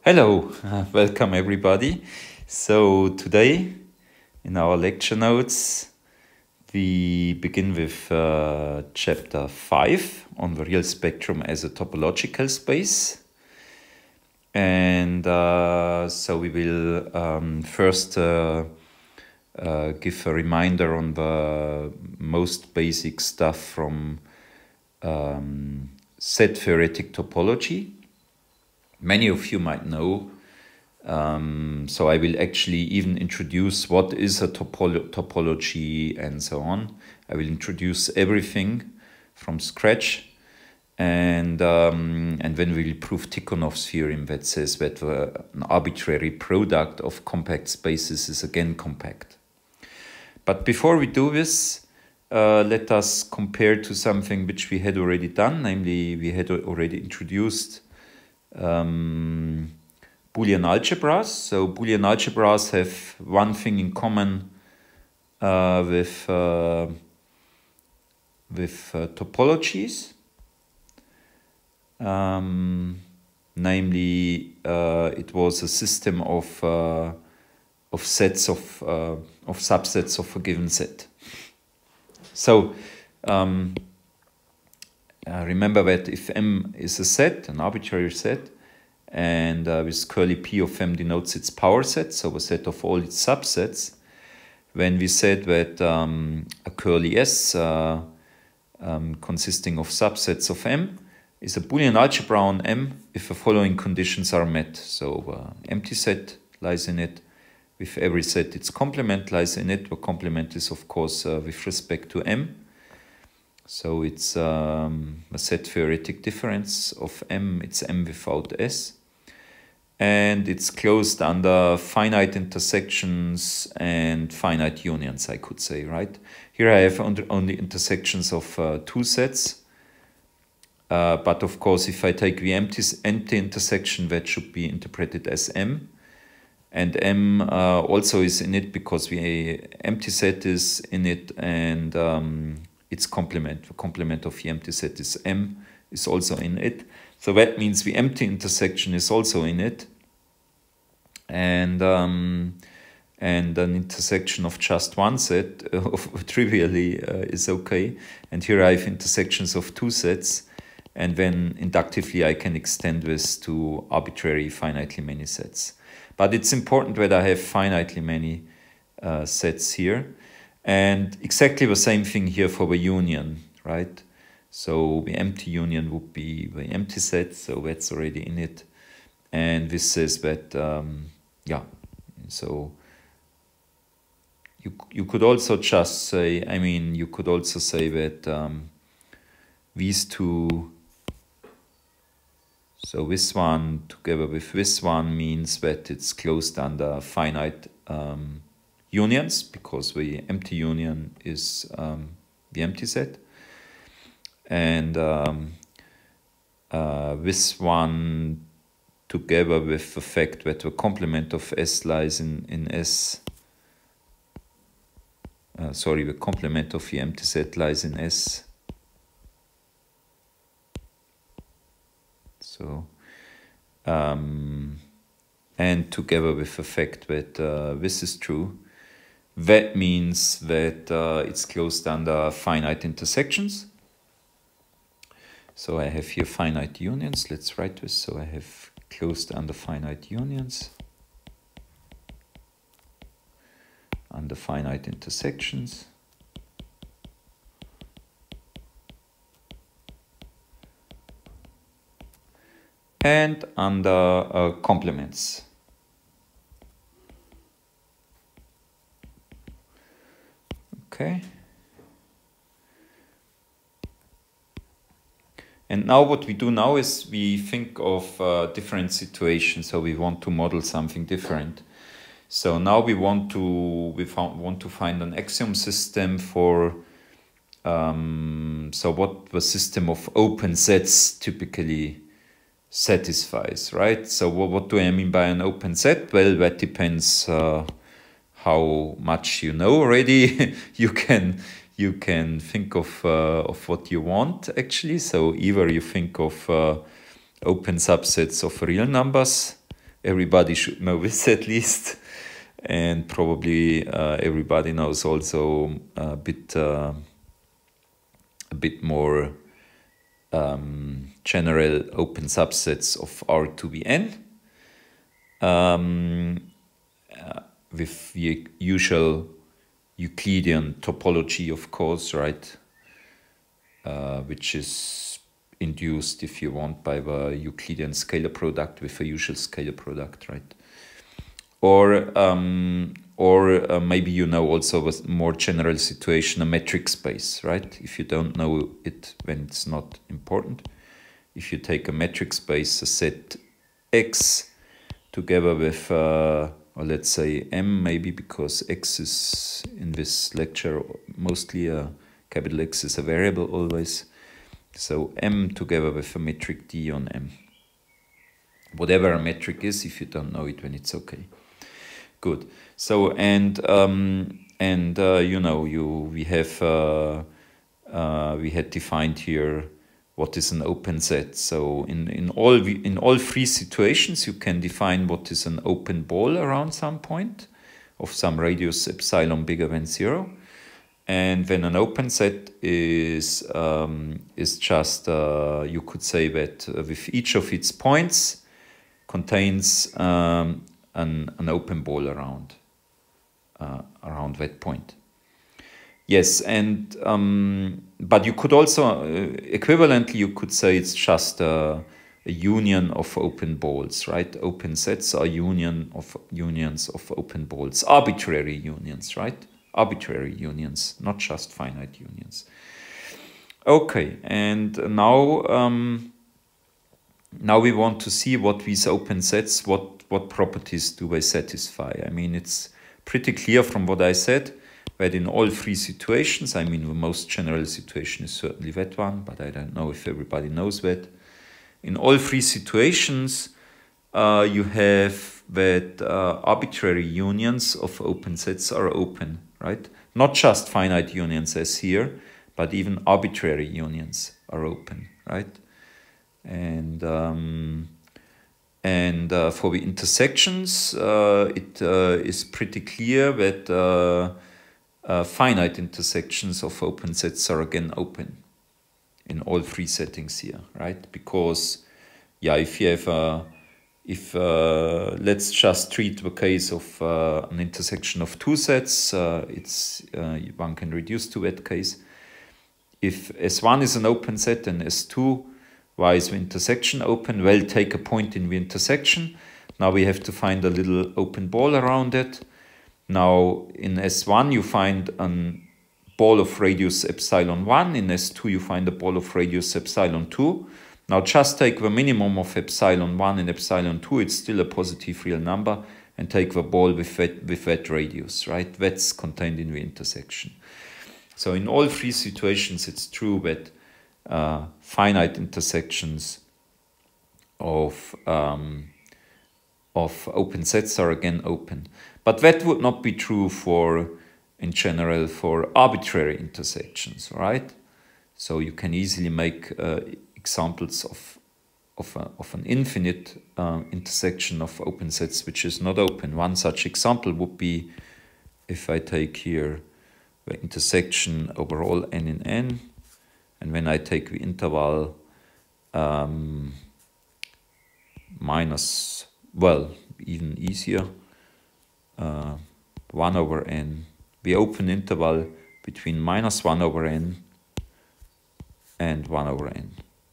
Hello, welcome everybody. So today in our lecture notes we begin with chapter 5 on the real spectrum as a topological space. And so we will first give a reminder on the most basic stuff from set theoretic topology. Many of you might know, so I will actually even introduce what is a topology and so on. I will introduce everything from scratch, and then we will prove Tikhonov's theorem that says that an arbitrary product of compact spaces is again compact. But before we do this, let us compare to something which we had already done, namely we had already introduced Boolean algebras. So Boolean algebras have one thing in common with topologies, namely it was a system of sets of subsets of a given set. So remember that if M is a set, an arbitrary set, and with curly P of M denotes its power set, so a set of all its subsets, when we said that a curly S consisting of subsets of M is a Boolean algebra on M if the following conditions are met. So empty set lies in it. With every set its complement lies in it. The complement is of course with respect to M. So it's a set theoretic difference of M, it's M without S. And it's closed under finite intersections and finite unions, I could say, right? Here I have only intersections of two sets. But of course, if I take the empty intersection, that should be interpreted as M. And M also is in it because the empty set is in it, and its complement, the complement of the empty set is M, is also in it. So that means the empty intersection is also in it. And an intersection of just one set trivially is okay. And here I have intersections of two sets. And then inductively I can extend this to arbitrary finitely many sets. But it's important that I have finitely many sets here. And exactly the same thing here for the union, right? So the empty union would be the empty set, so that's already in it. And this says that, yeah, so you could also just say, I mean, you could also say that these two, so this one together with this one means that it's closed under finite unions, because the empty union is the empty set, and this one together with the fact that the complement of S lies in S, the complement of the empty set lies in S. So and together with the fact that this is true, that means that it's closed under finite intersections. So I have here finite unions. Let's write this. So I have closed under finite unions, under finite intersections, and under complements. Okay. And now what we do now is we think of different situations. So we want to model something different. So now we want to find an axiom system for so what the system of open sets typically satisfies, right? So what do I mean by an open set? Well, that depends how much you know already. You can think of what you want actually. So either you think of open subsets of real numbers, everybody should know this at least. And probably everybody knows also a bit more general open subsets of R to the n with the usual Euclidean topology, of course, right? Which is induced, if you want, by the Euclidean scalar product with a usual scalar product, right? Or maybe you know also a more general situation, a metric space, right? If you don't know it, then it's not important. If you take a metric space, a set X, together with, or let's say M maybe, because X is in this lecture mostly capital X is a variable always. So M together with a metric D on M. Whatever a metric is, if you don't know it, then it's okay. Good. So and you know, we had defined here what is an open set. So in all three situations, you can define what is an open ball around some point of some radius epsilon bigger than 0. And then an open set is just you could say that with each of its points contains an open ball around that point. Yes, and but you could also equivalently you could say it's just a union of open balls, right? Open sets are unions of open balls, arbitrary unions, right? Arbitrary unions, not just finite unions. Okay, and now we want to see what these open sets, what properties do they satisfy. I mean, it's pretty clear from what I said that in all three situations, I mean, the most general situation is certainly that one, but I don't know if everybody knows that. In all three situations, you have that arbitrary unions of open sets are open, right? Not just finite unions as here, but even arbitrary unions are open, right? And for the intersections, it is pretty clear that finite intersections of open sets are again open in all three settings here, right? Because, yeah, if you have let's just treat the case of an intersection of two sets, one can reduce to that case. If S1 is an open set and S2, why is the intersection open? Well, take a point in the intersection. Now we have to find a little open ball around it. Now in S1 you find a ball of radius epsilon 1. In S2 you find a ball of radius epsilon 2. Now just take the minimum of epsilon 1 and epsilon 2. It's still a positive real number. And take the ball with that radius, right? That's contained in the intersection. So in all three situations it's true that finite intersections of open sets are again open. But that would not be true in general for arbitrary intersections, right? So you can easily make examples of an infinite intersection of open sets which is not open. One such example would be if I take here the intersection over all n in n, and when I take the interval minus, well, even easier, 1 over n, the open interval between minus 1 over n and 1 over n.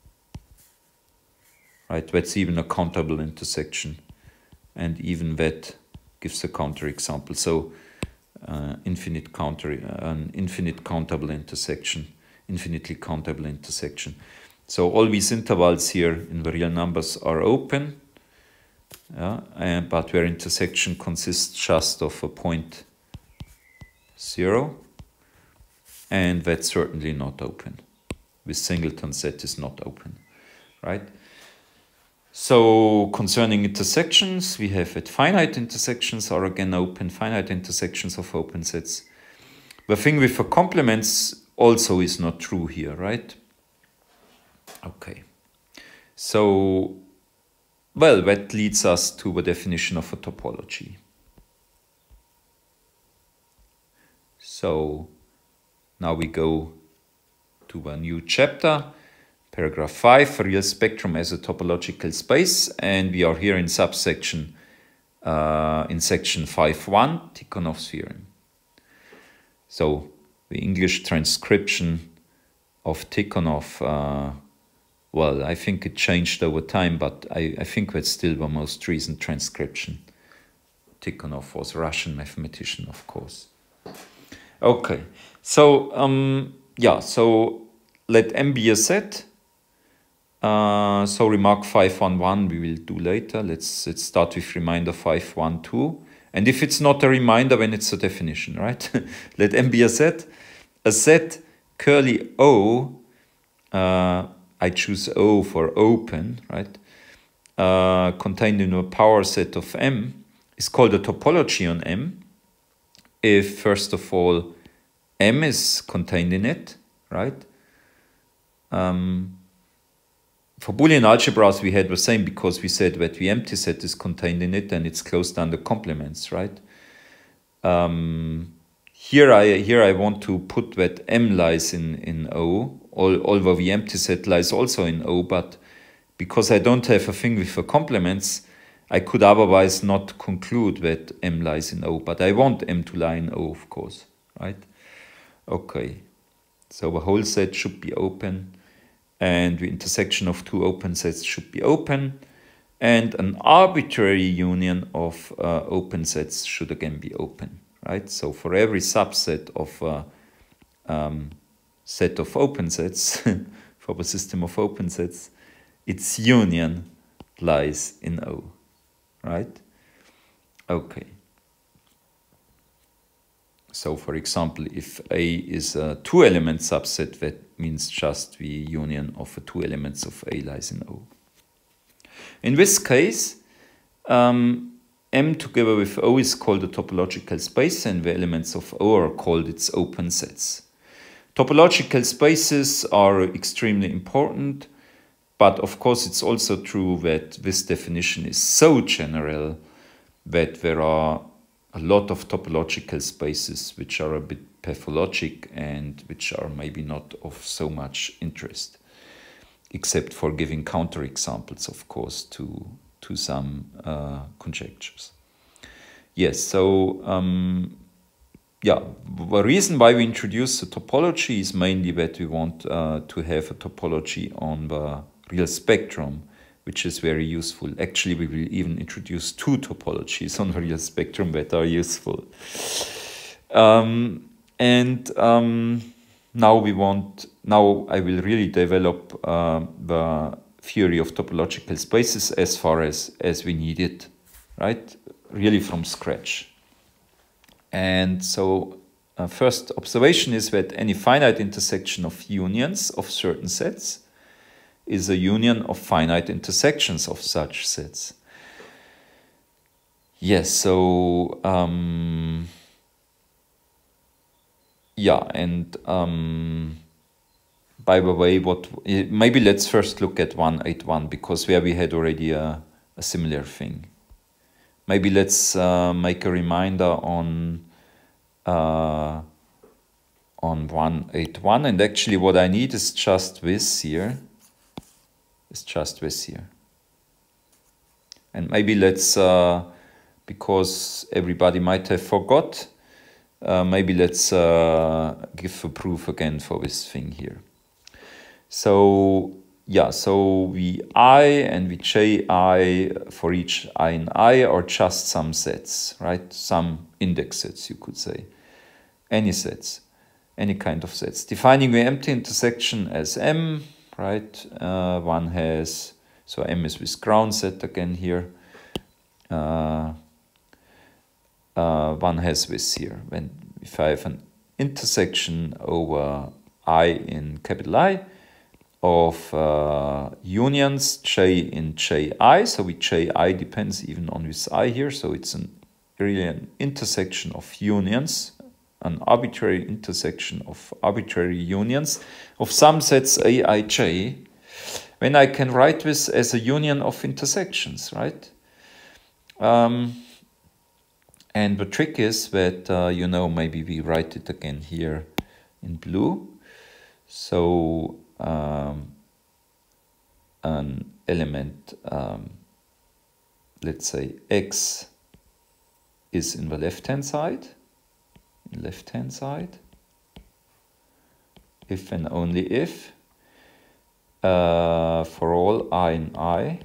Right, that's even a countable intersection, and even that gives a counterexample. So an infinitely countable intersection. So all these intervals here in the real numbers are open, but where intersection consists just of a point 0, and that's certainly not open. This singleton set is not open, right? So concerning intersections, we have that finite intersections are again open, finite intersections of open sets. The thing with the complements also is not true here, right? Okay. So Well, that leads us to the definition of a topology. So now we go to a new chapter, paragraph 5, a real spectrum as a topological space, and we are here in subsection, in section 5.1, Tikhonov's theorem. So the English transcription of Tikhonov, well, I think it changed over time, but I think that's still the most recent transcription. Tikhonov was a Russian mathematician, of course. Okay, so yeah, so let M be a set. So remark 5.1.1 we will do later. Let's start with reminder 5.1.2. And if it's not a reminder, then it's a definition, right? Let M be a set. A set curly O, I choose O for open, right? Contained in a power set of M is called a topology on M. If, first of all, M is contained in it, right? For Boolean algebras, we had the same because we said that the empty set is contained in it and it's closed under complements, right? Here I want to put that M lies in O, although the empty set lies also in O, but because I don't have a thing with the complements, I could otherwise not conclude that M lies in O, but I want M to lie in O, of course, right? Okay, so the whole set should be open, and the intersection of two open sets should be open, and an arbitrary union of open sets should again be open, right? So for every subset of set of open sets, for the system of open sets, its union lies in O, right? Okay. So for example, if A is a two-element subset, that means just the union of the two elements of A lies in O. In this case, M together with O is called a topological space, and the elements of O are called its open sets. Topological spaces are extremely important, but of course it's also true that this definition is so general that there are a lot of topological spaces which are a bit pathologic and which are maybe not of so much interest, except for giving counterexamples, of course, to some conjectures. Yes, so yeah, the reason why we introduce the topology is mainly that we want to have a topology on the real spectrum, which is very useful. Actually, we will even introduce two topologies on the real spectrum that are useful. Now I will really develop the theory of topological spaces as far as we need it, right? Really from scratch. And so first observation is that any finite intersection of unions of certain sets is a union of finite intersections of such sets. Yes, so yeah, and by the way, maybe let's first look at 181, because there we had already a similar thing. Maybe let's make a reminder on 181, and actually what I need is just this here. And maybe let's, because everybody might have forgot, maybe let's give a proof again for this thing here. So yeah, so the I and the ji for each I and I are just some sets, right? Some index sets, you could say. Any sets, any kind of sets. Defining the empty intersection as M, right? One has, so M is with ground set again here. One has this here. If I have an intersection over I in capital I of unions J in Ji, so with Ji depends even on this I here, so it's really an intersection of unions, an arbitrary intersection of arbitrary unions of some sets Aij, when I can write this as a union of intersections, right? And the trick is that, you know, maybe we write it again here in blue. So an element, let's say x is in the left-hand side, if and only if, for all I in I,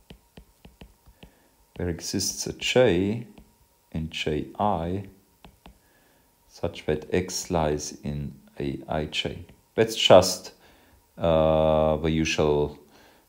there exists a j in ji such that x lies in a ij. That's just the usual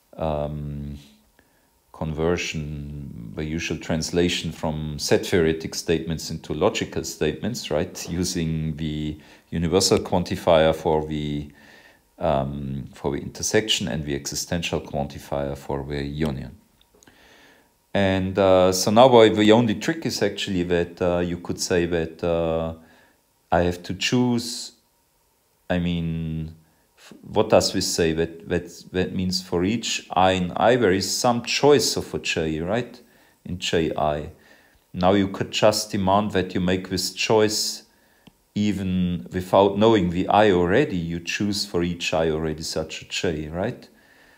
conversion, the usual translation from set-theoretic statements into logical statements, right? Using the universal quantifier for the intersection and the existential quantifier for the union. And so now the only trick is actually that you could say that I have to choose, I mean, what does this say? That means for each I in I there is some choice of a j, right? In ji. Now you could just demand that you make this choice even without knowing the I already. You choose for each I already such a j, right?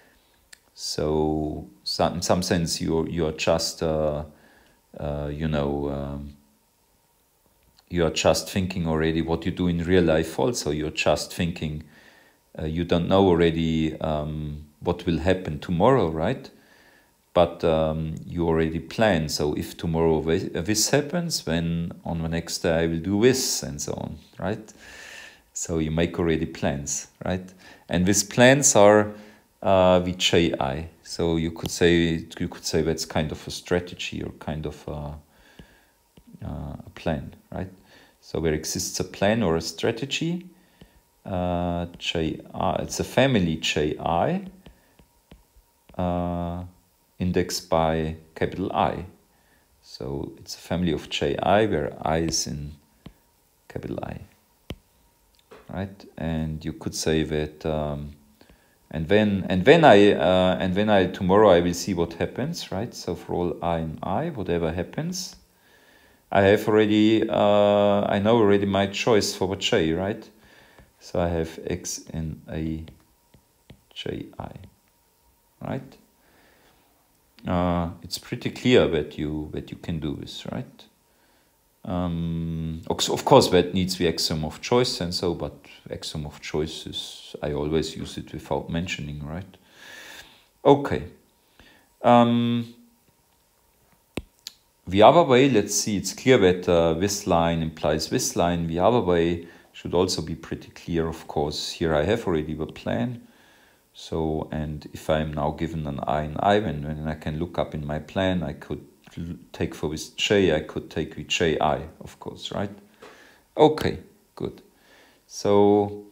So in some sense you are just you know, you are just thinking already what you do in real life also. You're just thinking, you don't know already what will happen tomorrow, right? But you already plan. So if tomorrow this happens, then on the next day I will do this, and so on, right? So you make already plans, right? And these plans are the ji. So you could say that's kind of a strategy or kind of a plan, right? So there exists a plan or a strategy. Ji, it's a family ji, indexed by capital I. So it's a family of ji where I is in capital I, right? And you could say that, and when I tomorrow I will see what happens, right? So for all I in I, whatever happens, I have already, I know already my choice for what j, right? So I have x in a ji, right? It's pretty clear that you can do this, right? Of course, that needs the axiom of choice and so, but axiom of choice is, I always use it without mentioning, right? Okay. The other way, let's see, it's clear that this line implies this line. The other way should also be pretty clear, of course. Here I have already the plan. So, and if I'm now given an I in I, when I can look up in my plan, I could take for this j, I could take the ji, of course, right? Okay, good. So,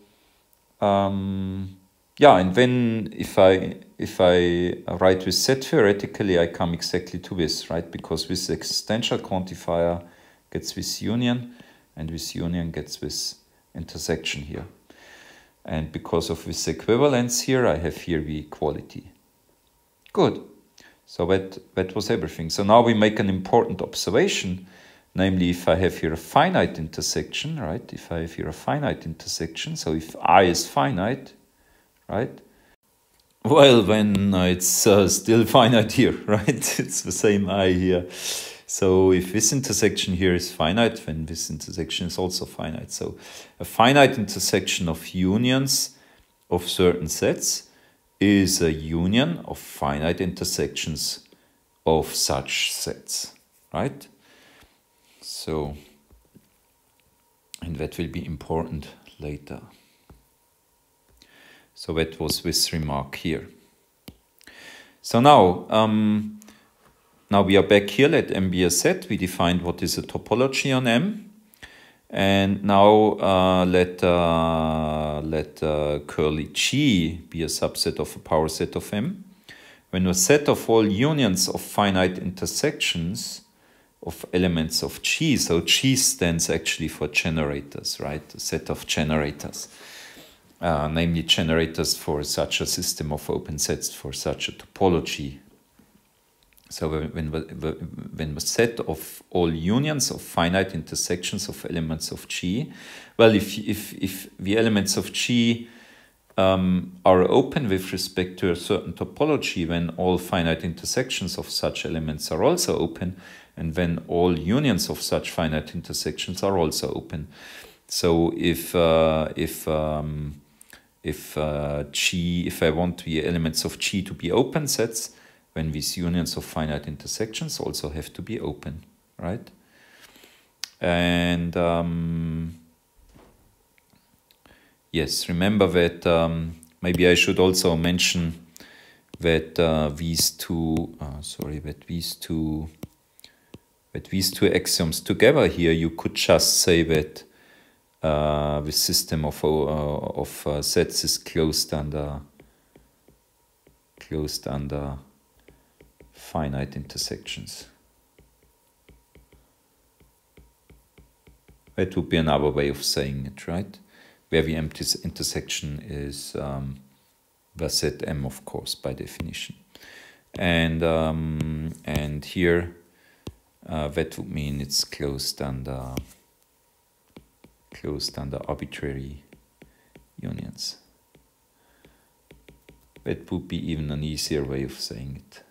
yeah, and then if I write this set theoretically, I come exactly to this, right? Because this existential quantifier gets this union, and this union gets this intersection here. And because of this equivalence here, I have here the equality. Good. So that was everything. So now we make an important observation, namely if I have here a finite intersection, right? If I have here a finite intersection, so if I is finite, right? Well, then it's still finite here, right? It's the same I here. So if this intersection here is finite, then this intersection is also finite. So a finite intersection of unions of certain sets is a union of finite intersections of such sets, right? So, and that will be important later. So that was this remark here. So now, now we are back here, let M be a set. We defined what is a topology on M. And now let curly G be a subset of a power set of M. When a set of all unions of finite intersections of elements of G, so G stands actually for generators, right? A set of generators. namely generators for such a system of open sets for such a topology. So when the set of all unions of finite intersections of elements of G, well, if the elements of G are open with respect to a certain topology, when all finite intersections of such elements are also open, and when all unions of such finite intersections are also open. So if I want the elements of G to be open sets, then these unions of finite intersections also have to be open, right? And yes, remember that maybe I should also mention that these two axioms together here, you could just say that the system of sets is closed under finite intersections. That would be another way of saying it, right? Where the empty intersection is the set M, of course, by definition. And here that would mean it's closed under arbitrary unions. That would be even an easier way of saying it.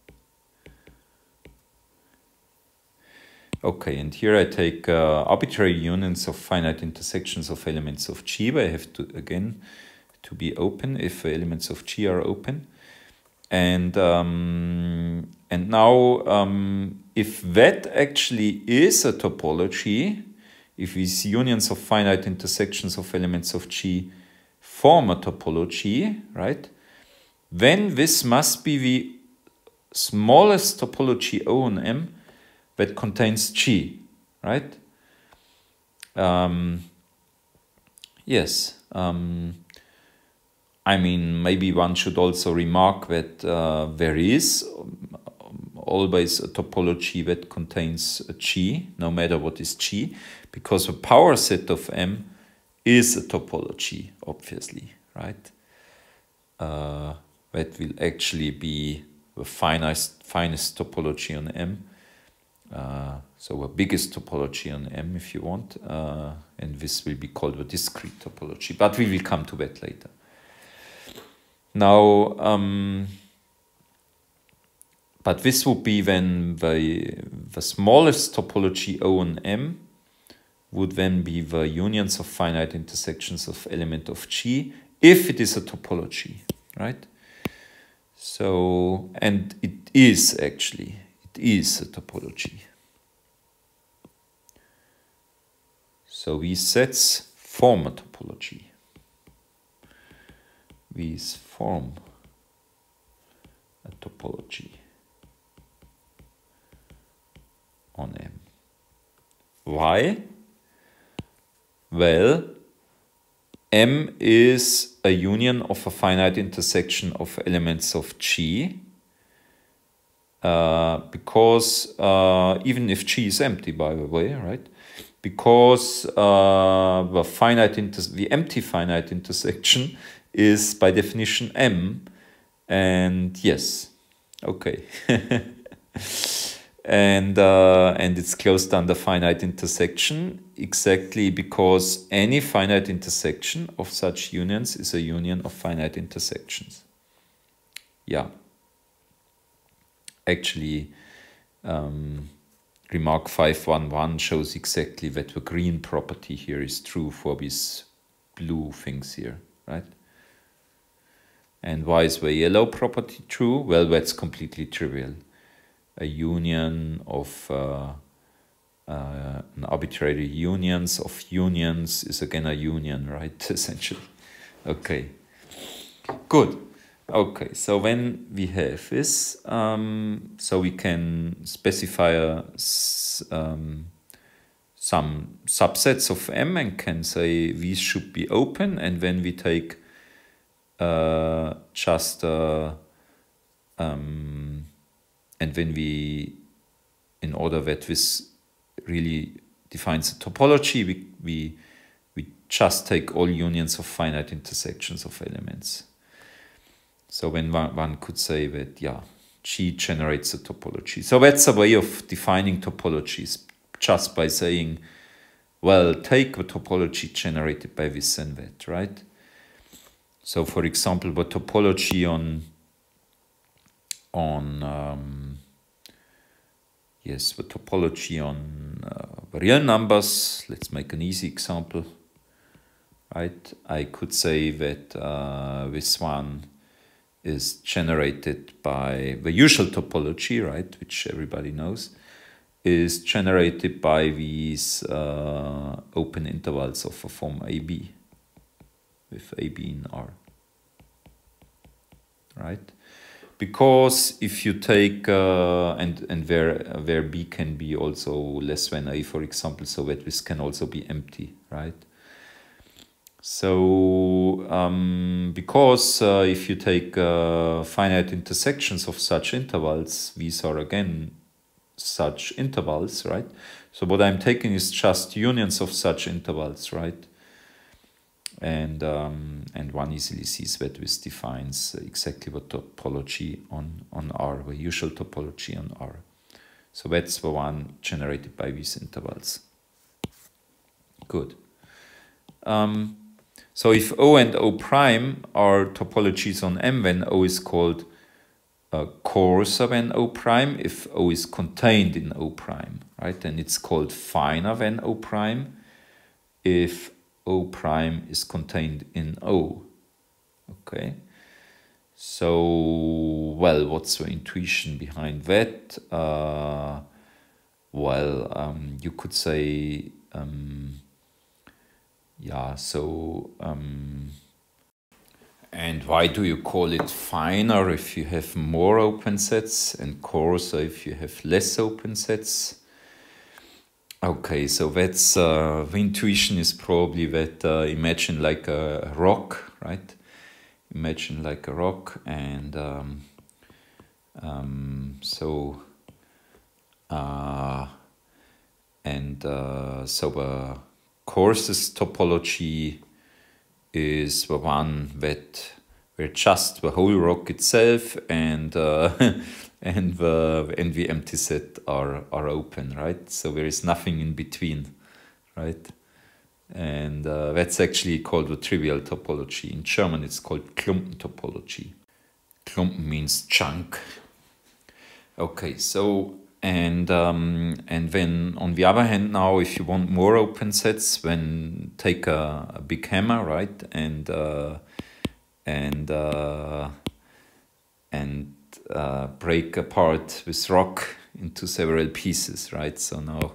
Okay, and here I take arbitrary unions of finite intersections of elements of G, where I have to, again, to be open if the elements of G are open. And now, if that actually is a topology, if these unions of finite intersections of elements of G form a topology, right, then this must be the smallest topology O on M that contains G, right? Yes. I mean, maybe one should also remark that there is always a topology that contains a G, no matter what is G, because the power set of M is a topology, obviously, right? That will actually be the finest topology on M. So a biggest topology on M, if you want, and this will be called a discrete topology, but we will come to that later. Now, but this would be when the smallest topology O on M would then be the unions of finite intersections of element of G, if it is a topology, right? So, and it is actually, it is a topology. So these sets form a topology. These form a topology on M. Why? Well, M is a union of a finite intersection of elements of G, because even if G is empty, by the way, right? Because the empty finite intersection is by definition M, and yes, okay. And it's closed under finite intersection exactly because any finite intersection of such unions is a union of finite intersections. Yeah. Actually, remark 511 shows exactly that the green property here is true for these blue things here, right? And why is the yellow property true? Well, that's completely trivial. A union of an arbitrary unions of unions is again a union, right? Essentially. Okay. Good. Okay, so when we have this, so we can specify some subsets of M and can say these should be open, and then we take and when we, in order that this really defines a topology, we just take all unions of finite intersections of elements. So when one could say that, yeah, G generates a topology. So that's a way of defining topologies, just by saying, well, take the topology generated by this and that, right? So for example, the topology the topology on real numbers, let's make an easy example, right? I could say that this one is generated by the usual topology, right, which everybody knows, is generated by these open intervals of a form AB, with AB in R, right? Because if you take, and where B can be also less than A, for example, so that this can also be empty, right? So, because if you take finite intersections of such intervals, these are again such intervals, right? So what I'm taking is just unions of such intervals, right? And one easily sees that this defines exactly what topology on R, the usual topology on R. So that's the one generated by these intervals. Good. So if O and O prime are topologies on M, then O is called coarser than O prime if O is contained in O prime, right? And it's called finer than O prime if O prime is contained in O. Okay. So, well, what's the intuition behind that? You could say, yeah, so, and why do you call it finer if you have more open sets and coarser if you have less open sets? Okay, so that's, the intuition is probably that, imagine like a rock, right? Imagine like a rock, and so the coarsest topology is the one where just the whole rock itself and and the empty set are open, right? So there is nothing in between, right? And that's actually called the trivial topology. In German, it's called Klumpen topology. Klumpen means chunk. Okay, so and then on the other hand, now if you want more open sets, then take a big hammer, right, and break apart this rock into several pieces, right? So now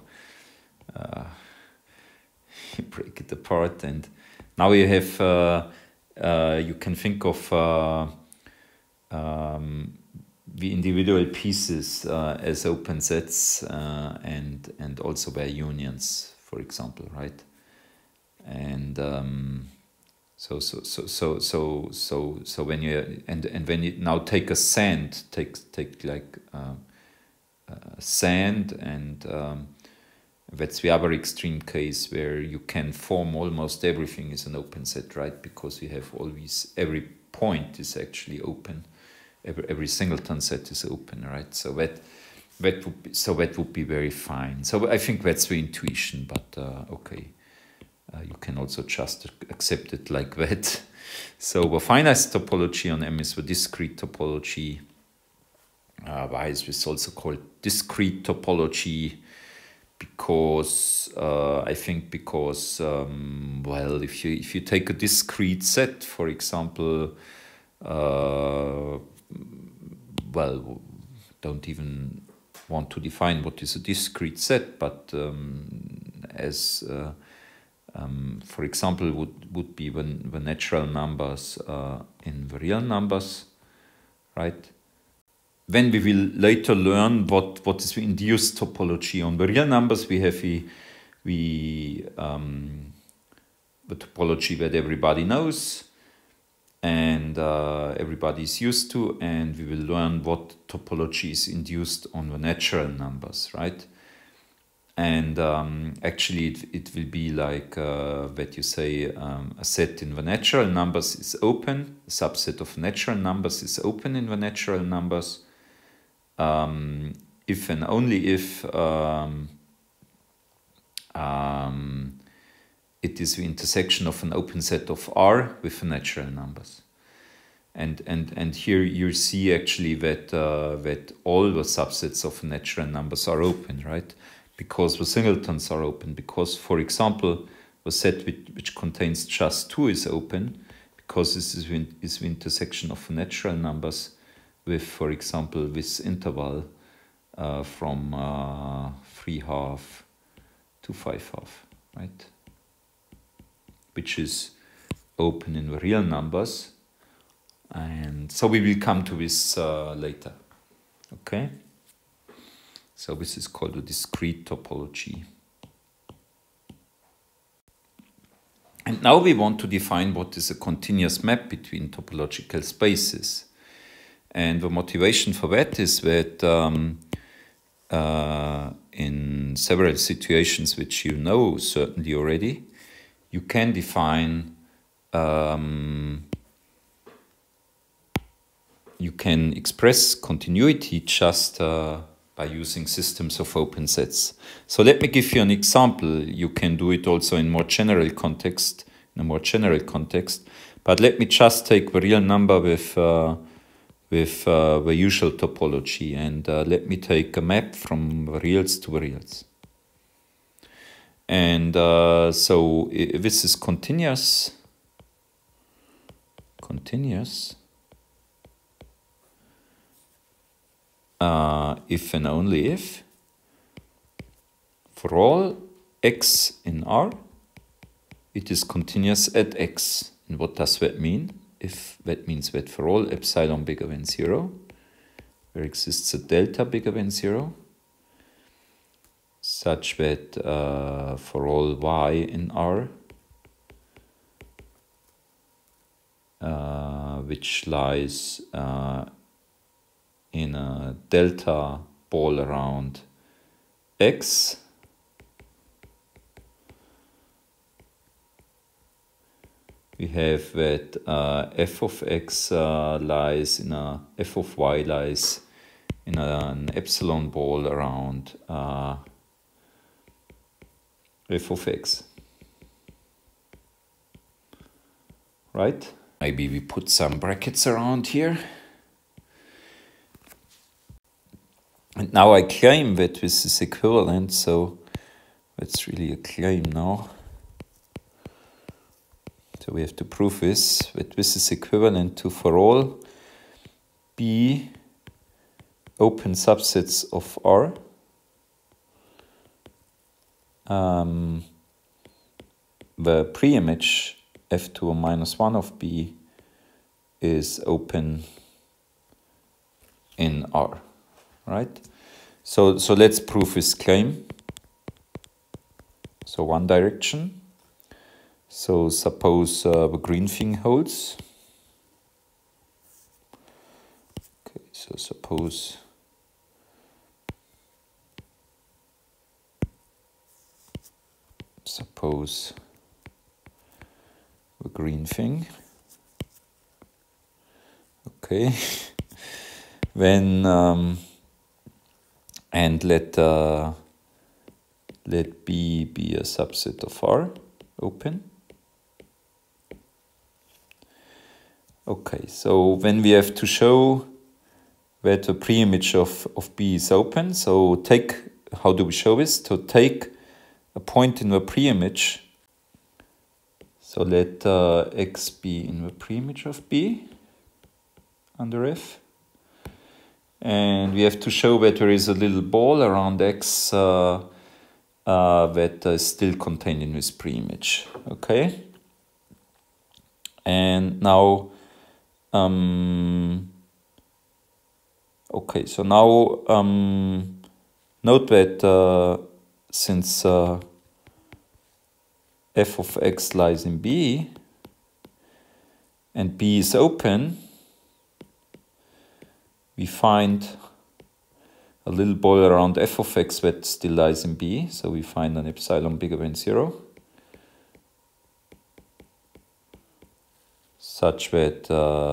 you break it apart, and now you have you can think of the individual pieces as open sets and also their unions, for example, right? And so when you when you now take a sand, take like sand, and that's the other extreme case where you can form almost everything is an open set, right? Because you have all these, every point is actually open, every singleton set is open, right? So that would be very fine. So I think that's the intuition, but okay. You can also just accept it like that. So the finest topology on M is the discrete topology. Why is this also called discrete topology? Because I think because well, if you take a discrete set, for example, well, don't even want to define what is a discrete set, but as for example, would be the natural numbers in the real numbers, right? Then we will later learn what is the induced topology. On the real numbers, we have the topology that everybody knows and everybody is used to, and we will learn what topology is induced on the natural numbers, right? And actually it will be like what you say, a set in the natural numbers is open, a subset of natural numbers is open in the natural numbers, if and only if it is the intersection of an open set of R with the natural numbers. And here you see actually that that all the subsets of natural numbers are open, right? Because the singletons are open. Because, for example, the set which contains just 2 is open, because this is the intersection of natural numbers with, for example, this interval from 3/2 to 5/2, right? Which is open in the real numbers. And so we will come to this later. Okay? So this is called a discrete topology. And now we want to define what is a continuous map between topological spaces. And the motivation for that is that in several situations which you know certainly already, you can define you can express continuity just by using systems of open sets. So let me give you an example. You can do it also in a more general context. But let me just take the real number with the usual topology, and let me take a map from the reals to the reals. And so this is continuous. If and only if for all x in R, it is continuous at x. And what does that mean? If that means that for all epsilon bigger than 0, there exists a delta bigger than 0, such that for all y in R, which lies in a delta ball around x, we have that f of x lies in a, f of y lies in an epsilon ball around f of x. Right? Maybe we put some brackets around here. And now I claim that this is equivalent, so that's really a claim now. So we have to prove this, that this is equivalent to for all B open subsets of R. The preimage f to a minus 1 of B is open in R, right? So let's prove this claim. So one direction. So suppose the green thing holds. Okay, so suppose the green thing. Okay. Then and let B be a subset of R, open. Okay, so when we have to show that the preimage of B is open, so take, how do we show this? To take a point in the preimage, so let x be in the preimage of B under F. And we have to show that there is a little ball around x that is still contained in this preimage. Okay? And now, okay, so now note that since f of x lies in B and B is open, we find a little ball around f of x that still lies in B. So we find an epsilon bigger than 0, such that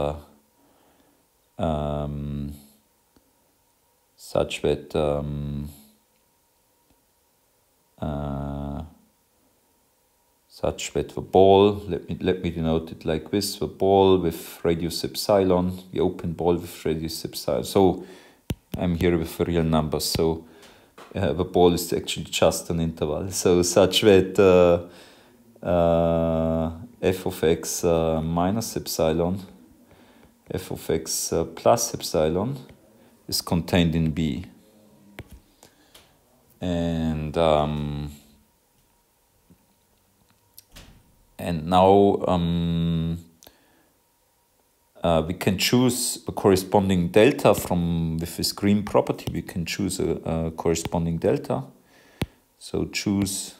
the ball, let me denote it like this, the ball with radius epsilon, the open ball with radius epsilon. So I'm here with real numbers, so the ball is actually just an interval. So such that f of x minus epsilon, f of x plus epsilon is contained in B. And now we can choose a corresponding delta from with this green property. We can choose a corresponding delta. So choose,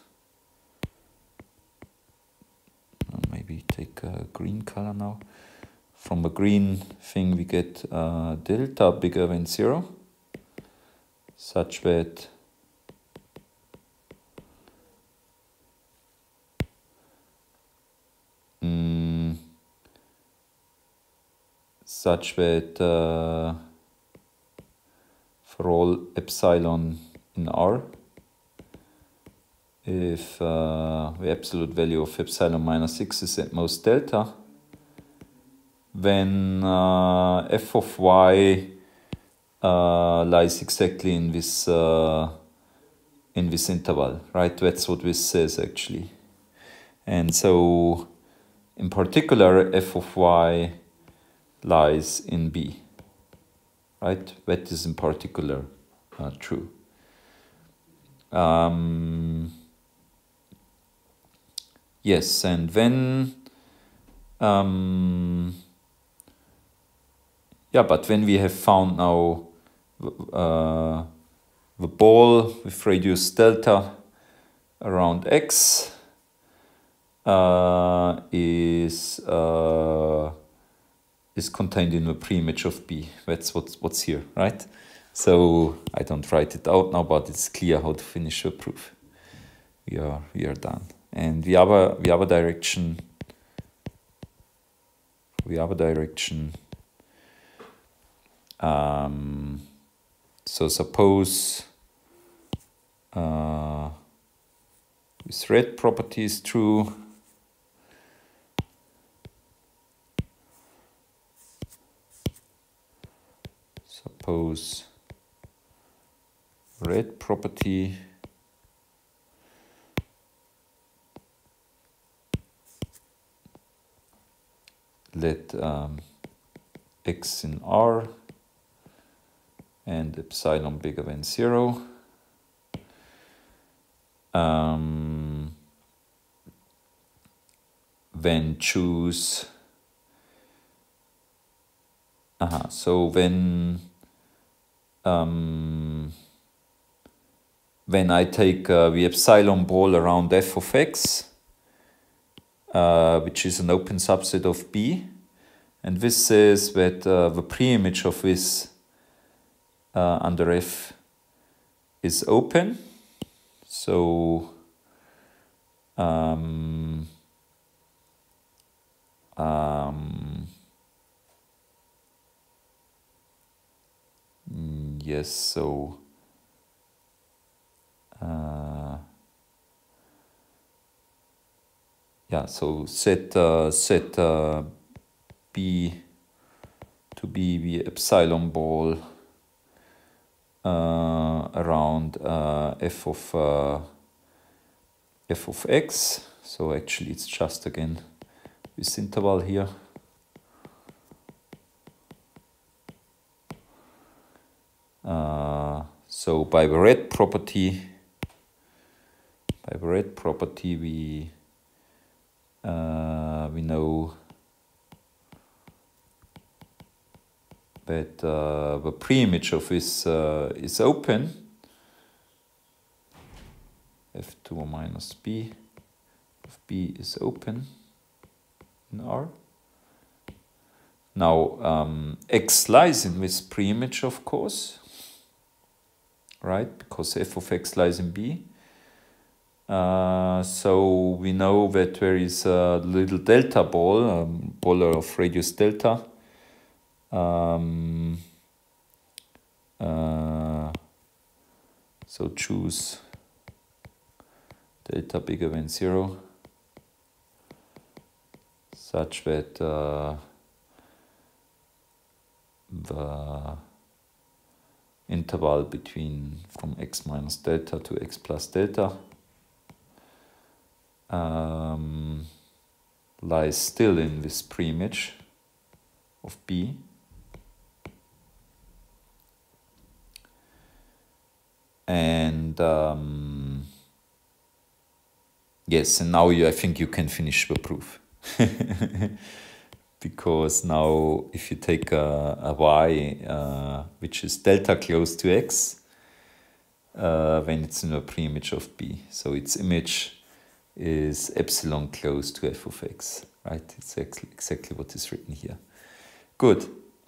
maybe take a green color now. From a green thing we get delta bigger than 0, such that for all epsilon in R, if the absolute value of epsilon minus x is at most delta, then f of y lies exactly in this interval, right? That's what this says actually. And so in particular f of y lies in B, right? That is in particular true. Yes, and then but when we have found now the ball with radius delta around x is contained in the preimage of B. That's what's here, right? So I don't write it out now, but it's clear how to finish the proof. We are done. And the other direction. So suppose this red property is true. Suppose red property let x in R and epsilon bigger than 0. Then choose. So when I take the epsilon ball around f of x, which is an open subset of B, and this says that the preimage of this under F is open. So yes, so so set B to be the epsilon ball around f of x. So actually it's just again this interval here. So by the red property we know that the preimage of this is open, f2 minus b of b is open in R. Now x lies in this preimage, of course. right? Because f of x lies in B. So we know that there is a little delta ball, ball of radius delta. So choose delta bigger than 0, such that the interval between from x minus delta to x plus delta lies still in this preimage of B. And yes, and now I think you can finish the proof. Because now if you take a y which is delta close to x, then it's in a preimage of B. So its image is epsilon close to f of x, right? It's exactly what is written here. Good.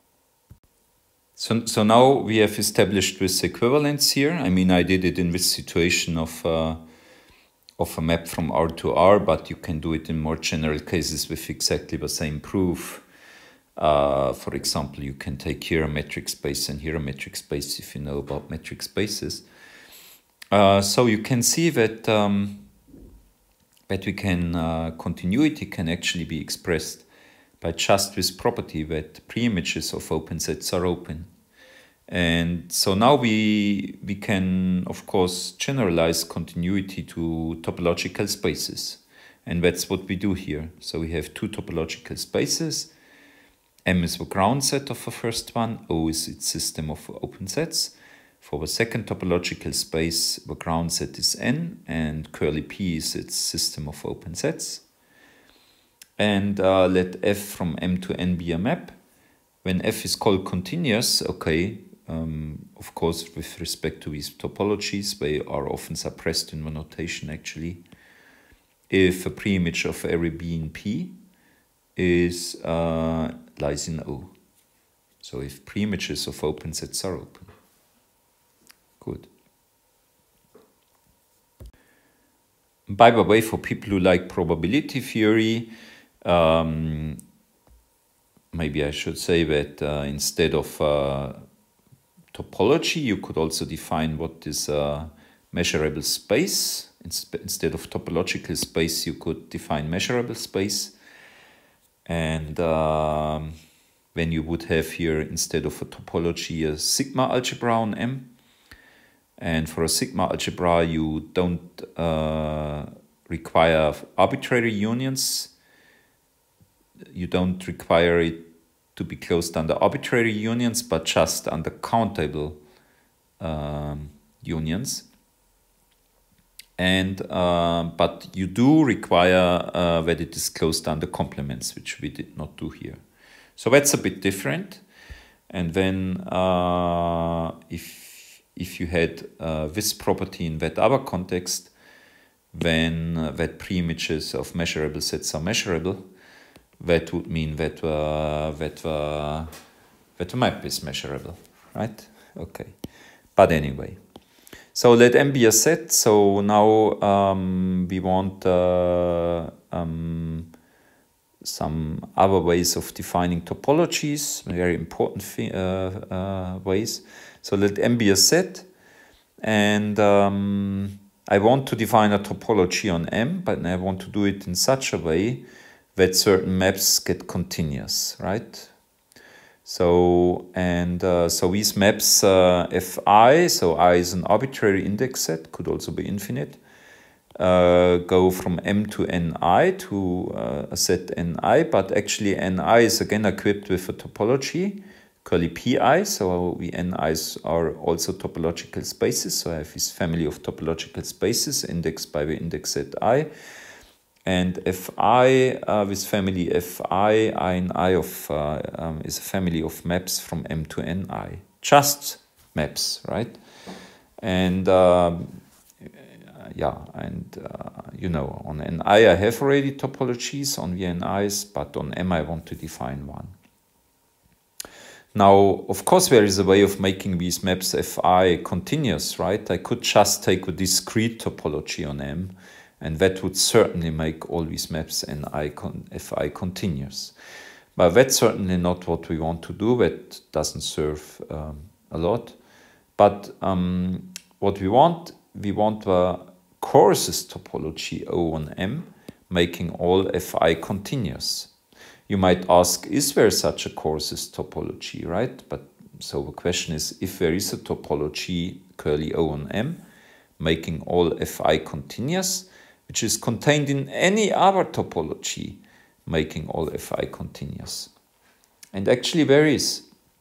So now we have established this equivalence here. I mean, I did it in this situation of a map from R to R, but you can do it in more general cases with exactly the same proof. For example, you can take here a metric space and here a metric space if you know about metric spaces. So you can see that we can continuity can actually be expressed by just this property that preimages of open sets are open. And so now we can, of course, generalize continuity to topological spaces. And that's what we do here. So we have two topological spaces. M is the ground set of the first one. O is its system of open sets. For the second topological space, the ground set is N, and curly P is its system of open sets. And let F from M to N be a map. When F is called continuous, okay, of course, with respect to these topologies, they are often suppressed in the notation actually. If a preimage of every B in P is lies in O. So if preimages of open sets are open. Good. By the way, for people who like probability theory, maybe I should say that instead of topology, you could also define what is a measurable space. Instead of topological space, you could define measurable space. And then you would have here, instead of a topology, a sigma algebra on M. And for a sigma algebra, you don't require arbitrary unions. You don't require it to be closed under arbitrary unions, but just under countable unions. And but you do require that it is closed under complements, which we did not do here. So that's a bit different. And then if you had this property in that other context, then that preimages of measurable sets are measurable. That would mean that the map is measurable, right? Okay. But anyway, so let M be a set. So now we want some other ways of defining topologies, very important ways. So let M be a set, and I want to define a topology on M, but I want to do it in such a way that certain maps get continuous, right? So, and so these maps Fi, so I is an arbitrary index set, could also be infinite, go from M to Ni to a set Ni, but actually Ni is again equipped with a topology, curly Pi, so the Ni's are also topological spaces, so I have this family of topological spaces indexed by the index set I. And Fi, this family Fi, I and I of is a family of maps from M to Ni. Just maps, right? And yeah, and you know, on Ni I have already topologies on the Ni's, but on M I want to define one. Now, of course, there is a way of making these maps Fi continuous, right? I could just take a discrete topology on M, and that would certainly make all these maps Fi continuous. But that's certainly not what we want to do. That doesn't serve a lot. But what we want the coarsest topology O on M, making all Fi continuous. You might ask, is there such a coarsest topology, right? But so the question is, if there is a topology curly O on M, making all Fi continuous, which is contained in any other topology, making all Fi continuous. And actually there is.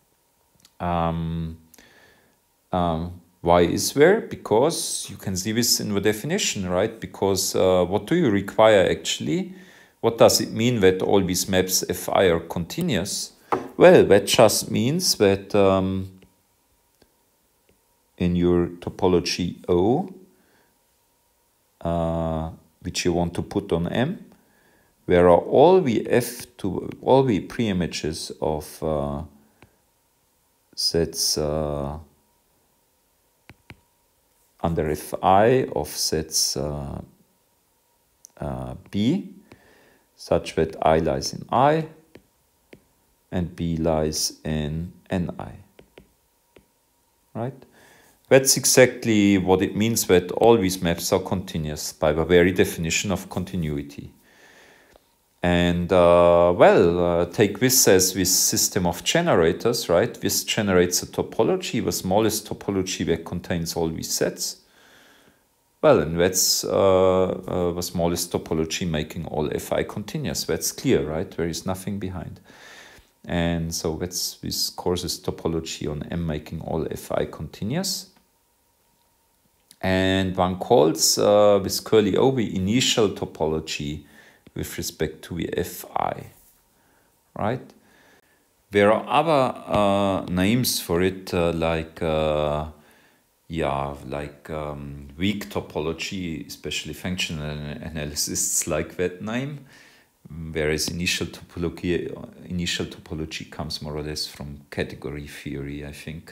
Why is there? Because you can see this in the definition, right? Because what do you require actually? What does it mean that all these maps Fi are continuous? Well, that just means that in your topology O, which you want to put on M, there are all the preimages of sets under Fi of sets B, such that I lies in I and B lies in Ni. Right? That's exactly what it means that all these maps are continuous by the very definition of continuity. And take this as this system of generators, right? This generates a topology, the smallest topology that contains all these sets. Well, and that's the smallest topology making all Fi continuous. That's clear, right? There is nothing behind. And so that's this coarsest topology on M making all Fi continuous. And one calls this curly O the initial topology with respect to the Fi, right? There are other names for it, like weak topology, especially functional analysts like that name. Whereas initial topology comes more or less from category theory, I think,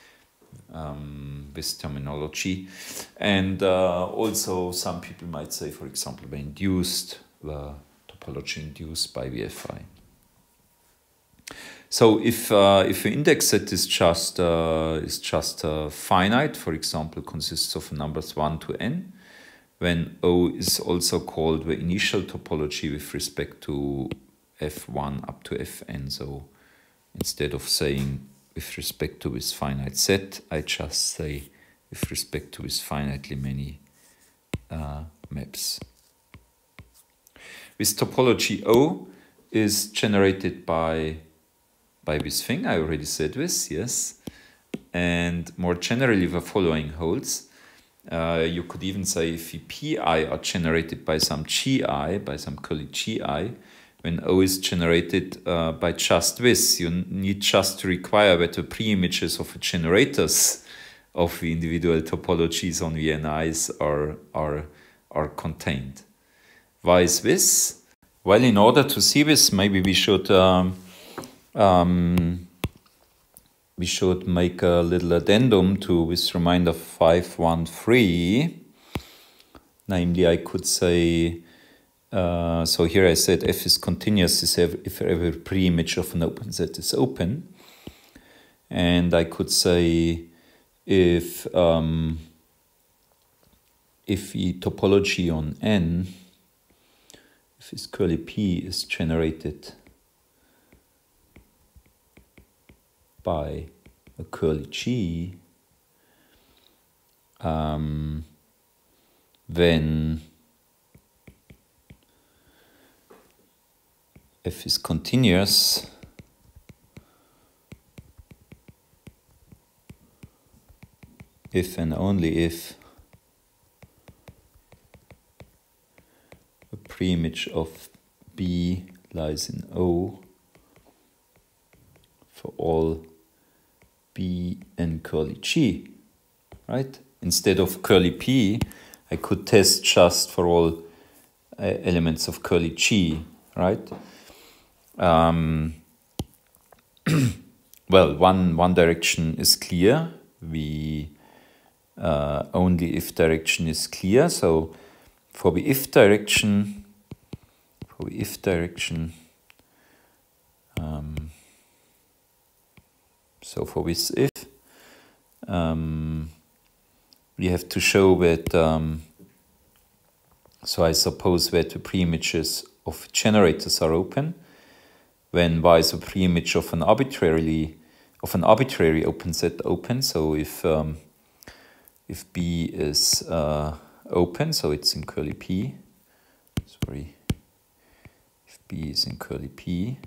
this terminology. And also some people might say, for example, the topology induced by the Fi. So if the index set is just finite, for example, consists of numbers 1 to n, then O is also called the initial topology with respect to F1 up to Fn. So instead of saying with respect to this finite set, I just say with respect to this finitely many maps. This topology O is generated by this thing. I already said this, yes. And more generally, the following holds. You could even say if the Pi are generated by some Gi, by some curly Gi, when O is generated by just this, you need just to require that the preimages of the generators of the individual topologies on the Ni's are contained. Why is this? Well, in order to see this, maybe we should make a little addendum to this reminder 513. Namely, I could say, so here I said F is continuous if every preimage of an open set is open. And I could say if the topology on N, if this curly P is generated by a curly G, then F is continuous if and only if a preimage of B lies in O for all B and curly G, right? Instead of curly P, I could test just for all elements of curly G, right? well, one direction is clear. We only if direction is clear. So for the if direction, so for this if, we have to show that, so I suppose that the preimages of generators are open, when Y is a preimage of an arbitrary open set open. So if B is open, so it's in curly P. Sorry, if B is in curly P,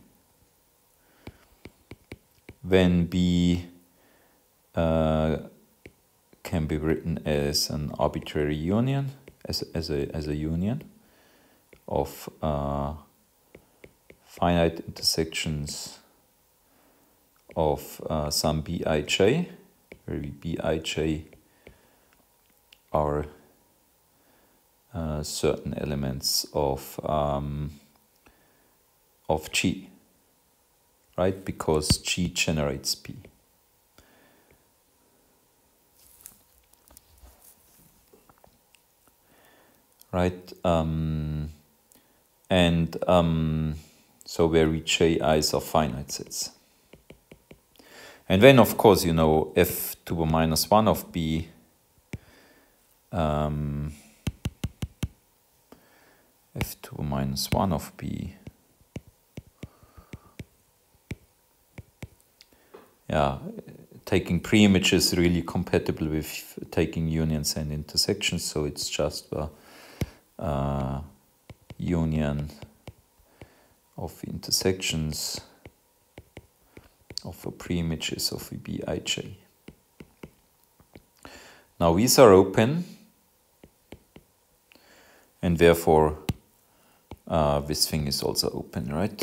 then B can be written as an arbitrary union, as a union of finite intersections of some Bij, where Bij are certain elements of G, right? Because G generates P. Right, so where Ji's are finite sets. And then, of course, you know, f to the minus 1 of B f to the minus 1 of B, yeah, taking preimages is really compatible with taking unions and intersections, so it's just the union of intersections of the preimages of the Bij. Now these are open, and therefore this thing is also open, right?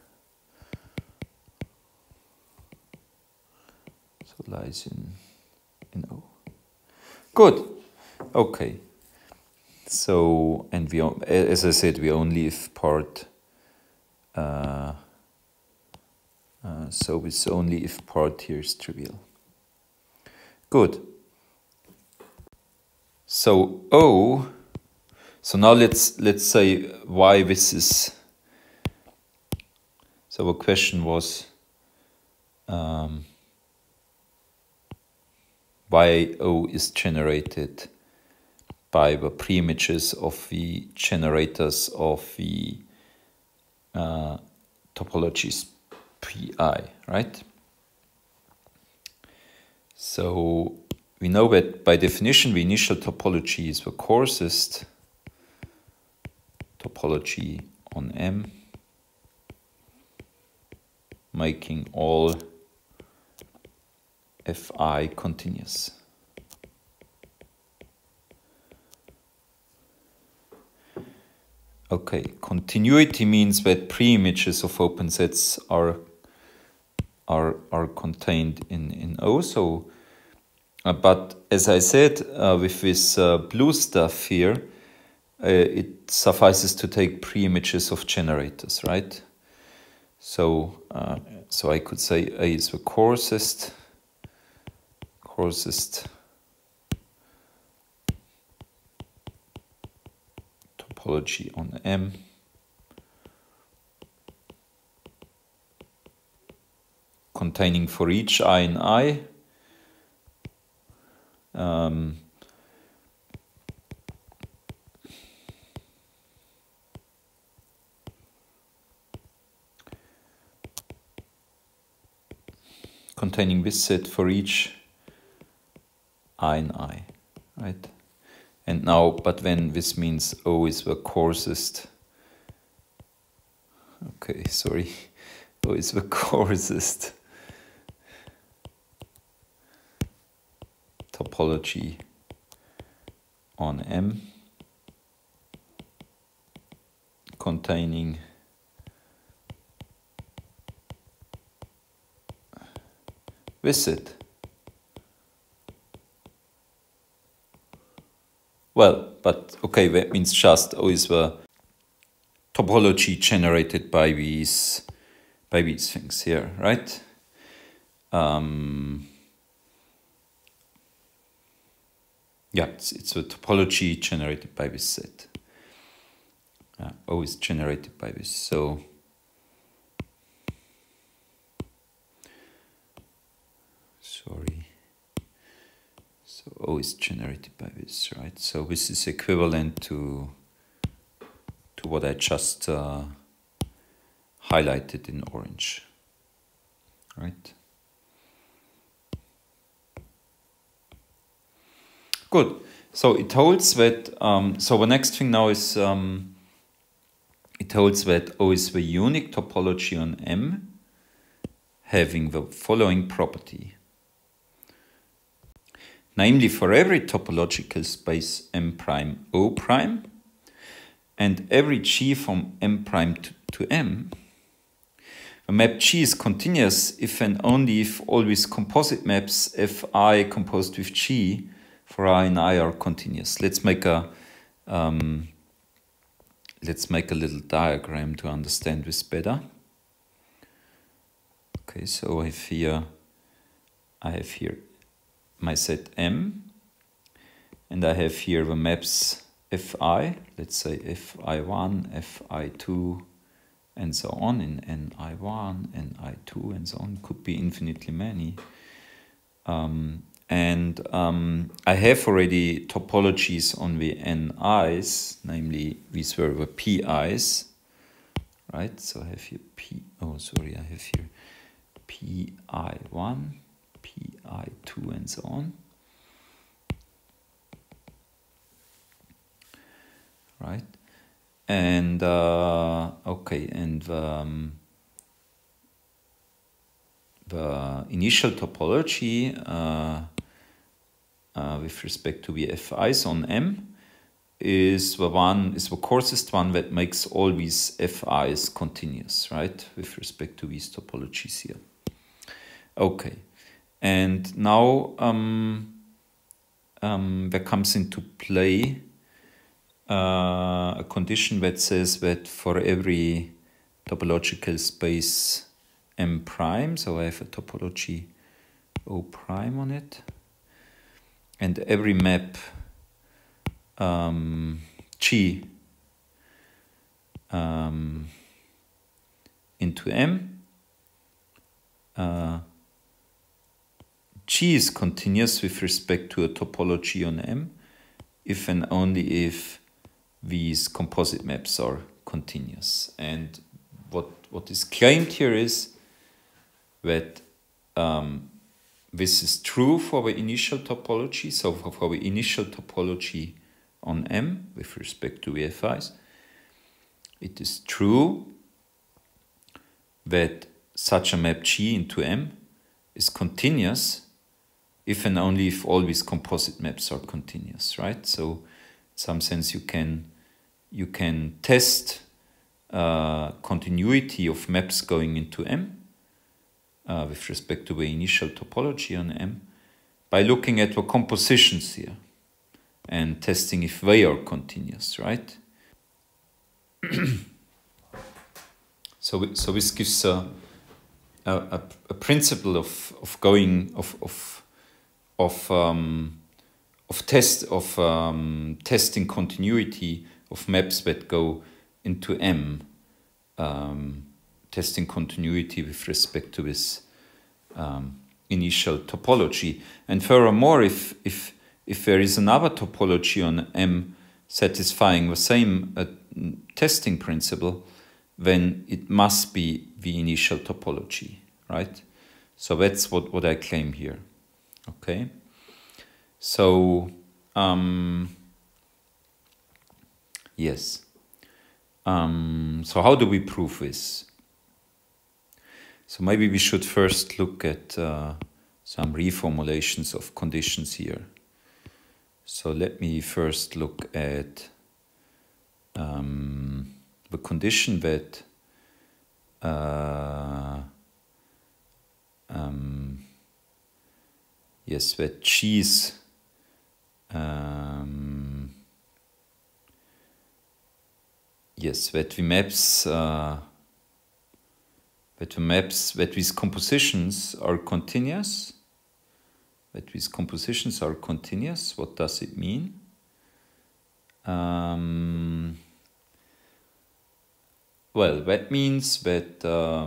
So lies in O. Good. Okay. So, and we, as I said, we only if part. So this only if part here is trivial. Good. So O. So now let's say why this is. So the question was why O is generated by the preimages of the generators of the topologies Pi, right? So we know that by definition the initial topology is the coarsest topology on M, making all Fi continuous. Okay, continuity means that preimages of open sets are contained in O. So, but as I said, with this blue stuff here, it suffices to take preimages of generators, right? So, so I could say A is the coarsest topology on M, containing for each I in I containing this set for each I in I, right? And now, but then this means O is the coarsest. Okay, sorry. O is the coarsest topology on M, containing this set. Well, but okay, that means just O is the topology generated by these things here, right? yeah, it's a topology generated by this set. O is generated by this. So sorry. So O is generated by this, right? So this is equivalent to what I just highlighted in orange, right? Good. So it holds that. So the next thing now is it holds that O is the unique topology on M, having the following property. Namely, for every topological space M prime O prime, and every G from M prime to M, the map G is continuous if and only if always composite maps Fi composed with G for I and I are continuous. Let's make a little diagram to understand this better. Okay, so I have here my set M, and I have here the maps Fi, let's say Fi1, Fi2, and so on, in Ni1, Ni2, and so on. Could be infinitely many. I have already topologies on the Ni's, namely these were the Pi's, right? So I have here I have here Pi1, Pi2, and so on. Right? And okay, and the initial topology with respect to the Fi's on M is the coarsest one that makes all these Fi's continuous, right? With respect to these topologies here. Okay, and now there comes into play a condition that says that for every topological space M prime, so I have a topology O prime on it, and every map G into M, G is continuous with respect to a topology on M if and only if these composite maps are continuous. And what is claimed here is that this is true for the initial topology. So for the initial topology on M with respect to the Fi's, it is true that such a map G into M is continuous if and only if all these composite maps are continuous, right? So in some sense you can test continuity of maps going into M with respect to the initial topology on M by looking at the compositions here and testing if they are continuous, right? So this gives a principle of testing continuity of maps that go into M, testing continuity with respect to this initial topology. And furthermore, if there is another topology on M satisfying the same testing principle, then it must be the initial topology, right? So that's what I claim here. Okay. So yes. So how do we prove this? So maybe we should first look at some reformulations of conditions here. So let me first look at the condition that that G's that the maps that the maps, that these compositions are continuous. That these compositions are continuous. What does it mean? Well, that means that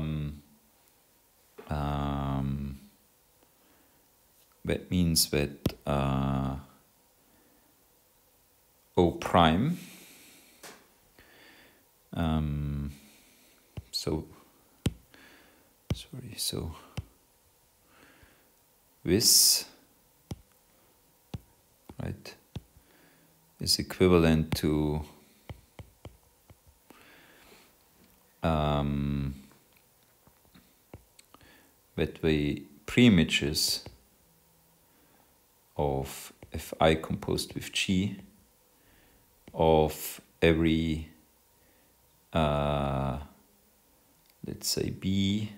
O prime. So this, right, is equivalent to that the preimages of Fi composed with G of every let's say B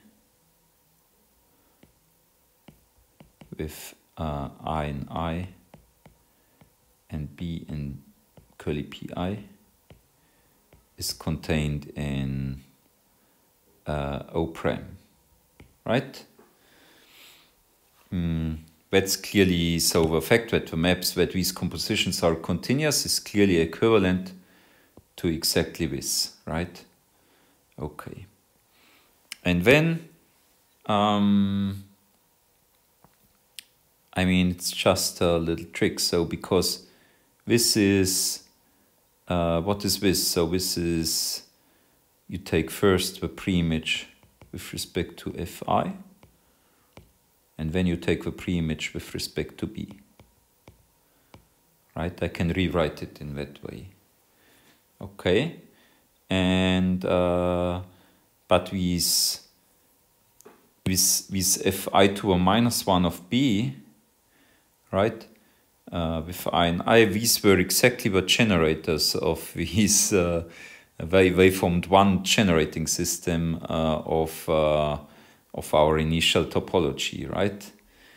with I in I and B in curly Pi is contained in O prime, right? That's clearly, so the fact that the maps, that these compositions are continuous is clearly equivalent to exactly this, right? Okay. And then, I mean, it's just a little trick. So because this is, what is this? So this is, you take first the preimage with respect to Fi, and then you take the preimage with respect to B. Right? I can rewrite it in that way. Okay. And but with Fi to a minus 1 of B, right? With I and I, these were exactly the generators of these. They formed one generating system of our initial topology, right?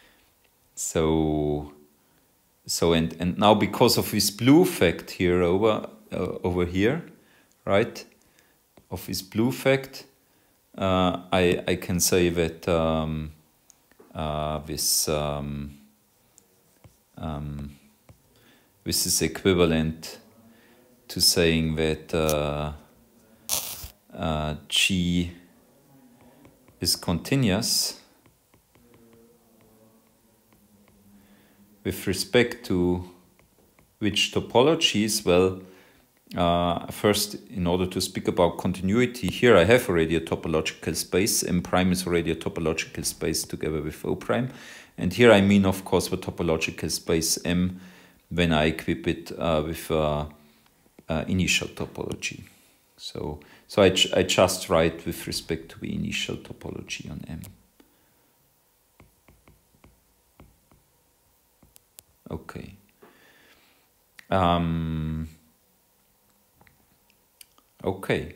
So and now because of this blue fact here over here, right? Of this blue fact, I can say that this is equivalent to saying that G is continuous with respect to which topologies. Well, first, in order to speak about continuity, here I have already a topological space. M prime is already a topological space together with O prime. And here I mean, of course, the topological space M when I equip it with initial topology. So I just write with respect to the initial topology on M. Okay. Okay.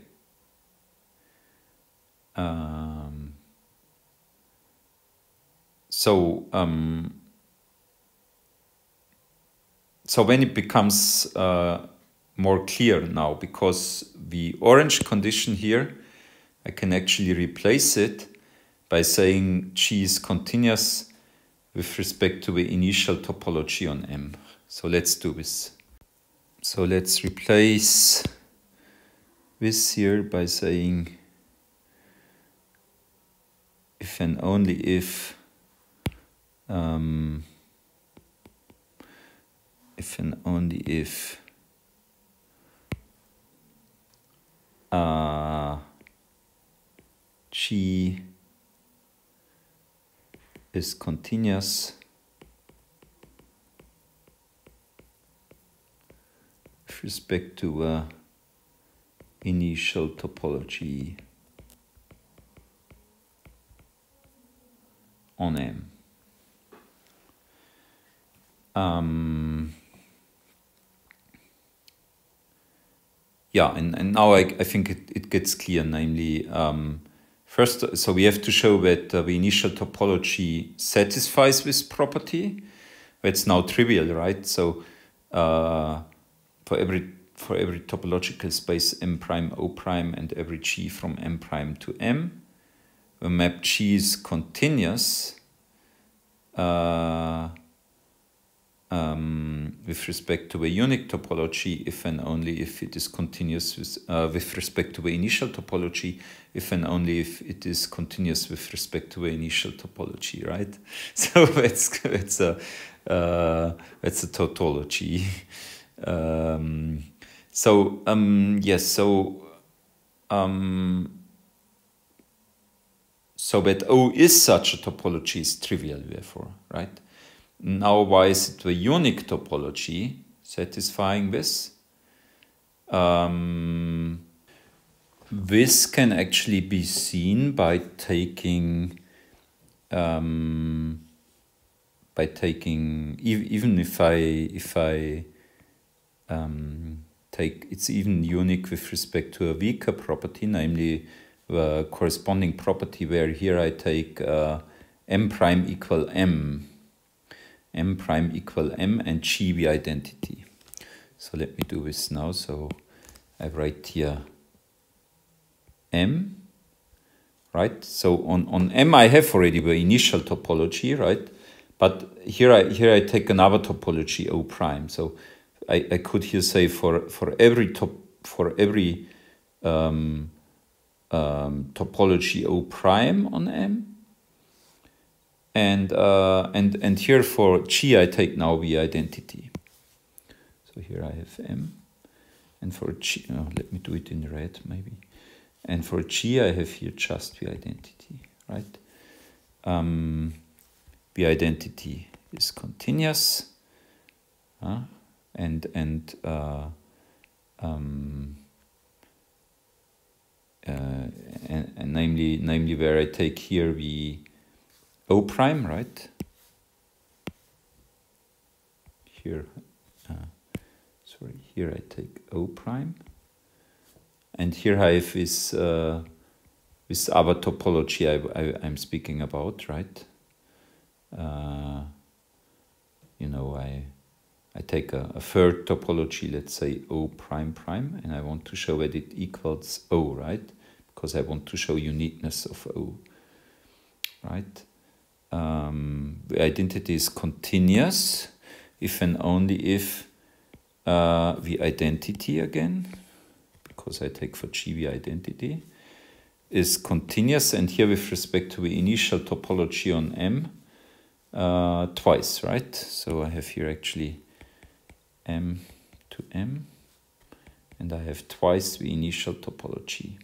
So when it becomes more clear now, because the orange condition here, I can actually replace it by saying G is continuous with respect to the initial topology on M. So let's do this. So let's replace this here by saying if and only if G is continuous with respect to initial topology on M. Yeah, and now I think it gets clear, namely, first, so we have to show that the initial topology satisfies this property. That's now trivial, right? So for every topological space M prime O prime and every G from M prime to M, the map G is continuous with respect to a unique topology if and only if it is continuous with respect to the initial topology, if and only if it is continuous with respect to the initial topology, right? So that's a tautology. So that O is such a topology is trivial, therefore, right? Now, why is it the unique topology satisfying this? This can actually be seen by taking even if I take, it's even unique with respect to a weaker property, namely the corresponding property where here I take m prime equal m and G the identity. So let me do this now. So I write here m, right? So on m I have already the initial topology, right? But here I take another topology O prime. So I could here say for every topology O prime on M, and here for G I take now the identity. So here I have M, and for G, let me do it in red maybe, and for G I have here just the identity, right? The identity is continuous, and namely where I take here the O prime, right? Here, here I take O prime, and here I have this other topology I'm speaking about, right? I take a third topology, let's say O prime prime, and I want to show that it equals O, right? Because I want to show uniqueness of O, right? The identity is continuous if and only if the identity again, because I take for G the identity, is continuous, and here with respect to the initial topology on M, twice, right? So I have here actually M to M, and I have twice the initial topology.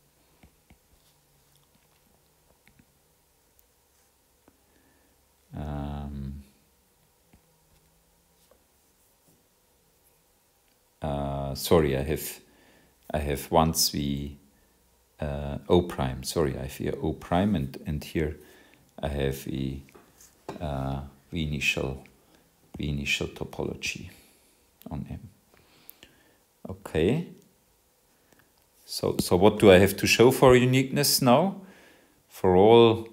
Sorry, I have once the O prime. Sorry, I have here O prime, and here I have the initial topology on M. Okay. So what do I have to show for uniqueness now? For all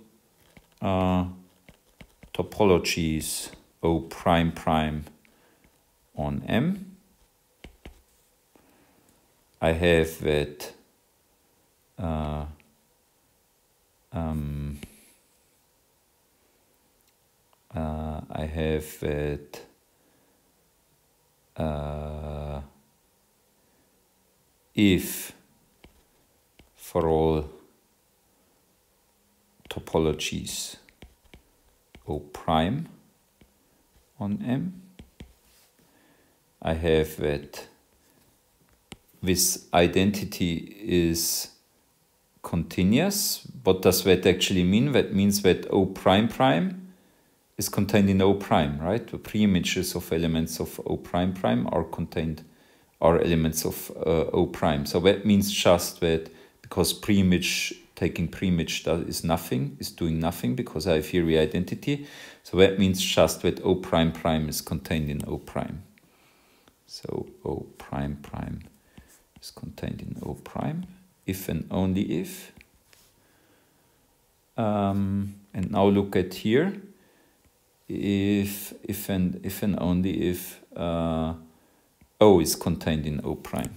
topologies O prime prime on M, I have that I have that if for all topologies O prime on M, I have that this identity is continuous. What does that actually mean? That means that O prime prime is contained in O prime, right? The preimages of elements of O prime prime are elements of O prime. So that means just that because taking preimage is doing nothing because I have here the identity. So that means just that O prime prime is contained in O prime. So O prime prime is contained in O prime, if and only if. And now look at here. If and only if O is contained in O prime.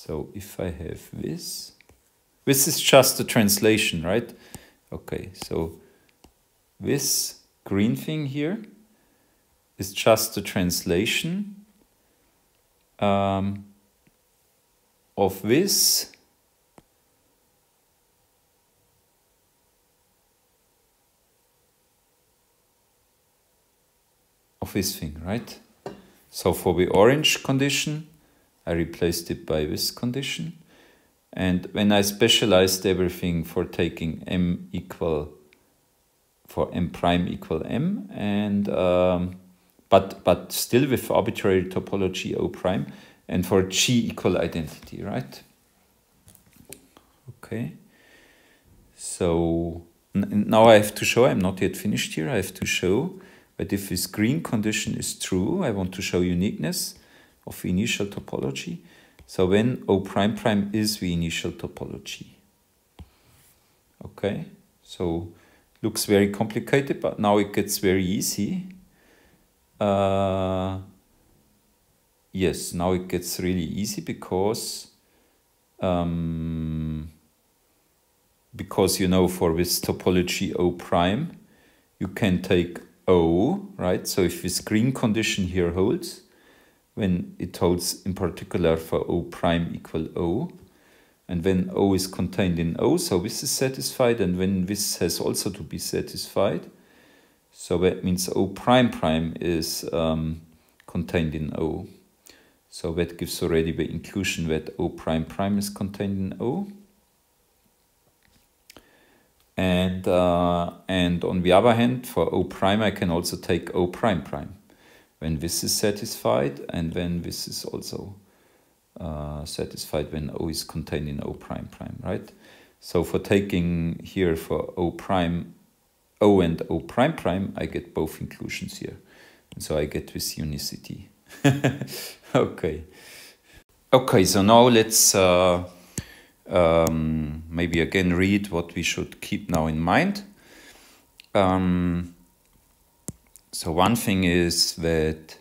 So if I have this is just a translation, right? Okay, so this green thing here is just a translation of this thing, right? So for the orange condition, I replaced it by this condition. And when I specialized everything for taking m prime equal m, and but still with arbitrary topology O prime, and for G equal identity, right? Okay. So now I have to show, I'm not yet finished here, I have to show that if this green condition is true, I want to show uniqueness of the initial topology. So when O prime prime is the initial topology. Okay, so looks very complicated, but now it gets very easy. Yes, now it gets really easy because you know, for this topology O prime, you can take O, right? So if this green condition here holds, when it holds in particular for O prime equal O, and when O is contained in O, so this is satisfied, and when this has also to be satisfied, so that means O prime prime is contained in O. So that gives already the inclusion that O prime prime is contained in O. And on the other hand, for O prime, I can also take O prime prime when this is satisfied, and when this is also satisfied when O is contained in O prime prime, right? So for taking here for O prime, O and O prime prime, I get both inclusions here. And so I get this unicity. Okay. Okay, so now let's maybe again read what we should keep now in mind. So one thing is that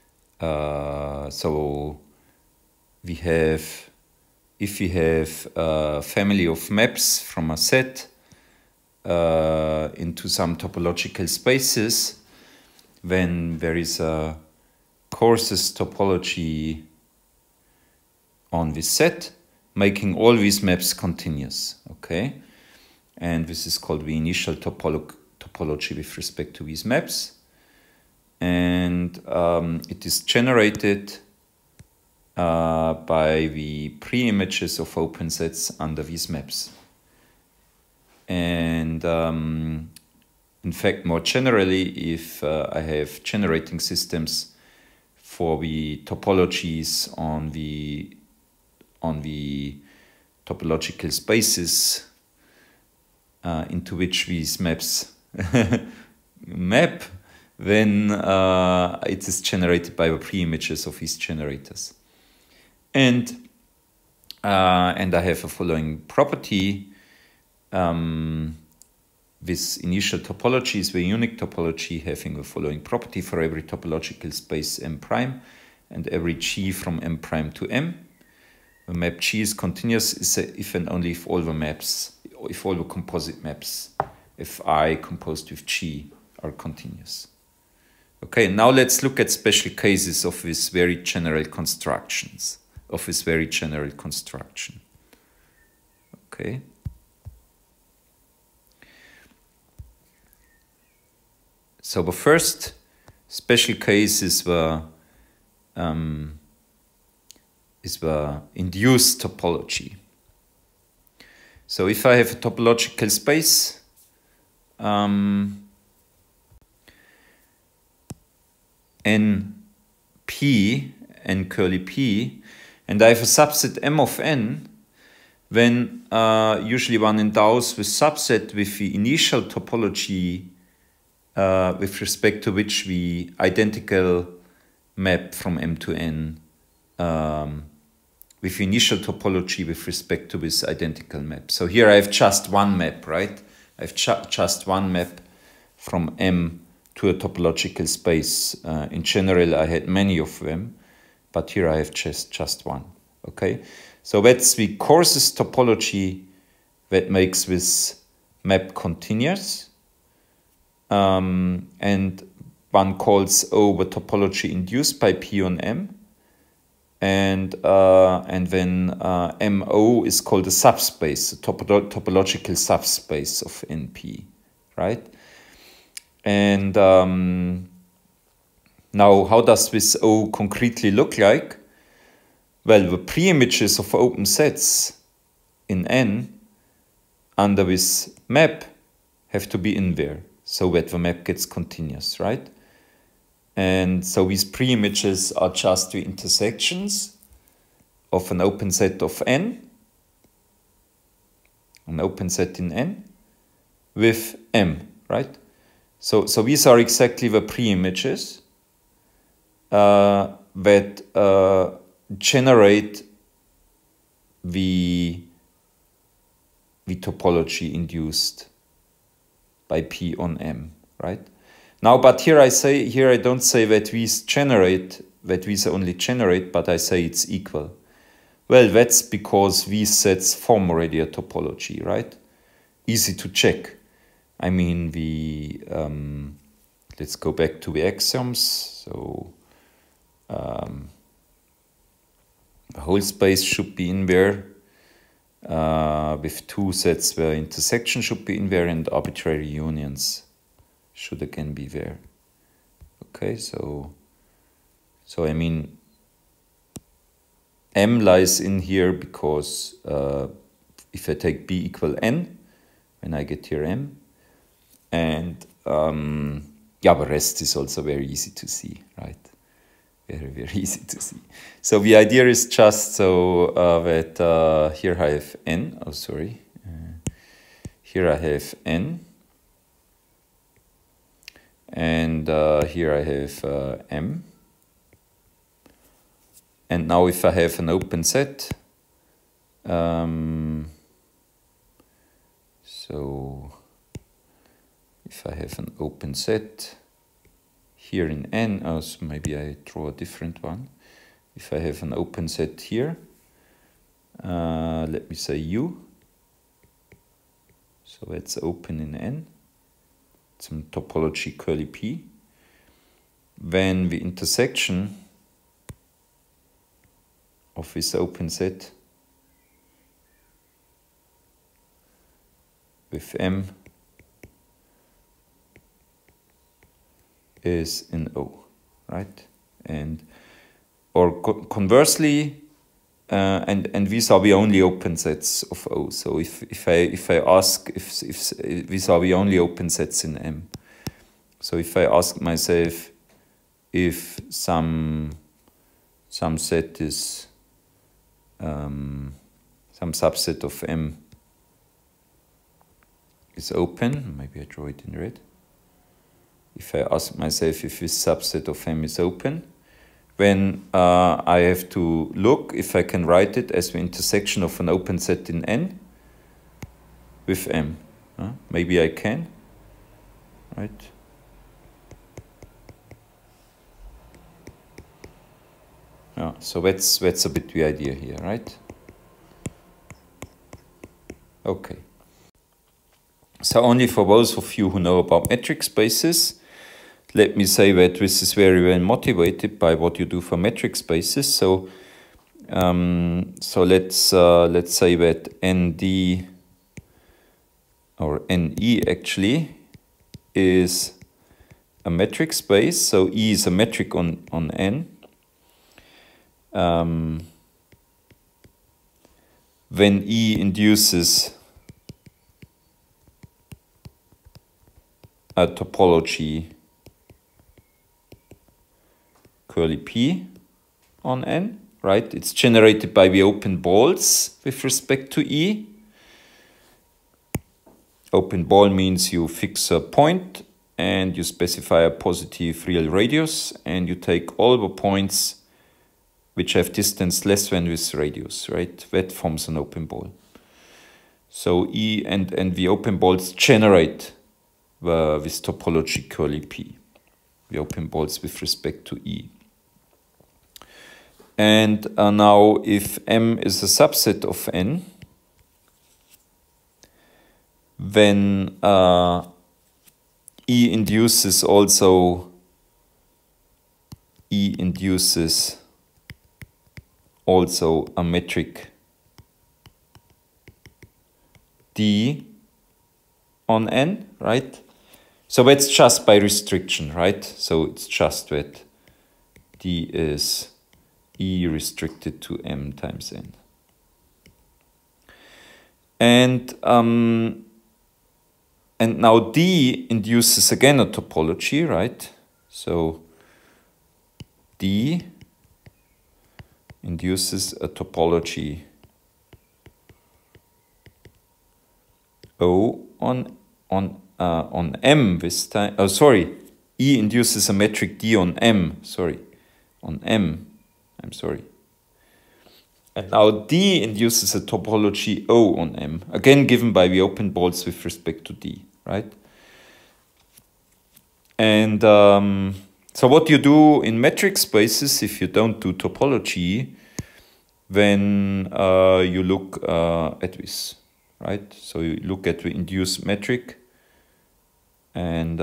so we have, if we have a family of maps from a set into some topological spaces, when there is a coarses topology on this set, making all these maps continuous, okay? And this is called the initial topology with respect to these maps. And it is generated by the pre-images of open sets under these maps. And in fact, more generally, if I have generating systems for the topologies on the topological spaces into which these maps map, then it is generated by the pre-images of these generators. And I have a following property. This initial topology is the unique topology having the following property for every topological space M prime and every G from M prime to M. The map G is continuous if and only if all the maps, if all the composite maps, if I composed with G are continuous. Okay, now let's look at special cases of this very general constructions, of this very general construction. Okay. So the first special case is the induced topology. So if I have a topological space, N curly P, and I have a subset M of N, then usually one endows the subset with the initial topology with respect to which the identical map from M to N with initial topology with respect to this identical map. So here I have just one map, right? I have just one map from M to a topological space. In general, I had many of them, but here I have just one, okay? So that's the coarsest topology that makes this map continuous. And one calls O the topology induced by P on M. And then MO is called a subspace, a topological subspace of NP, right? And now, how does this O concretely look like? Well, the preimages of open sets in N under this map have to be in there so that the map gets continuous, right? And so these preimages are just the intersections of an open set of N, an open set in N, with M, right? So these are exactly the preimages that generate the topology induced by P on M, right? Now, but here I don't say that these only generate, but I say it's equal. Well, that's because these sets form already a topology, right? Easy to check. I mean, let's go back to the axioms. So the whole space should be in there with two sets where intersection should be in there and arbitrary unions should again be there. Okay, so I mean, M lies in here because if I take B equal N, then I get here M. And yeah, the rest is also very easy to see, right? Very, very easy to see. So the idea is just so that here I have N, oh sorry, here I have N, and here I have M. And now if I have an open set, so if I have an open set here in N, oh, so maybe I draw a different one. If I have an open set here, let me say U, so that's open in N, some topology curly P, then the intersection of this open set with M is in O, right? And or conversely, and these are the only open sets of O. So if I ask if these are the only open sets in M, so if I ask myself if some set is some subset of M is open, maybe I draw it in red. If I ask myself if this subset of M is open, then I have to look if I can write it as the intersection of an open set in N with M. Maybe I can, right? Yeah, so that's a bit the idea here, right? Okay. So only for those of you who know about metric spaces, let me say that this is very well motivated by what you do for metric spaces. So, let's say that ND or NE actually is a metric space. So E is a metric on N. When E induces a topology curly P on N, right? It's generated by the open balls with respect to E. Open ball means you fix a point and you specify a positive real radius and you take all the points which have distance less than this radius, right? That forms an open ball. So E and the open balls generate this topology curly P, the open balls with respect to E. And now if M is a subset of N, then E induces also a metric D on N, right? So that's just by restriction, right? So it's just that D is E restricted to M times N. And now D induces again a topology, right? So D induces a topology O on M this time. Oh, sorry. E induces a metric D on M. Sorry. On M. I'm sorry. And now D induces a topology O on M. Again, given by the open balls with respect to D, right? And so what you do in metric spaces, if you don't do topology, then you look at this, right? So you look at the induced metric, and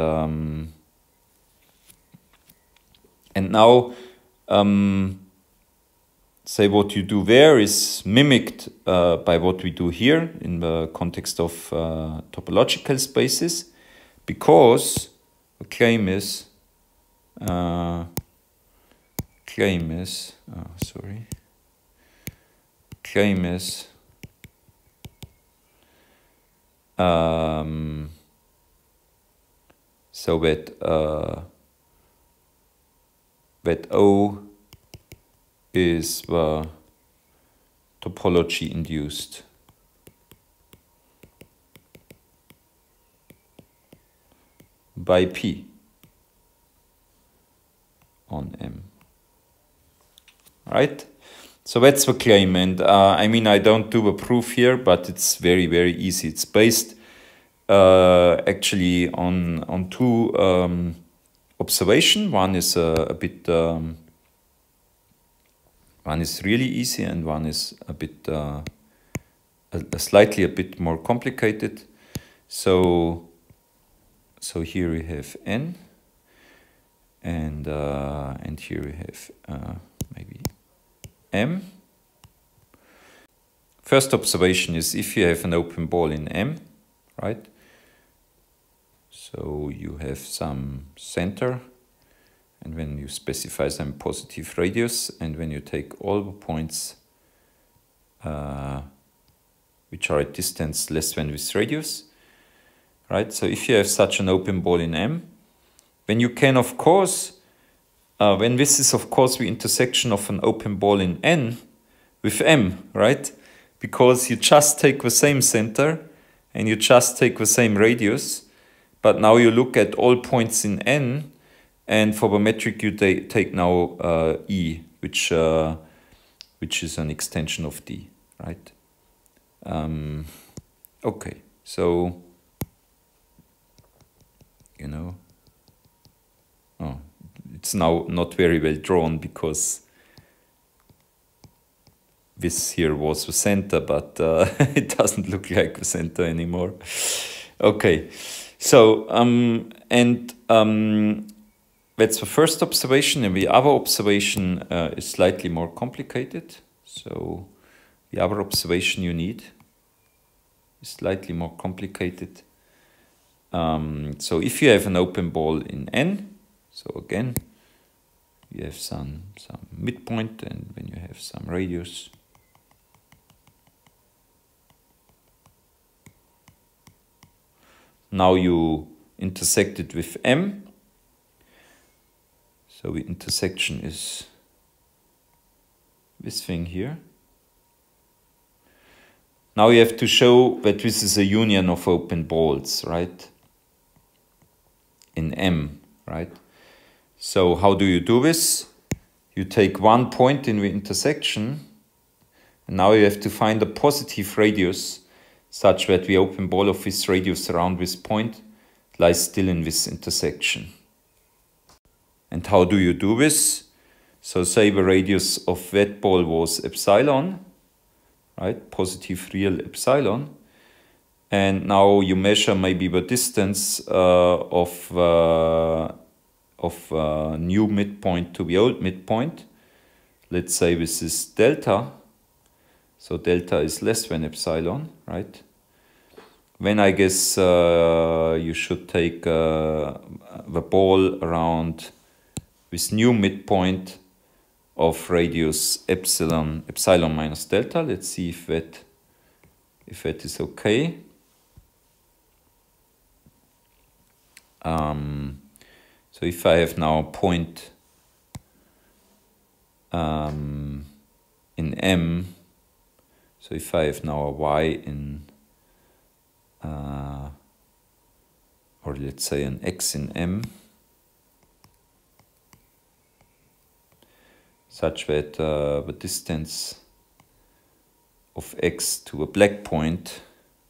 now say what you do there is mimicked by what we do here in the context of topological spaces, because the claim is so that O is the topology induced by P on M. Right? So that's the claim, and I mean, I don't do a proof here, but it's very, very easy. It's based actually on two observations. One is a bit one is really easy, and one is a bit slightly a bit more complicated. So here we have N, and here we have maybe M. First observation is if you have an open ball in M, right? So you have some center, and when you specify some positive radius, and when you take all the points which are at distance less than this radius, right? So if you have such an open ball in M, then you can, of course, when this is, of course, the intersection of an open ball in N with M, right? Because you just take the same center and you just take the same radius, but now you look at all points in N, and for the metric you take now E, which is an extension of D, right? Okay, so you know, it's now not very well drawn because this here was the center, but it doesn't look like the center anymore. Okay, so that's the first observation, and the other observation is slightly more complicated. So the other observation you need is slightly more complicated. So if you have an open ball in N, so again, you have some midpoint, and when you have some radius, now you intersect it with M. So the intersection is this thing here. Now you have to show that this is a union of open balls, right? In M, right? So how do you do this? You take one point in the intersection, and now you have to find a positive radius such that the open ball of this radius around this point lies still in this intersection. And how do you do this? So say the radius of that ball was epsilon, right? Positive real epsilon. And now you measure maybe the distance of new midpoint to the old midpoint. Let's say this is delta. So delta is less than epsilon, right? Then I guess you should take the ball around this new midpoint of radius epsilon minus delta. Let's see if that is okay. So if I have now a point in M, so if I have now a y in, or let's say an x in M, such that the distance of x to a black point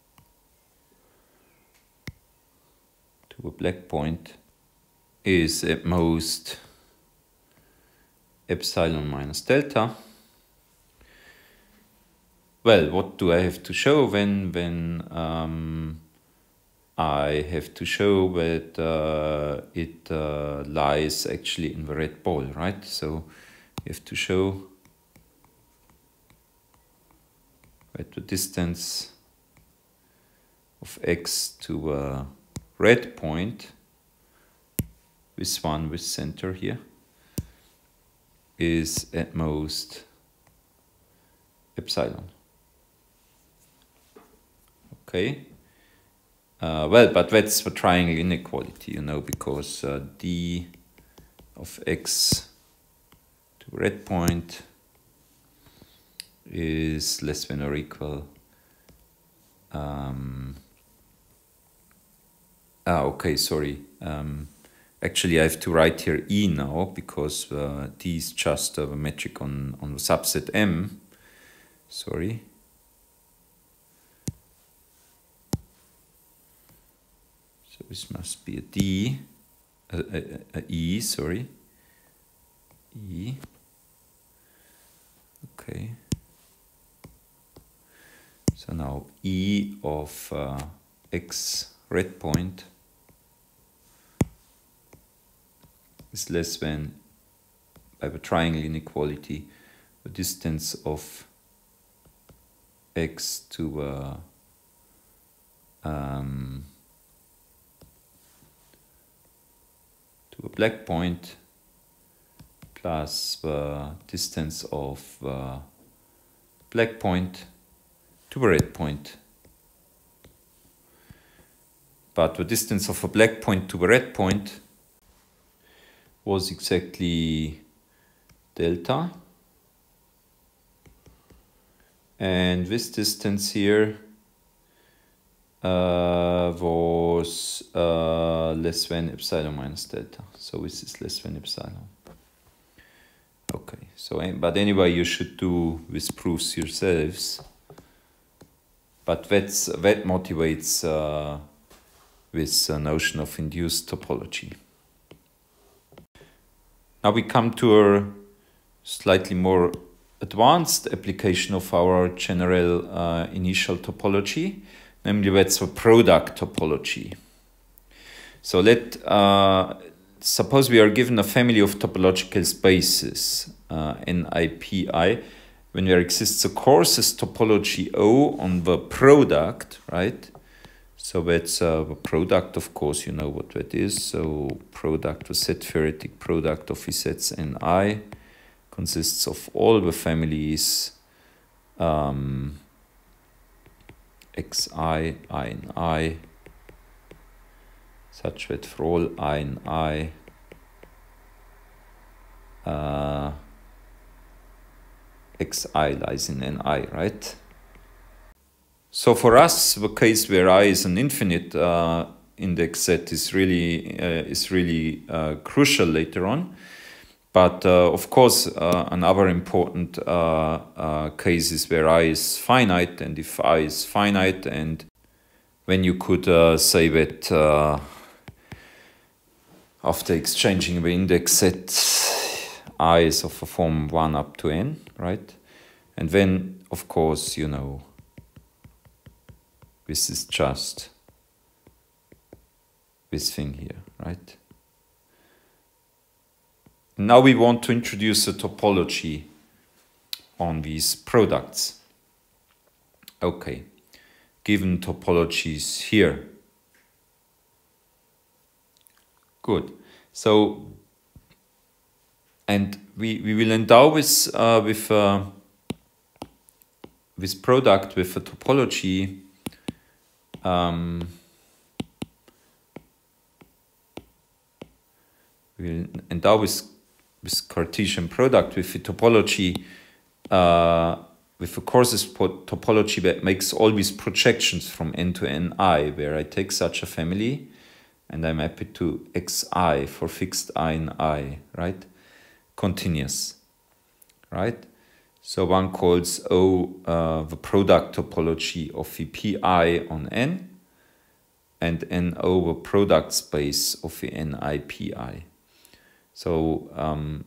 is at most epsilon minus delta. Well, what do I have to show when I have to show that it lies actually in the red ball, right? So you have to show that the distance of x to a red point, this one with center here, is at most epsilon. Okay. Well, but that's the triangle inequality, you know, because d of x to red point is less than or equal. Okay, sorry. Actually, I have to write here E now because D is just a metric on the subset M. Sorry. So this must be a D, a E, sorry. E. Okay. So now E of x red point is less than, by the triangle inequality, the distance of x to a black point plus the distance of black point to the red point. But the distance of a black point to the red point was exactly delta. And this distance here was less than epsilon minus delta. So this is less than epsilon. Okay, so but anyway, you should do these proofs yourselves. But that motivates this notion of induced topology. Now we come to a slightly more advanced application of our general initial topology, namely that's the product topology. So suppose we are given a family of topological spaces, NIPI, when there exists a coarses topology O on the product, right? So that's the product, of course, you know what that is. So product, the set theoretic product of the sets Ni consists of all the families xi, I in I, such that for all I in I, xi lies in Ni, right? So for us, the case where I is an infinite index set is really crucial later on. But of course, another important case is where I is finite, and if I is finite, and when you could say that after exchanging the index set I is of a form 1 up to n, right? And then, of course, you know, this is just this thing here, right? Now we want to introduce a topology on these products. Okay, given topologies here. Good. So, and we will endow this this product with a topology we'll endow this Cartesian product with a topology with a courses topology that makes all these projections from n to ni, where I take such a family and I map it to xi for fixed I in I, right? Continuous, right? So one calls O the product topology of the Pi on N, and NO the product space of the Ni Pi. So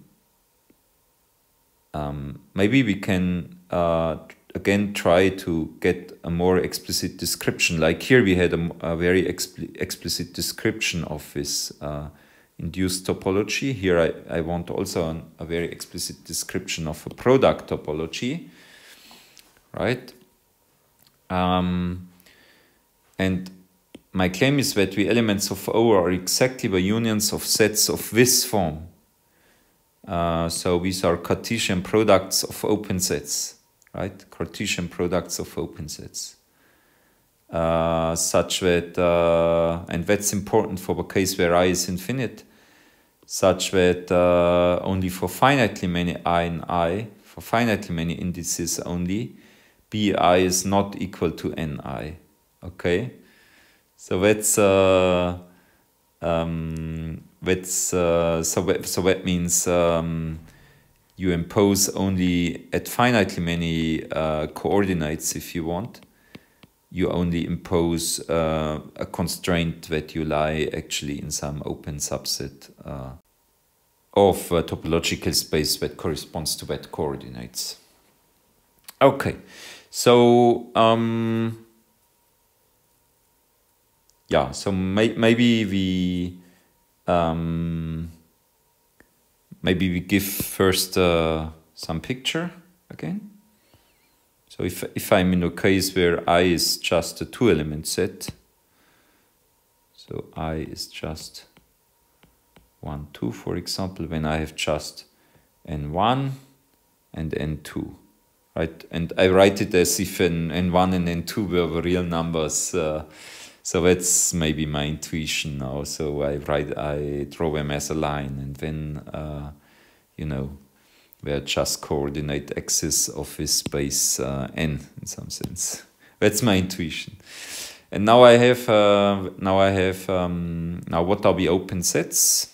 maybe we can again try to get a more explicit description. Like here we had a very explicit description of this induced topology. Here I want also a very explicit description of a product topology, right? And my claim is that the elements of O are exactly the unions of sets of this form. So these are Cartesian products of open sets, right? Cartesian products of open sets. Such that, and that's important for the case where I is infinite, such that only for finitely many I in I, for finitely many indices only, Bi is not equal to Ni, okay? So that's, so that means you impose only at finitely many coordinates if you want. You only impose a constraint that you lie actually in some open subset of a topological space that corresponds to that coordinates. Okay, so yeah, so maybe we give first some picture again. So if I'm in a case where I is just a two-element set, so I is just 1, 2, for example, when I have just n1 and n2, right? And I write it as if n1 and n2 were the real numbers. So that's maybe my intuition now. So I draw them as a line, and then you know, they're just coordinate axis of this space n in some sense. That's my intuition. And now I have now what are the open sets?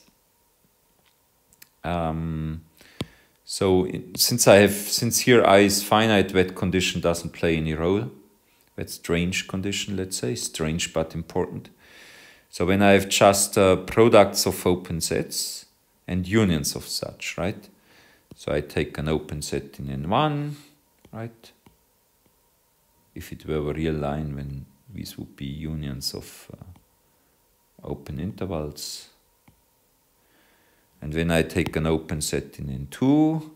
So since here I is finite, that condition doesn't play any role. That strange condition, let's say, strange but important. So when I have just products of open sets and unions of such, right? So I take an open set in N1, right? If it were a real line, then these would be unions of open intervals. And when I take an open set in N2,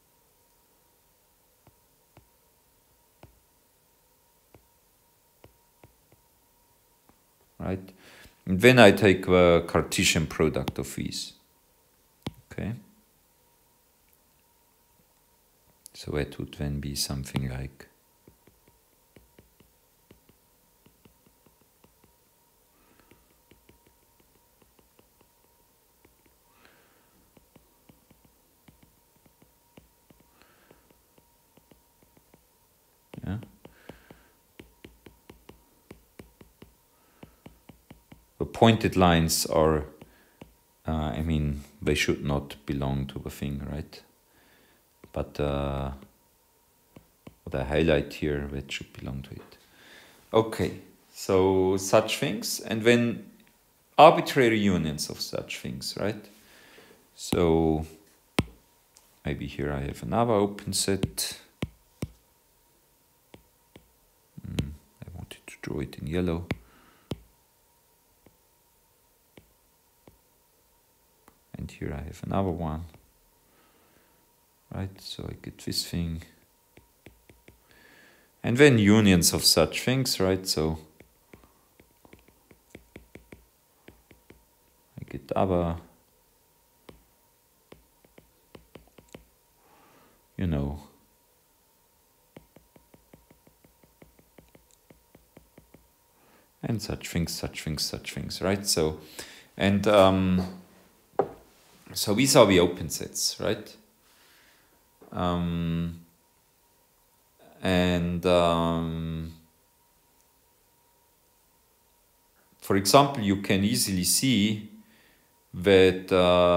right? And then I take the Cartesian product of these, okay? So that would then be something like yeah. The pointed lines are, I mean, they should not belong to the thing, right? But what I highlight here, that should belong to it. Okay, so such things, and then arbitrary unions of such things, right? So maybe here I have another open set. I wanted to draw it in yellow. And here I have another one. Right, so I get this thing. And then unions of such things, right? So I get other, you know, and such things, right? So, and so these are the open sets, right? For example, you can easily see that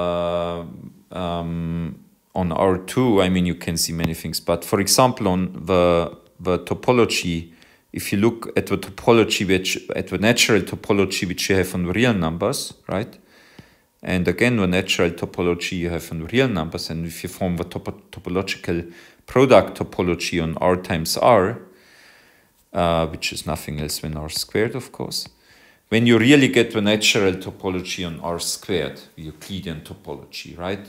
on R2, I mean, you can see many things, but for example, on the topology, if you look at the topology, at the natural topology which you have on real numbers, right? And again, the natural topology you have on real numbers, and if you form the topological product topology on R times R, which is nothing else than R squared, of course, when you really get the natural topology on R squared, the Euclidean topology, right?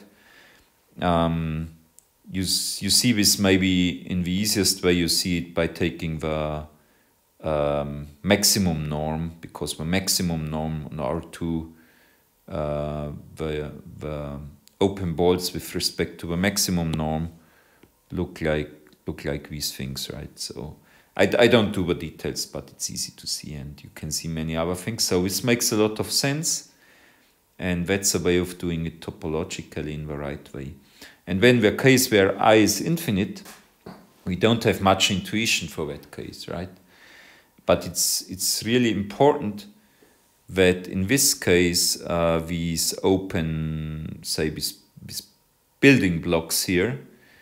You see this maybe in the easiest way, you see it by taking the maximum norm, because the maximum norm on R2, the open balls with respect to the maximum norm look like these things, right? So I don't do the details, but it's easy to see, and you can see many other things. So this makes a lot of sense, and that's a way of doing it topologically in the right way. And when the case where I is infinite, we don't have much intuition for that case, right? But it's really important that in this case, these open, say, these building blocks here,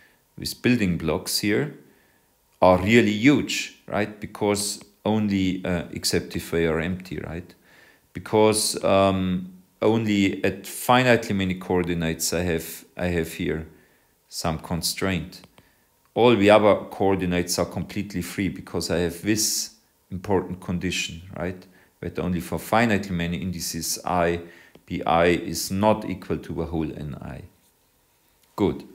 are really huge, right? Because only, except if they are empty, right? Because only at finitely many coordinates I have here some constraint. All the other coordinates are completely free because I have this important condition, right? That only for finitely many indices I, Bi is not equal to the whole Ni. Good.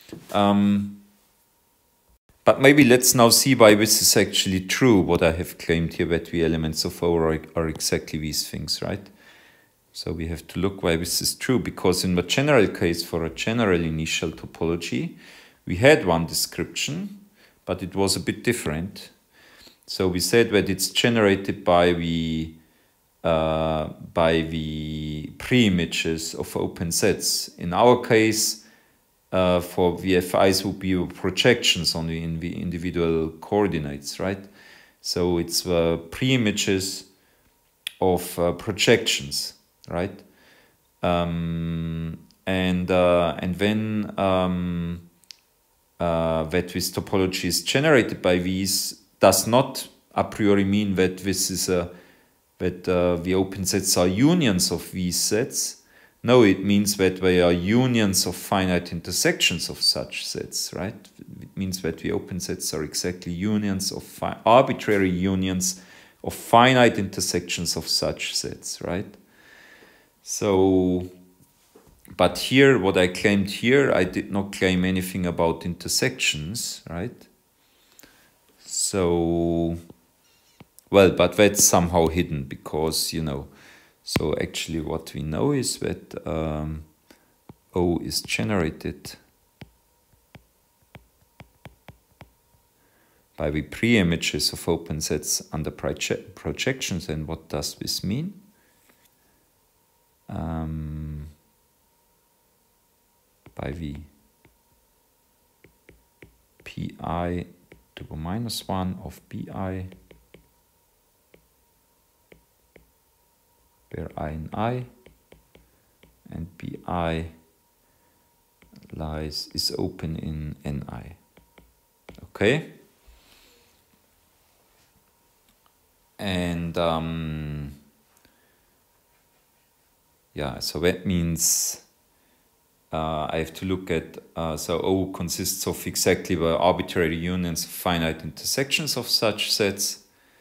But maybe let's now see why this is actually true, what I have claimed here, that the elements of O are exactly these things, right? So we have to look why this is true, because in the general case, for a general initial topology, we had one description, but it was a bit different. So we said that it's generated by the pre-images of open sets. In our case, for VFIs would be projections on the individual coordinates, right? So it's the pre-images of projections, right? And when that this topology is generated by these does not a priori mean that this is the open sets are unions of these sets. No, it means that they are unions of finite intersections of such sets, right? It means that the open sets are exactly unions of arbitrary unions of finite intersections of such sets, right? So, but here, what I claimed here, I did not claim anything about intersections, right? So, well, but that's somehow hidden because, you know, so actually what we know is that O is generated by the pre-images of open sets under projections. And what does this mean? By the Pi to the minus 1 of Bi, where I in I, and Bi is open in Ni. Okay? And yeah, so that means I have to look at, so O consists of exactly the arbitrary unions of finite intersections of such sets.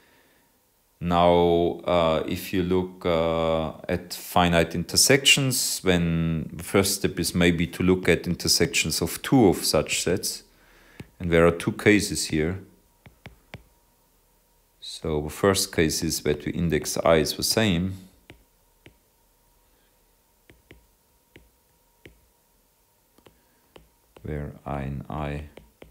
Now, if you look at finite intersections, then the first step is maybe to look at intersections of two of such sets. And there are two cases here. So the first case is that the index I is the same. Where I in I,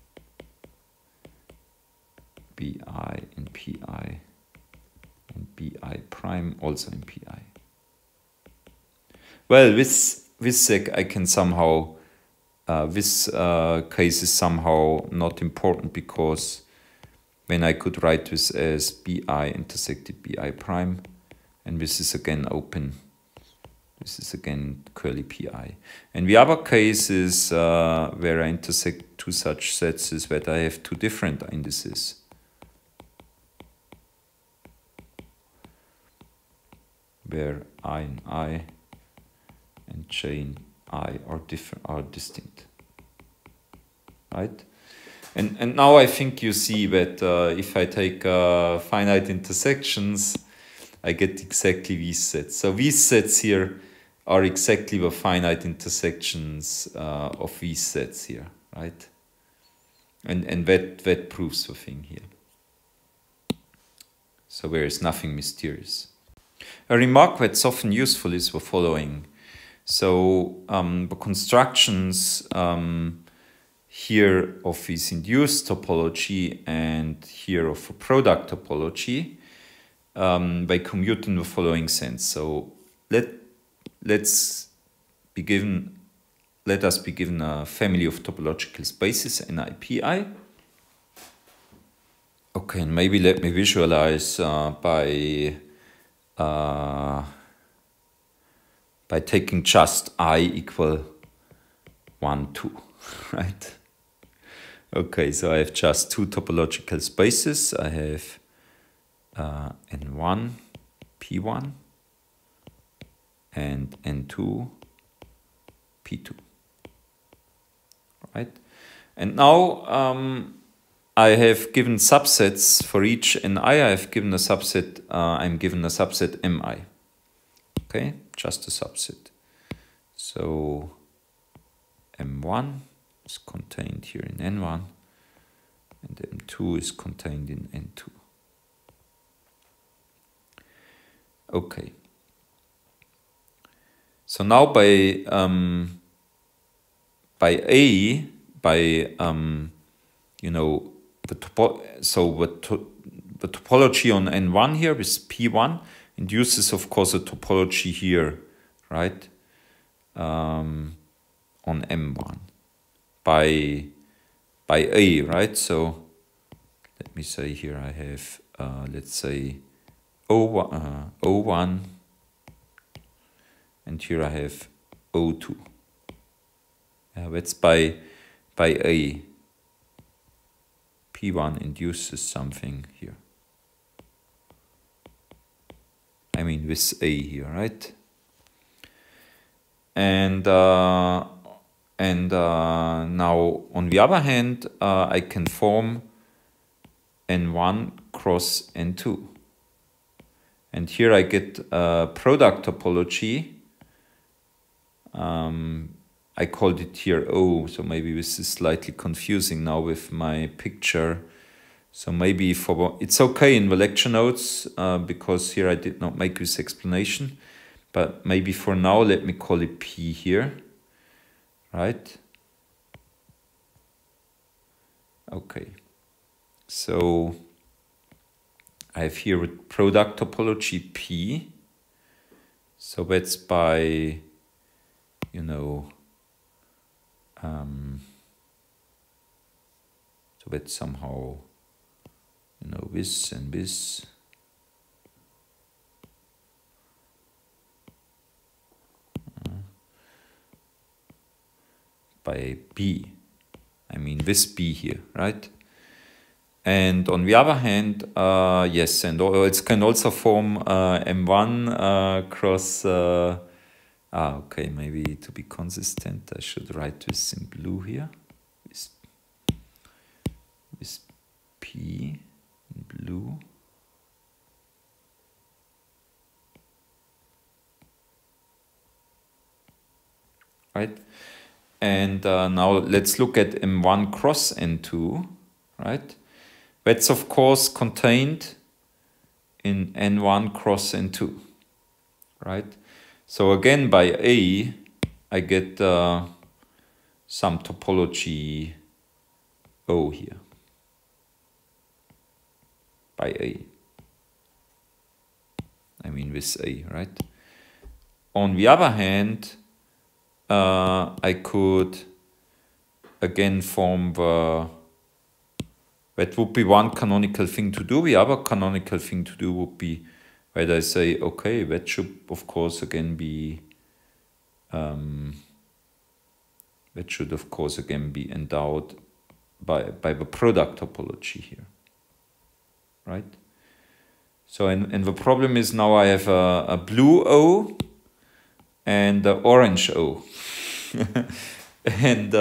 Bi in Pi, and Bi prime also in Pi. Well, this sec I can somehow, this case is somehow not important, because then I could write this as Bi intersected Bi prime, and this is again open. This is again curly Pi. And the other case is where I intersect two such sets is that I have two different indices. Where I in I and J in I are distinct. Right? And now I think you see that if I take finite intersections, I get exactly these sets. So these sets here are exactly the finite intersections of these sets here, right? And that proves the thing here. So there is nothing mysterious. A remark that's often useful is the following. So the constructions here of this induced topology and here of a product topology, they commute in the following sense. So let us be given a family of topological spaces NiPi. Okay, and maybe let me visualize by taking just I equal 1, 2, right? Okay, so I have just two topological spaces. I have N1, P1, and N2, P2, right? And now I have given subsets for each Ni. I have given a subset, I'm given a subset Mi, okay? Just a subset. So M1 is contained here in N1, and M2 is contained in N2. Okay. So now by you know, the topology on N1 here with P1 induces, of course, a topology here, right? On M1 by A, right? So let me say here I have let's say O1, and here I have O2. That's by A. P1 induces something here. I mean with A here, right? And now on the other hand, I can form N1 cross N2. And here I get a product topology. I called it here O, so maybe this is slightly confusing now with my picture. So maybe it's okay in the lecture notes because here I did not make this explanation. But maybe for now, let me call it P here, right? Okay, so I have here a product topology P. So that's by, you know, so that's somehow, you know, this and this. By B, I mean this B here, right? And on the other hand, yes, and it can also form M1 cross Okay, maybe to be consistent, I should write this in blue here, with P in blue. Right? And now let's look at M1 cross N2, right? That's of course contained in N1 cross N2, right? So again, by A, I get some topology O here, by A. I mean with A, right? On the other hand, I could again form that would be one canonical thing to do. The other canonical thing to do would be that I say, okay, that should of course again be endowed by the product topology here, right? So and the problem is now I have a blue O and the orange O. and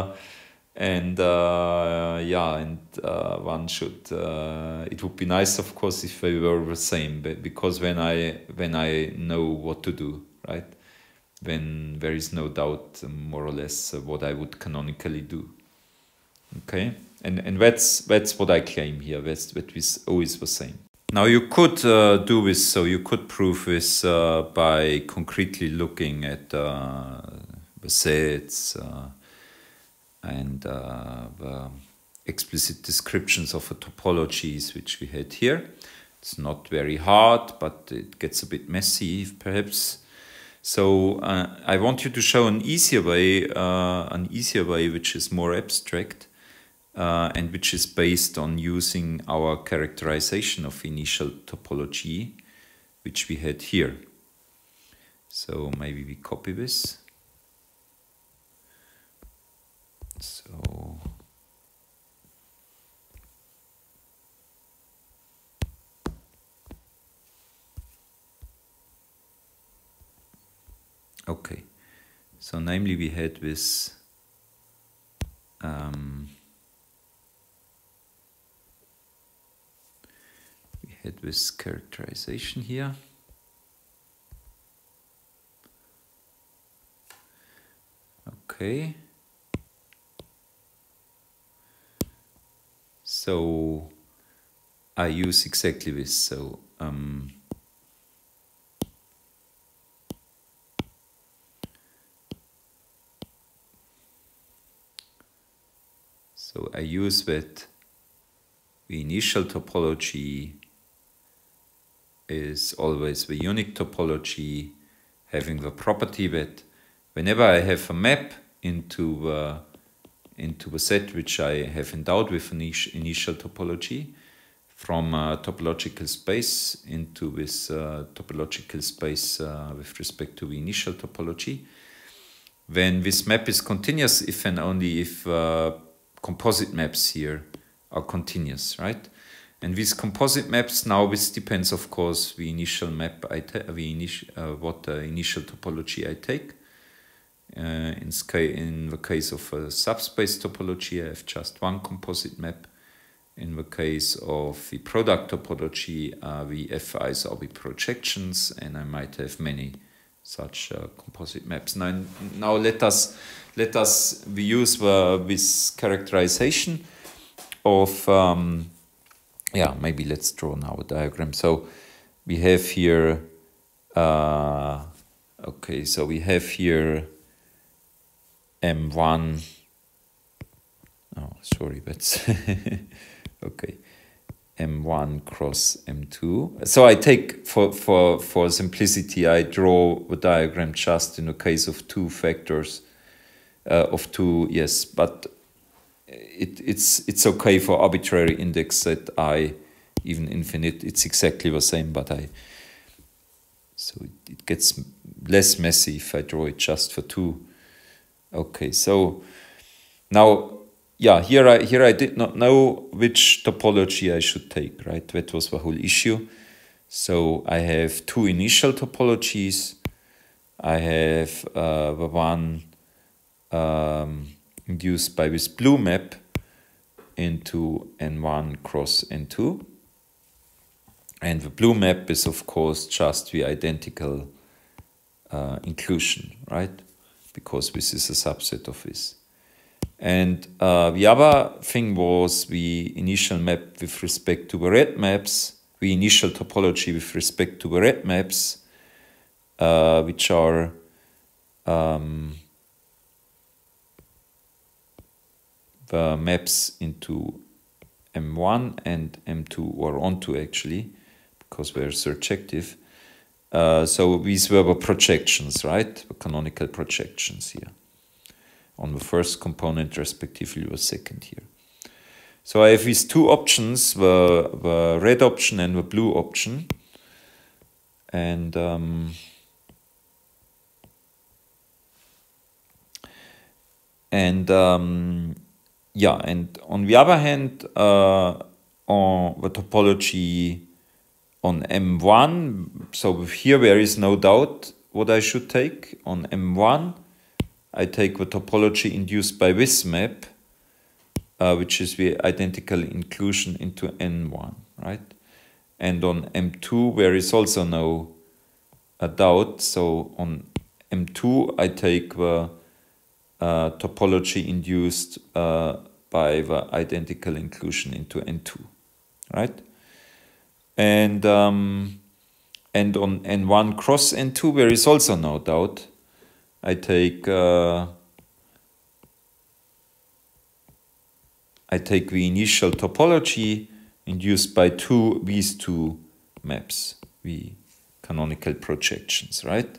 one should it would be nice of course if they were the same, but because when I know what to do, right, then there is no doubt more or less what I would canonically do. Okay, and that's what I claim here, that this O is the same. Now you could do this, so you could prove this by concretely looking at the sets and the explicit descriptions of the topologies which we had here. It's not very hard, but it gets a bit messy perhaps. So I want you to show an easier way which is more abstract and which is based on using our characterization of initial topology, which we had here. So maybe we copy this. So okay, so namely we had this characterization here. Okay. So I use exactly this. So I use that the initial topology is always the unique topology, having the property that whenever I have a map into the set which I have endowed with an initial topology, from a topological space into this topological space with respect to the initial topology, then this map is continuous if and only if composite maps here are continuous, right? And these composite maps, now this depends of course the initial map I take, what initial topology I take. In the case of a subspace topology, I have just one composite map. In the case of the product topology, the FIs are the projections, and I might have many such composite maps. Now let us use this characterization of maybe let's draw now a diagram. So we have here okay, so we have here M1. Oh, sorry, that's okay. M1 cross M2. So I take, for simplicity, I draw the diagram just in the case of two factors of two, yes, but it's okay for arbitrary index set I, even infinite, it's exactly the same, but so it gets less messy if I draw it just for two. Okay, so now, yeah, here I did not know which topology I should take, right? That was the whole issue. So I have two initial topologies. I have the one induced by this blue map into N1 cross N2. And the blue map is, of course, just the identical inclusion, right? Because this is a subset of this. And the other thing was the initial map with respect to the red maps, the initial topology with respect to the red maps, which are the maps into M1 and M2, or onto actually, because they're surjective. So these were the projections, right? The canonical projections here on the first component, respectively the second here. So I have these two options, the red option and the blue option. And yeah, and on the other hand, on the topology on M1, so here there is no doubt what I should take. On M1, I take the topology induced by this map, which is the identical inclusion into N1, right? And on M2, there is also no doubt. So on M2, I take the topology induced by the identical inclusion into N2, right? And on N1 cross N2, there is also no doubt. I take the initial topology induced by these two maps, the canonical projections, right?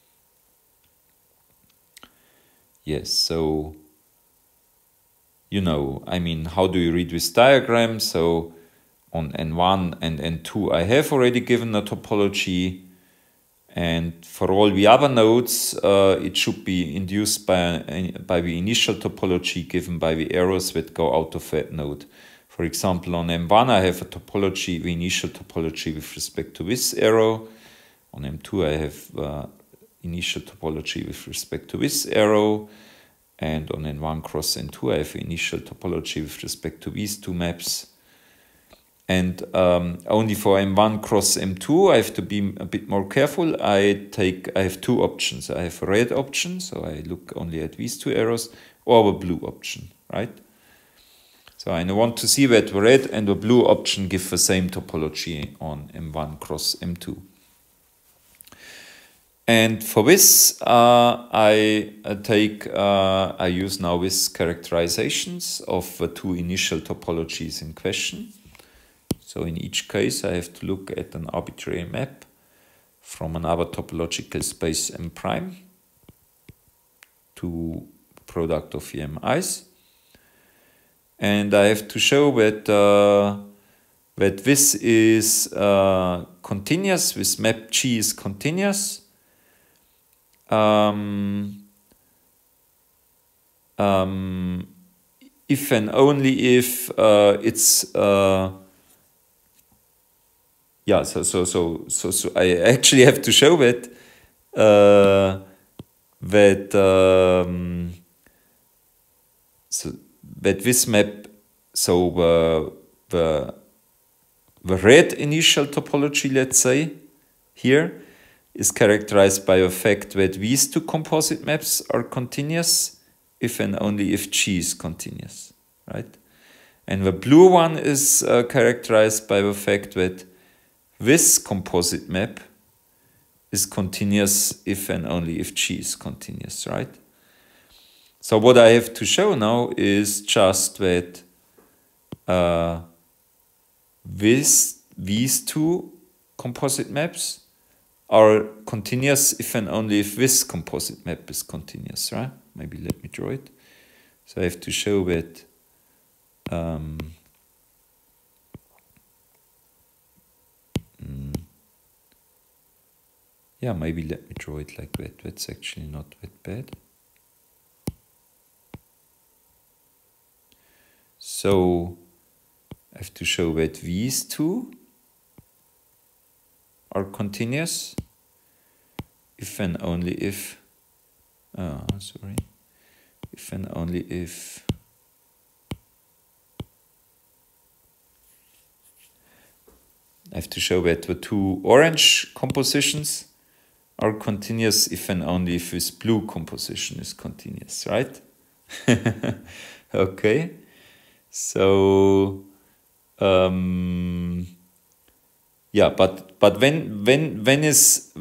Yes, so, you know, I mean, how do you read this diagram? So on N1 and N2, I have already given a topology, and for all the other nodes, it should be induced by the initial topology given by the arrows that go out of that node. For example, on M1, I have a topology, the initial topology with respect to this arrow. On M2, I have initial topology with respect to this arrow. And on N1 cross N2, I have initial topology with respect to these two maps. And only for M1 cross M2, I have to be a bit more careful. I have two options. I have a red option, so I look only at these two arrows, or the blue option, right? So I want to see that the red and the blue option give the same topology on M1 cross M2. And for this, I use now these characterizations of the two initial topologies in question. So in each case, I have to look at an arbitrary map from another topological space M prime to product of the MIs. And I have to show that, that this is continuous, this map G is continuous. If and only if it's yeah, so I actually have to show that that this map, so the red initial topology, let's say here, is characterized by the fact that these two composite maps are continuous if and only if G is continuous, right? And the blue one is characterized by the fact that this composite map is continuous if and only if G is continuous, right? So what I have to show now is just that these two composite maps are continuous if and only if this composite map is continuous, right? Maybe let me draw it. So I have to show that yeah, maybe let me draw it like that. That's actually not that bad. So I have to show that these two are continuous if and only if, if and only if I have to show that the two orange compositions are continuous if and only if this blue composition is continuous, right? Okay, so yeah, but when is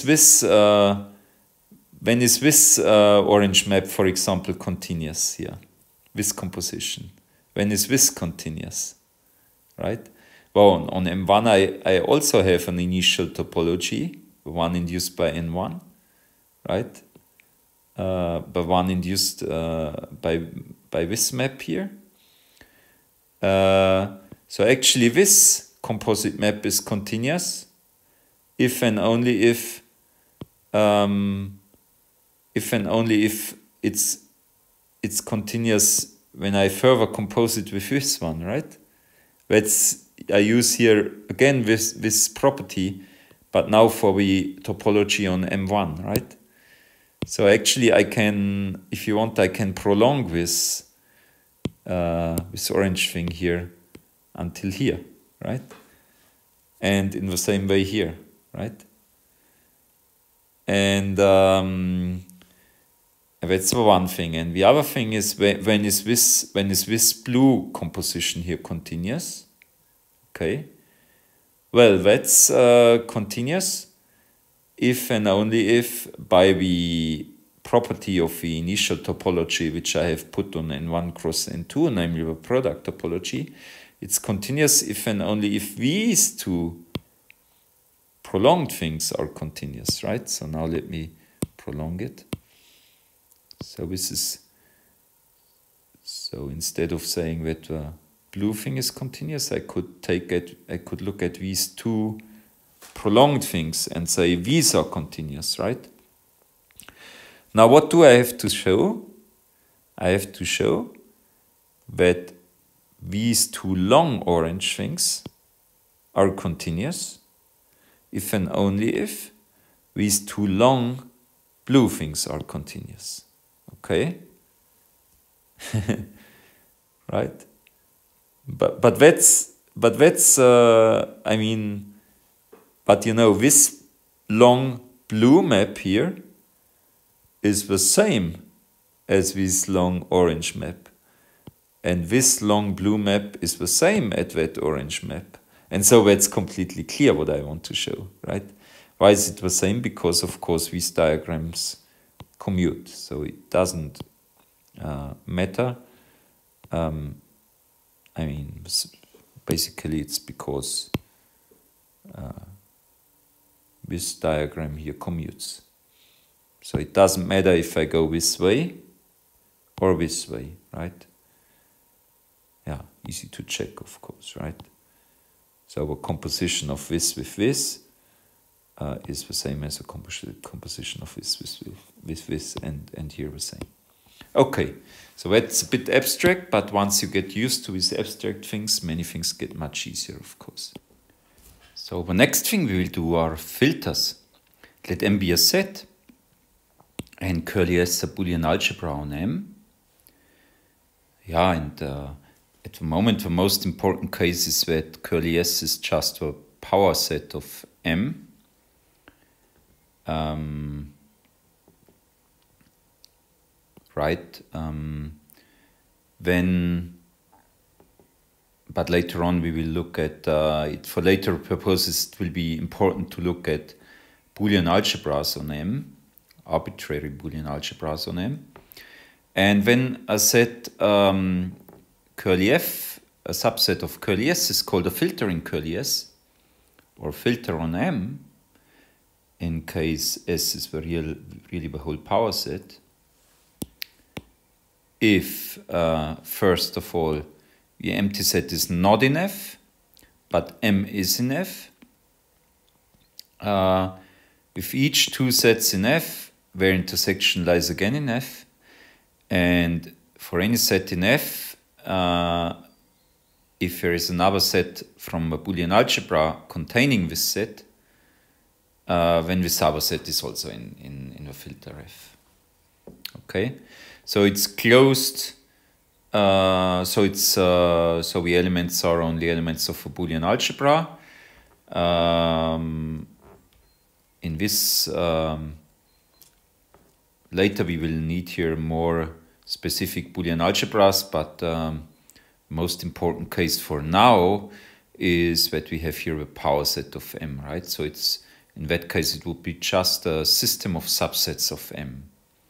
this orange map, for example, continuous here? This composition. When is this continuous? Right? Well, on M1 I also have an initial topology, one induced by N1, right? But one induced by this map here. So actually this composite map is continuous if and only if it's continuous when I further compose it with this one, right? I use here again this property, but now for the topology on M1, right? So actually I can, if you want, I can prolong this orange thing here until here, right? And in the same way here, right? And that's the one thing. And the other thing is when is this blue composition here continuous? Okay. Well, that's continuous if and only if by the property of the initial topology which I have put on N1 cross N2, namely the product topology, it's continuous if and only if these two prolonged things are continuous, right? So now let me prolong it. So this is, so instead of saying that the blue thing is continuous, I could look at these two prolonged things and say these are continuous, right? Now what do I have to show? I have to show that these two long orange things are continuous if and only if these two long blue things are continuous. Okay? Right? But that's I mean, but you know, this long blue map here is the same as this long orange map. And this long blue map is the same as that orange map. And so that's completely clear what I want to show, right? Why is it the same? Because, of course, these diagrams commute. So it doesn't matter. I mean, basically it's because this diagram here commutes. So it doesn't matter if I go this way or this way, right? Yeah, easy to check, of course, right? So a composition of this with this is the same as a composition of this with this, and here the same. Okay, so that's a bit abstract, but once you get used to these abstract things, many things get much easier, of course. So the next thing we will do are filters. Let M be a set, and curly S a Boolean algebra on M. Yeah, and at the moment the most important case is that curly S is just a power set of M. Right? But later on we will look at it. For later purposes it will be important to look at Boolean algebras on M, arbitrary Boolean algebras on M. And when a set curly F, a subset of curly S, is called a filter in curly S, or filter on M, in case S is really the whole power set, if, first of all, the empty set is not in F, but M is in F, with each two sets in F, their intersection lies again in F, and for any set in F, if there is another set from a Boolean algebra containing this set, when the subset is also in the filter F. Okay, so it's closed. So the elements are only elements of a Boolean algebra. In this later we will need here more specific Boolean algebras, but most important case for now is that we have here a power set of M, right? So it's, in that case, it would be just a system of subsets of M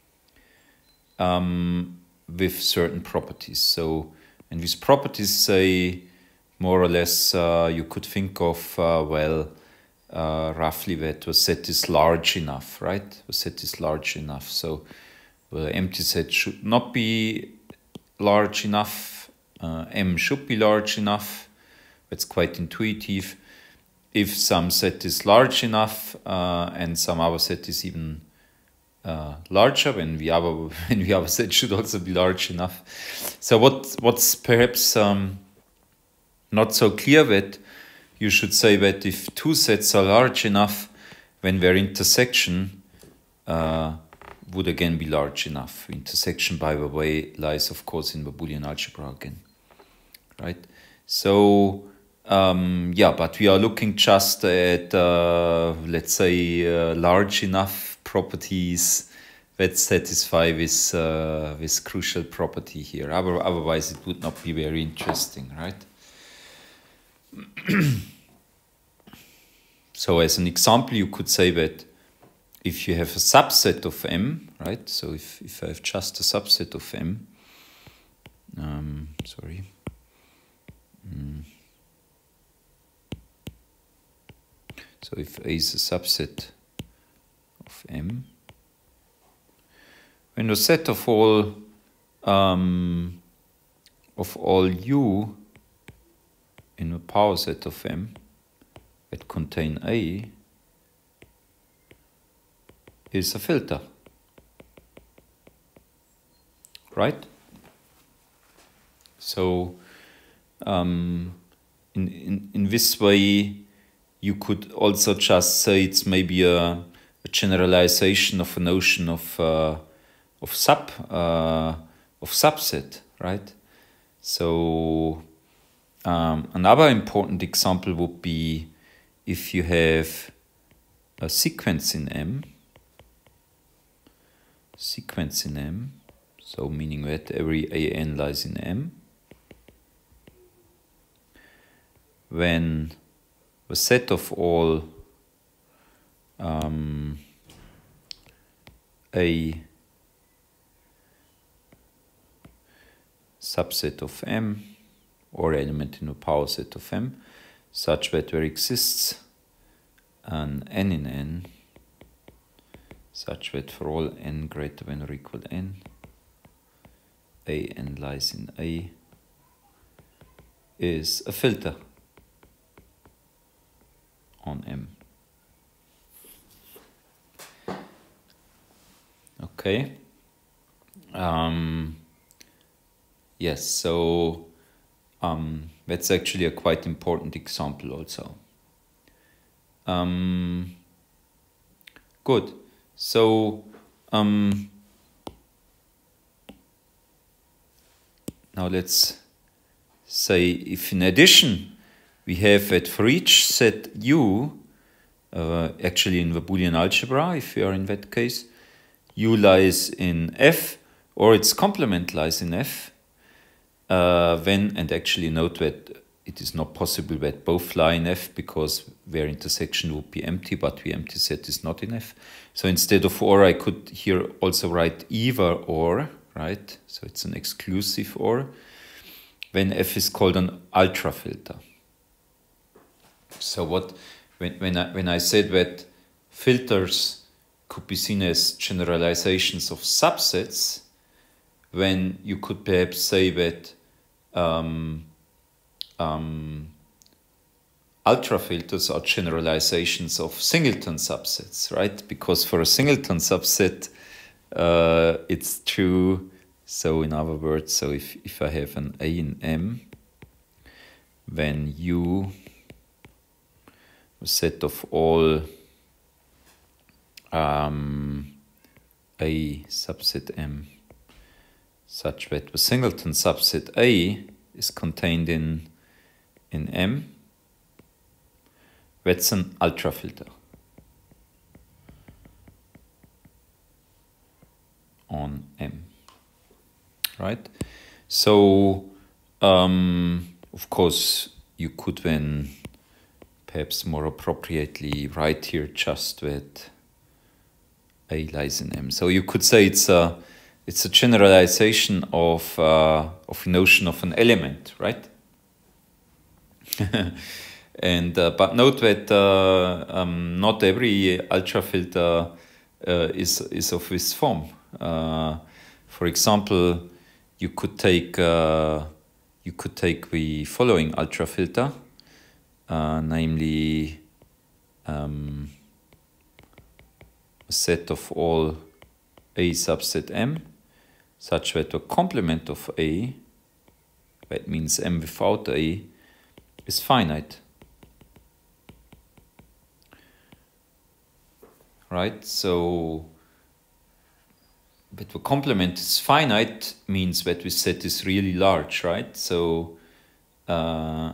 with certain properties. So, and these properties say more or less you could think of, roughly that the set is large enough, right? The set is large enough. So the empty set should not be large enough. M should be large enough. That's quite intuitive. If some set is large enough and some other set is even larger, then the other set should also be large enough. So what's perhaps not so clear, that you should say that if two sets are large enough, then their intersection would again be large enough. Intersection, by the way, lies of course in the Boolean algebra again, right? So but we are looking just at let's say large enough properties that satisfy this crucial property here. Otherwise, it would not be very interesting, right? So as an example, you could say that if you have a subset of M, right? So if I have just a subset of M, so if A is a subset of M, when the set of all U in a power set of M that contain A is a filter, right? So in this way, you could also just say it's maybe a generalization of a notion of subset, right? So another important example would be if you have a sequence in M, so meaning that every AN lies in M, when the set of all a subset of M or element in a power set of M, such that there exists an N in N, such that for all N greater than or equal to N, AN lies in A, is a filter on M. Okay. Yes, so that's actually a quite important example also. Good. So now let's say if in addition we have that for each set U, actually in the Boolean algebra, if we are in that case, U lies in F or its complement lies in F, and actually note that it is not possible that both lie in F because their intersection would be empty, but the empty set is not in F. So instead of or, I could here also write either or, right? So it's an exclusive or, when F is called an ultrafilter. So when I said that filters could be seen as generalizations of subsets, when you could perhaps say that ultrafilters are generalizations of singleton subsets, right? Because for a singleton subset, it's true. So in other words, so if I have an A in M, then U, a set of all A subset M such that the singleton subset A is contained in M, that's an ultrafilter on M, right? So, of course, you could then perhaps more appropriately write here just that A lies in M. So you could say it's a generalization of the notion of an element, right? And but note that not every ultrafilter is of this form. For example, you could take the following ultrafilter, namely a set of all A subset M, such that the complement of A, that means M without A, is finite. Right? So, but the complement is finite means that this set is really large, right? So, well,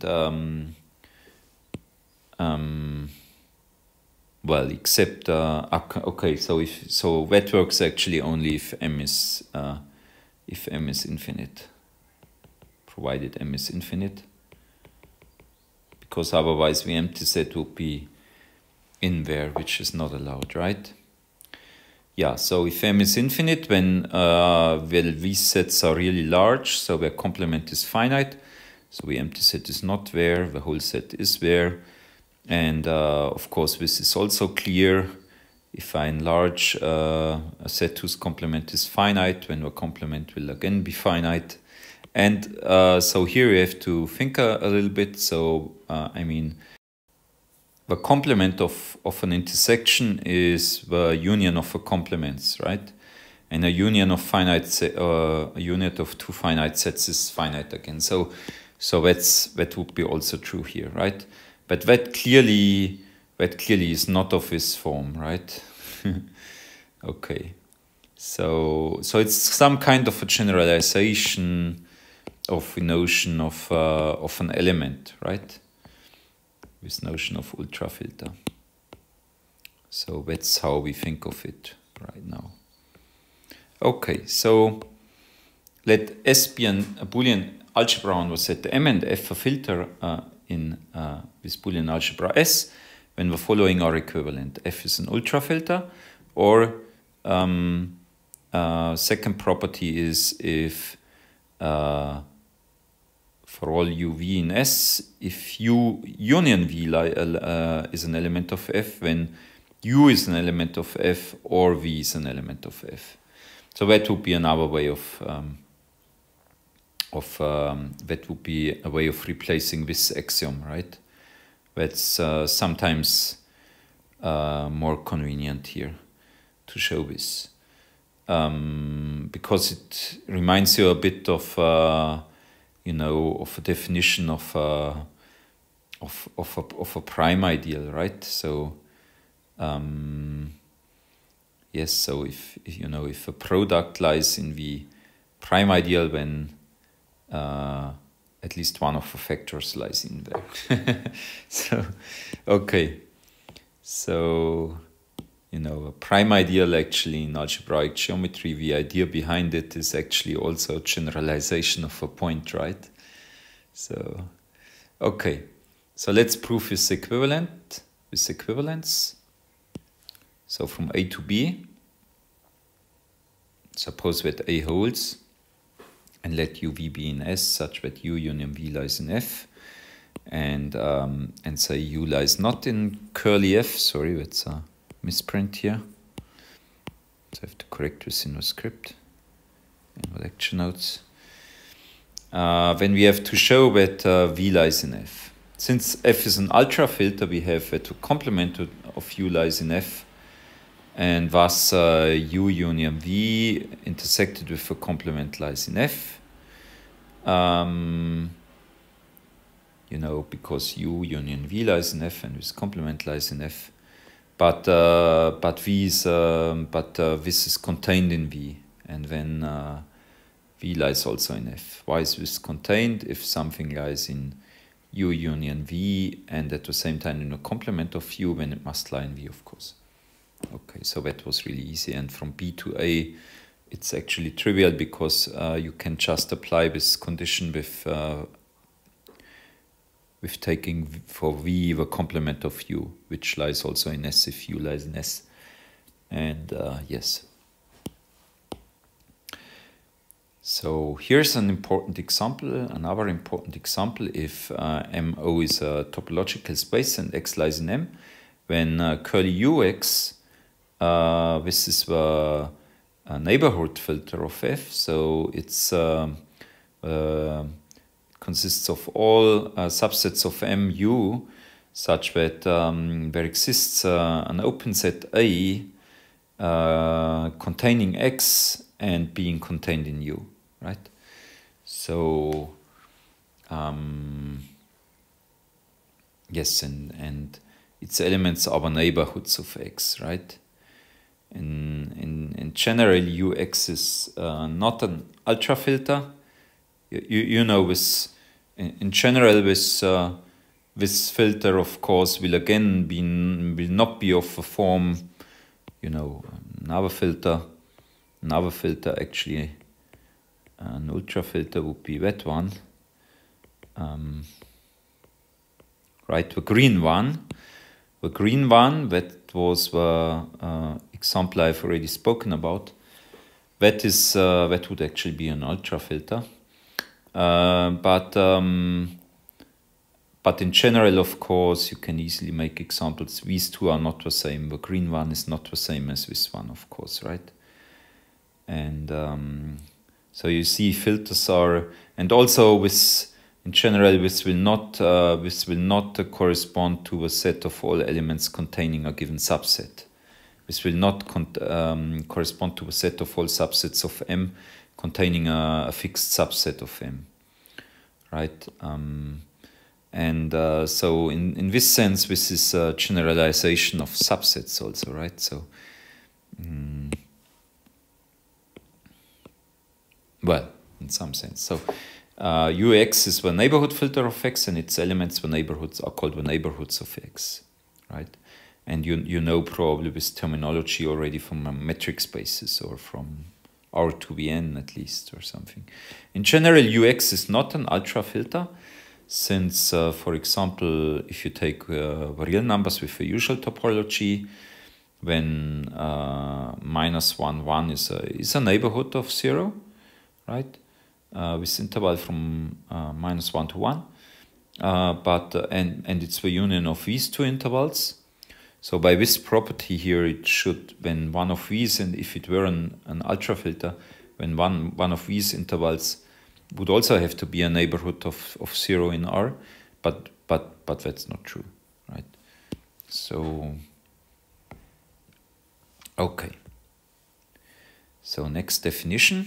except okay. So that works actually only if M is infinite, provided M is infinite, because otherwise the empty set would be in there, which is not allowed, right? Yeah, so if M is infinite, then well, these sets are really large, so their complement is finite, so the empty set is not there, the whole set is there, and of course this is also clear. If I enlarge a set whose complement is finite, then the complement will again be finite. And so here you have to think a little bit. So I mean, the complement of an intersection is the union of the complements, right? And a union of a unit of two finite sets is finite again. So that would be also true here, right? But that clearly is not of this form, right? Okay. So it's some kind of a generalization of the notion of an element, right? This notion of ultrafilter. So that's how we think of it right now. Okay, so let S be a Boolean algebra on the set M and F a filter in this Boolean algebra S when the following are equivalent. F is an ultrafilter, or second property is if for all uv in S, if U union V is an element of F, then U is an element of F or V is an element of F. So that would be another way that would be a way of replacing this axiom, right? That's sometimes more convenient here to show this, because it reminds you a bit of you know, of a definition of a prime ideal, right? So yes, so if you know, if a product lies in the prime ideal, then at least one of the factors lies in there. So okay, so you know, a prime ideal actually in algebraic geometry, the idea behind it is actually also a generalization of a point, right? So okay, so let's prove this equivalence. So from A to B, suppose that A holds, and let UV be in S such that U union V lies in F, and say U lies not in curly F. Sorry, that's a misprint here. So I have to correct this in the script, in the lecture notes. Then we have to show that V lies in F. Since F is an ultrafilter, we have that the complement of U lies in F, and thus U union V intersected with the complement lies in F. You know, because U union V lies in F and this complement lies in F. but this is contained in V, and when V lies also in F. Why is this contained? If something lies in U union V and at the same time in a complement of U, then it must lie in V, of course. Okay, so that was really easy. And from B to A, it's actually trivial because you can just apply this condition with taking for V the complement of U, which lies also in S if U lies in S. And yes. So here's an important example, another important example. If MO is a topological space and X lies in M, when curly UX, this is the neighborhood filter of F. So it's consists of all subsets of MU such that there exists an open set A containing X and being contained in U, right? So yes, and its elements are the neighborhoods of X, right? In general, UX is not an ultra filter. You know, this in general, this filter, of course, will again will not be of a form, you know, another filter actually, an ultra filter would be that one, right? The green one, that was the example I've already spoken about. That is that would actually be an ultra filter. But in general, of course, you can easily make examples. These two are not the same. The green one is not the same as this one, of course, right? And so you see, filters are, and also with, in general, this will not correspond to a set of all elements containing a given subset. This will not correspond to a set of all subsets of M containing a fixed subset of M, right? So in this sense, this is a generalization of subsets also, right? So, well, in some sense. So UX is the neighborhood filter of X, and its elements, the neighborhoods, are called the neighborhoods of X, right? And you know probably this terminology already from metric spaces or from R to the N at least or something. In general, UX is not an ultra filter, since, for example, if you take real numbers with the usual topology, when -1, 1 is a neighborhood of 0, right? With interval from -1 to 1, and it's the union of these two intervals. So by this property here, it should, when one of these, and if it were an ultra filter, when one of these intervals would also have to be a neighborhood of 0 in R, but that's not true, right? So, okay. So next definition.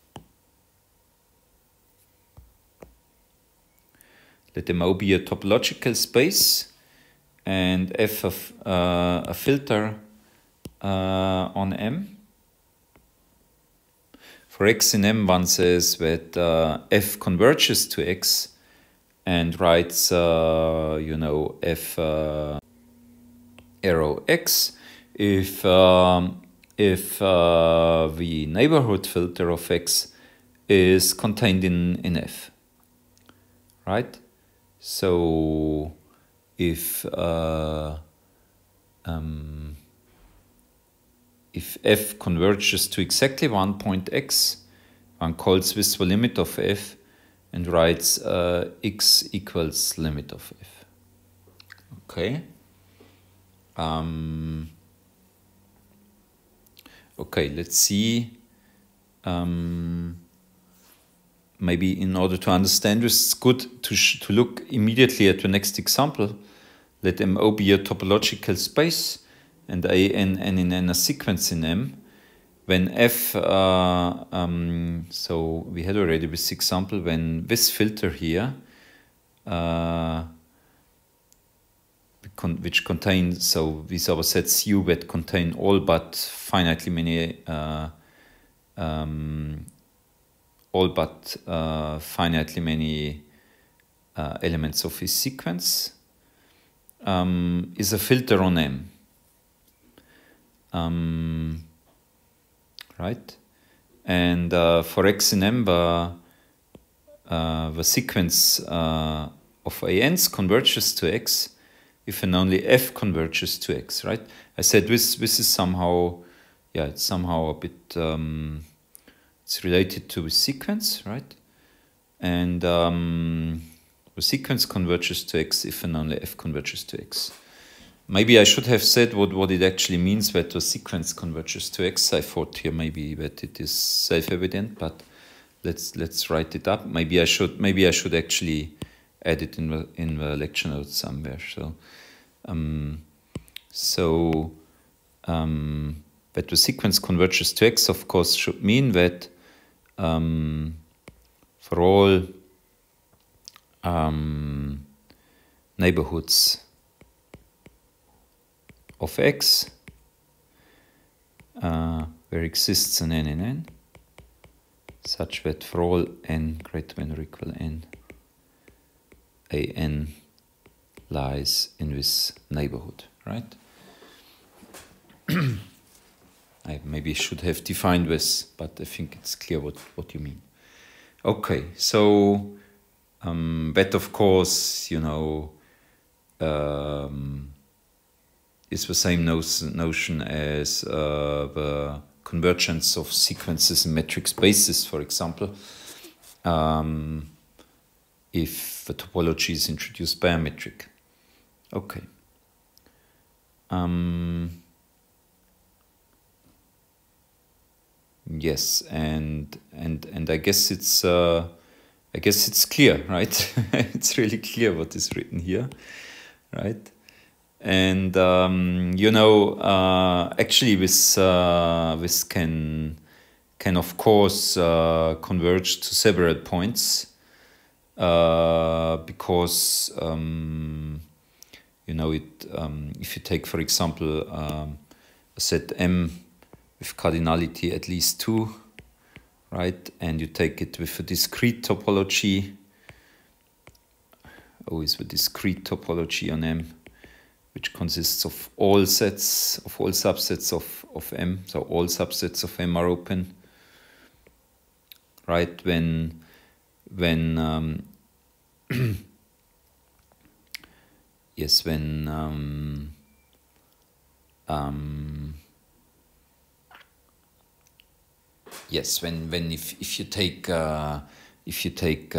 Let MO be a topological space and F of a filter on M. For X in M, one says that F converges to X and writes, you know, F arrow X if the neighborhood filter of X is contained in F, right? So if F converges to exactly one point X, one calls this the limit of F and writes X equals limit of F. Okay. Okay, let's see. Maybe in order to understand this, it's good to look immediately at the next example. Let MO be a topological space and n in n a sequence in M. When F, so we had already this example, when this filter here which contain, so these are sets U that contain all but finitely many elements of this sequence, is a filter on M. Right? And for X in M, the sequence of ANs converges to X if and only F converges to X, right? I said this is somehow, yeah, it's somehow a bit, it's related to the sequence, right? And the sequence converges to X if and only F converges to X. Maybe I should have said what it actually means that the sequence converges to X. I thought here maybe that it is self-evident, but let's write it up. Maybe I should actually add it in the lecture notes somewhere. So that the sequence converges to X, of course, should mean that for all neighborhoods of X, there exists an n in N, such that for all n greater than or equal n, a n lies in this neighborhood, right? I maybe should have defined this, but I think it's clear what you mean. Okay, so that of course, you know, is the same notion as the convergence of sequences in metric spaces, for example, if the topology is introduced by a metric. Okay. Yes, and I guess it's clear, right? It's really clear what is written here, right? And you know, actually, this can of course converge to several points, because you know, if you take, for example, a set M with cardinality at least 2, right, and you take it with a discrete topology, always the discrete topology on M, which consists of all subsets of M, so all subsets of M are open, right? When yes, when yes, when if you take if you take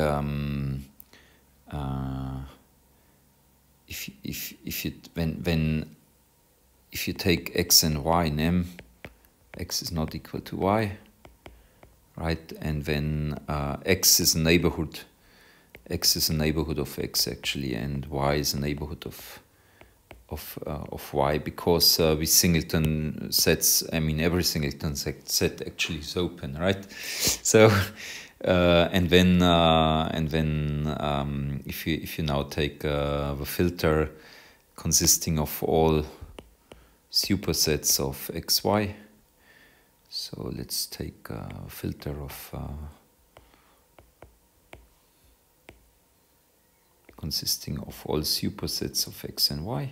if you take X and Y in M, X is not equal to Y, right? And when X is a neighborhood of X actually, and Y is a neighborhood of Y, because with singleton sets, I mean every singleton set actually is open, right? So and then if you now take the filter consisting of all supersets of XY, so let's take a filter of consisting of all supersets of X and Y,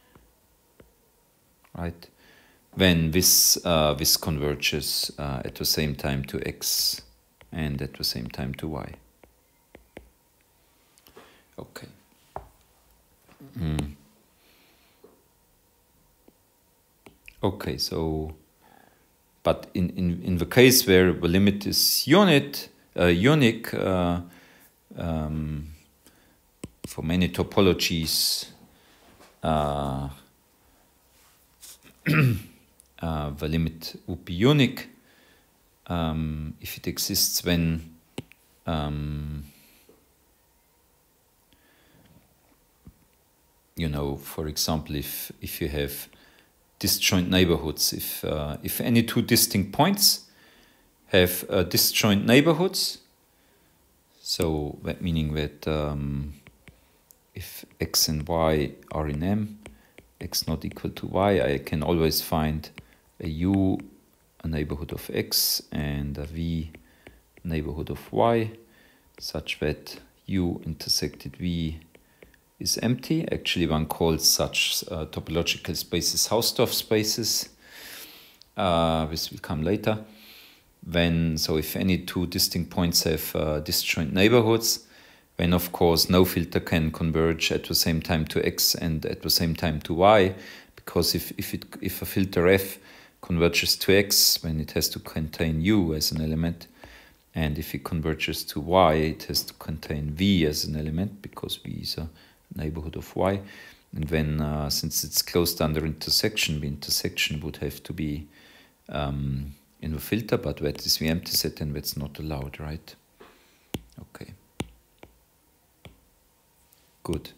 right? When this converges at the same time to X and at the same time to Y. Okay. Okay, so, but in the case where the limit is unique, for many topologies, the limit would be unique if it exists when you know, for example, if you have disjoint neighborhoods, if any two distinct points have disjoint neighborhoods, so that meaning that if x and y are in M, x not equal to y, I can always find a u, a neighborhood of x, and a v, neighborhood of y, such that u intersected v is empty. Actually, one calls such topological spaces Hausdorff spaces. This will come later. So if any two distinct points have disjoint neighborhoods, then of course no filter can converge at the same time to x and at the same time to y, because if a filter f converges to x, then it has to contain u as an element, and if it converges to y, it has to contain v as an element, because v is a neighborhood of y. And then since it's closed under intersection, the intersection would have to be in the filter, but that is the empty set, and that's not allowed, right? Okay. Good.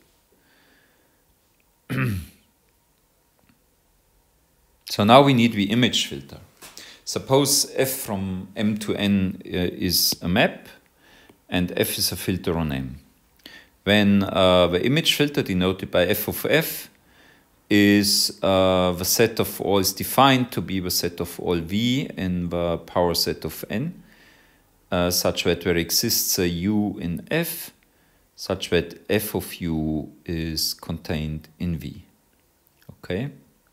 So now we need the image filter. Suppose f from M to N is a map, and f is a filter on M. When the image filter, denoted by f of f, is the set of all, is defined to be the set of all v in the power set of n, such that there exists a u in f, such that f of u is contained in v. Okay?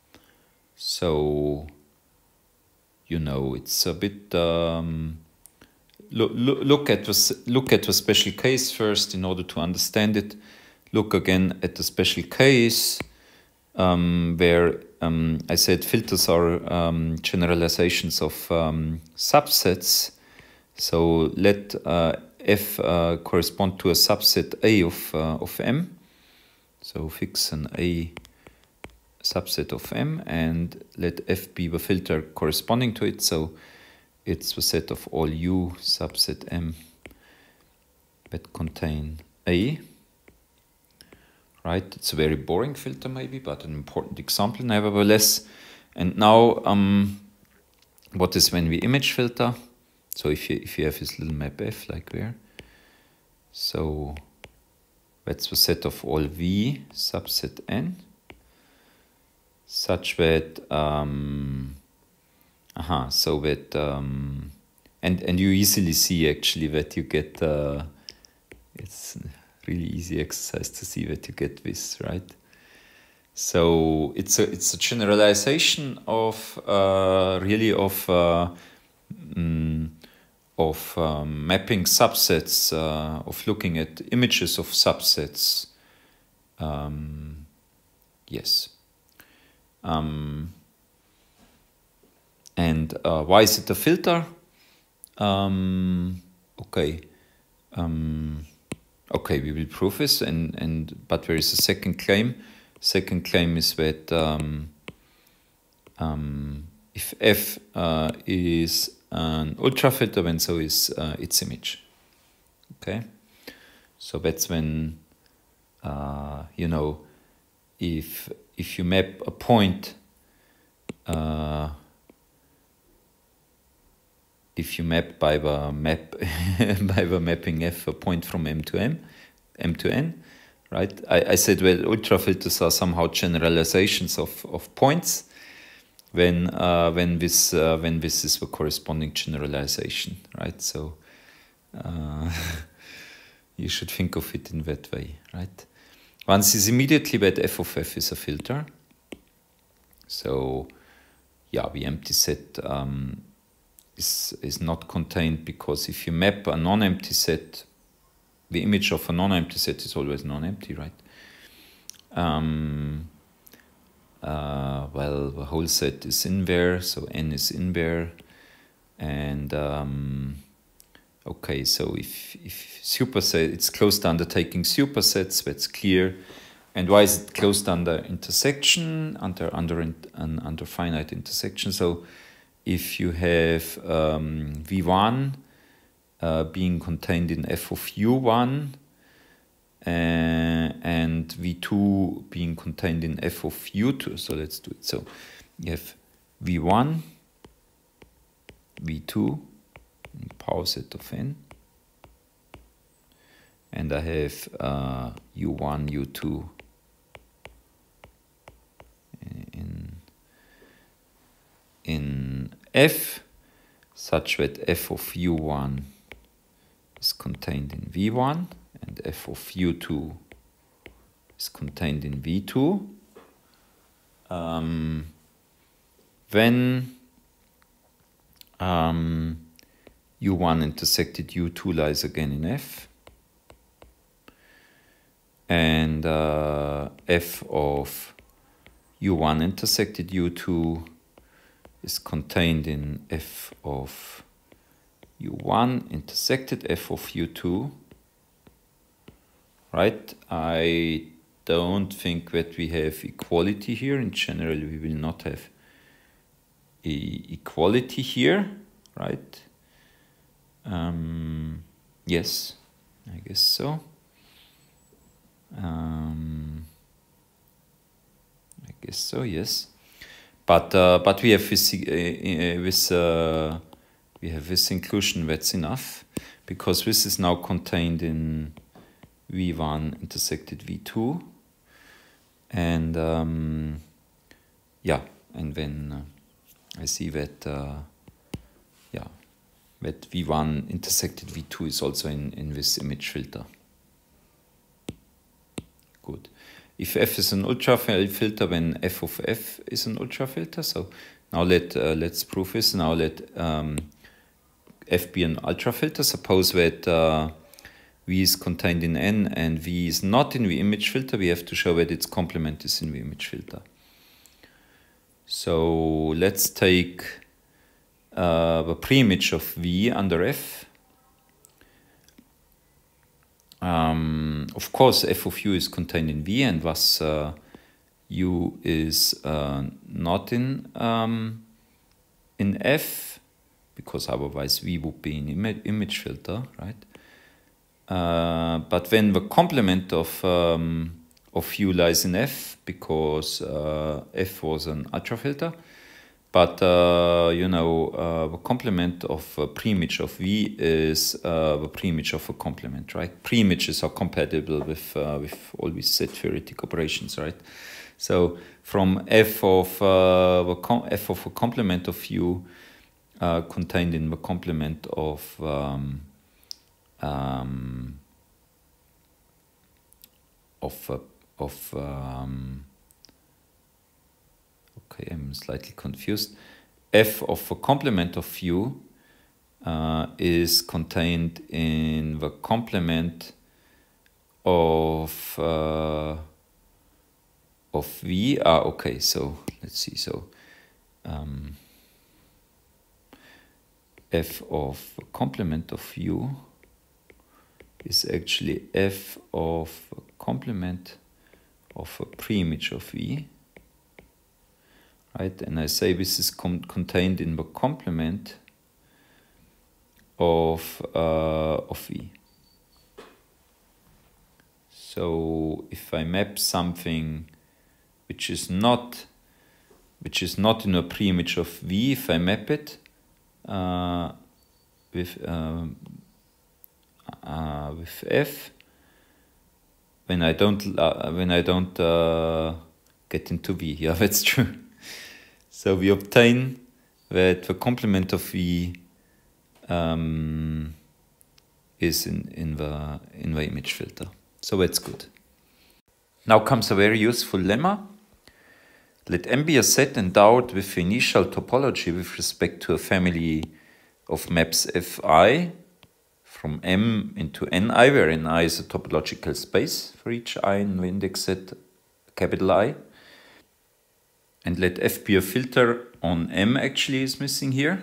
So, you know, it's a bit... look at the special case first in order to understand it. Look again at the special case where I said filters are generalizations of subsets. So let f correspond to a subset A of M. So fix an A subset of M, and let f be the filter corresponding to it. So it's the set of all u subset M that contain A. Right? It's a very boring filter maybe, but an important example nevertheless. And now what is when we image filter? So if you have this little map F like there, so that's the set of all V subset N, such that so that and you easily see actually that you get it's really easy exercise to see that you get this, right? So it's a generalization of really of mapping subsets, of looking at images of subsets. Yes. And why is it a filter? Okay. Okay, we will prove this, but there is a second claim. Second claim is that if f is an ultrafilter, then so is its image. Okay, so that's when you know, if you map a point, if you map by the mapping f a point from M to N, right? I said, well, ultrafilters are somehow generalizations of points. When this is the corresponding generalization, right? So you should think of it in that way, right? One sees immediately that f of f is a filter. So yeah, the empty set is not contained, because if you map a non-empty set, the image of a non-empty set is always non-empty, right? Well, the whole set is in there, so N is in there, and okay, so if superset, it's closed under taking supersets, that's clear. And why is it closed under intersection, under finite intersection? So if you have V1 being contained in f of U1 and V2 being contained in f of U2, so let's do it. So you have V1, V2, power set of N, and I have u1, u2 in F, such that f of u1 is contained in v1 and f of u2 is contained in v2. When u1 intersected u2 lies again in F, and f of u1 intersected u2 is contained in f of u1 intersected f of u2, right? I don't think that we have equality here. In general, we will not have equality here, right? Yes, I guess so. I guess so, yes. But we have this inclusion, that's enough, because this is now contained in v1 intersected v2, and yeah, and then I see that that v1 intersected v2 is also in this image filter. Good. If f is an ultrafilter, then f of f is an ultrafilter. So now let's prove this. Now let f be an ultrafilter. Suppose that v is contained in N and v is not in the image filter. We have to show that its complement is in the image filter. So let's take the preimage of v under f. Of course, f of u is contained in v, and thus u is not in f, because otherwise v would be an image filter, right? But when the complement of u lies in f, because f was an ultrafilter, but you know, the complement of a preimage of v is the preimage of a complement, right? Preimages are compatible with all these set theoretic operations, right? So from f of f of a complement of u contained in the complement of okay, I'm slightly confused. F of a complement of u is contained in the complement of v. Okay, so let's see. So f of a complement of u is actually f of a complement of a preimage of v. Right, and I say this is contained in the complement of v. So if I map something which is not in a preimage of v, if I map it with f, when I don't get into v. Yeah, that's true. So we obtain that the complement of v is in the image filter. So that's good. Now comes a very useful lemma. Let M be a set endowed with initial topology with respect to a family of maps Fi from M into Ni, where Ni is a topological space for each I in the index set capital I. And let F be a filter on M, actually is missing here,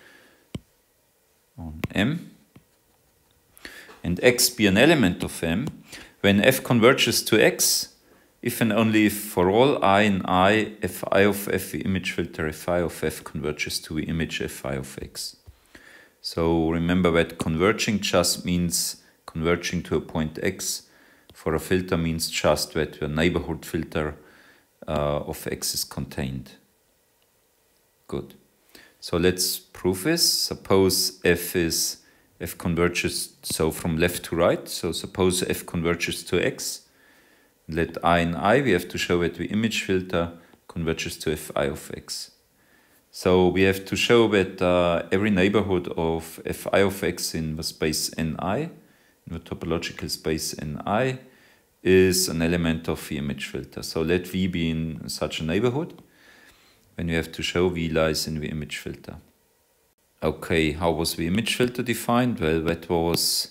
on M. And X be an element of M. When F converges to X, if and only if for all I in I, Fi of F, the image filter Fi of F converges to the image Fi of X. So remember that converging just means converging to a point X. For a filter means just that the neighborhood filter of X is contained. Good. So let's prove this. Suppose F is f converges, so from left to right. So suppose f converges to x. Let I in I, we have to show that the image filter converges to fi of x. So we have to show that every neighborhood of fi of x in the space Ni, in the topological space Ni, is an element of the image filter. So let V be in such a neighborhood, when we have to show V lies in the image filter. Okay, how was the image filter defined? Well, that was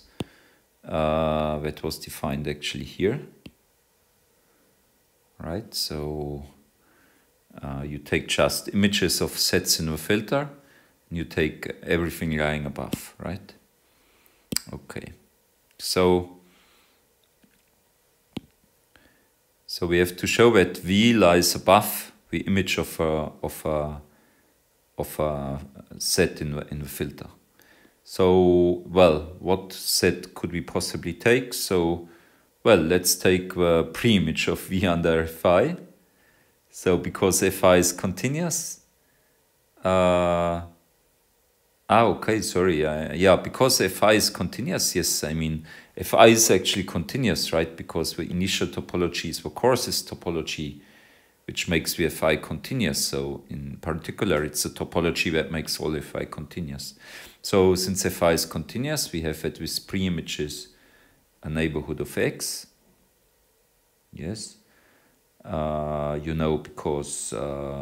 defined actually here. Right, so you take just images of sets in the filter, and you take everything lying above, right? Okay, so we have to show that V lies above the image of a set in the filter. So, well, what set could we possibly take? So, well, let's take the pre-image of V under Fi. So, because Fi is continuous, okay, sorry, yeah, because Fi is continuous, yes, I mean, Fi is actually continuous, right? Because the initial topology is the courses topology, which makes the Fi continuous. So in particular, it's a topology that makes all Fi continuous. So since Fi is continuous, we have that with pre-images a neighborhood of X. Yes. You know, because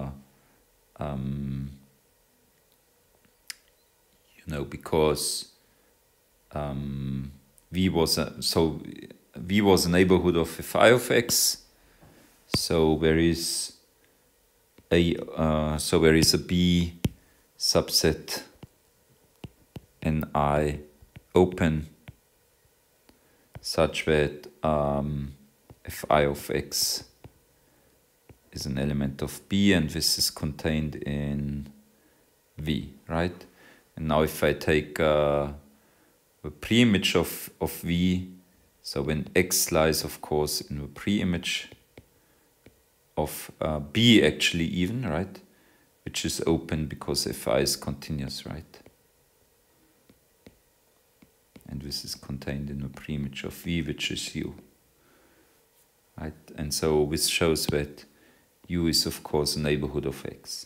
V was a neighborhood of Fi of X. So there is a B subset Ni open such that Fi of X is an element of B, and this is contained in V, right? And now if I take the pre-image of V, so when X lies, of course, in the pre-image of B actually even, right? Which is open because Fi is continuous, right? And this is contained in the pre-image of V, which is U, right? And so this shows that U is, of course, a neighborhood of X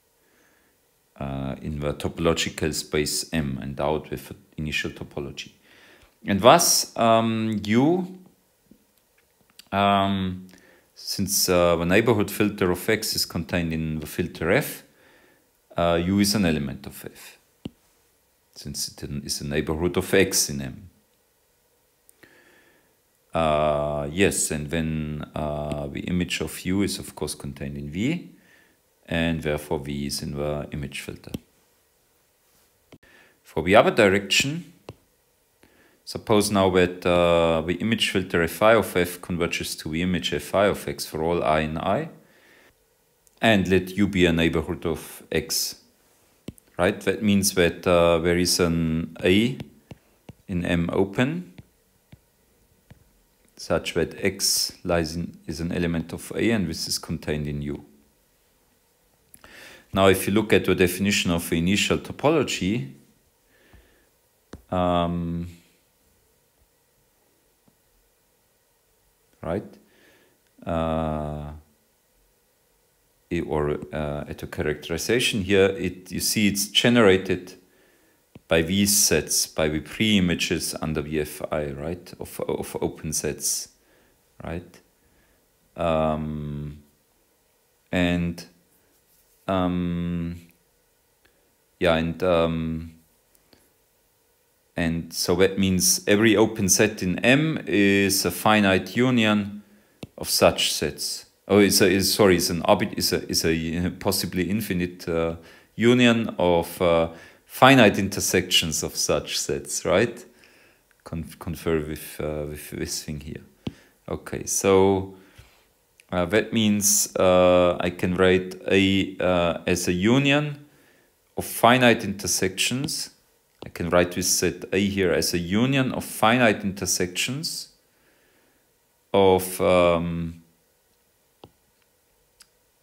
in the topological space M, endowed with initial topology. And thus, U, since the neighborhood filter of X is contained in the filter F, U is an element of F, since it is a neighborhood of X in M. Yes, and then the image of U is, of course, contained in V, and therefore V is in the image filter. For the other direction, suppose now that the image filter Fi of F converges to the image Fi of X for all I in I, and let U be a neighborhood of X, right? That means that there is an A in M open, such that X is an element of A, and this is contained in U. Now, if you look at the definition of the initial topology, right? At a characterization here, you see it's generated by these sets, by the pre-images under the Fi, right? Of open sets, right? And so that means every open set in M is a finite union of such sets. Oh, it's a possibly infinite union of finite intersections of such sets, right? Confer with this thing here. Okay, so that means I can write A as a union of finite intersections. I can write this set A here as a union of finite intersections of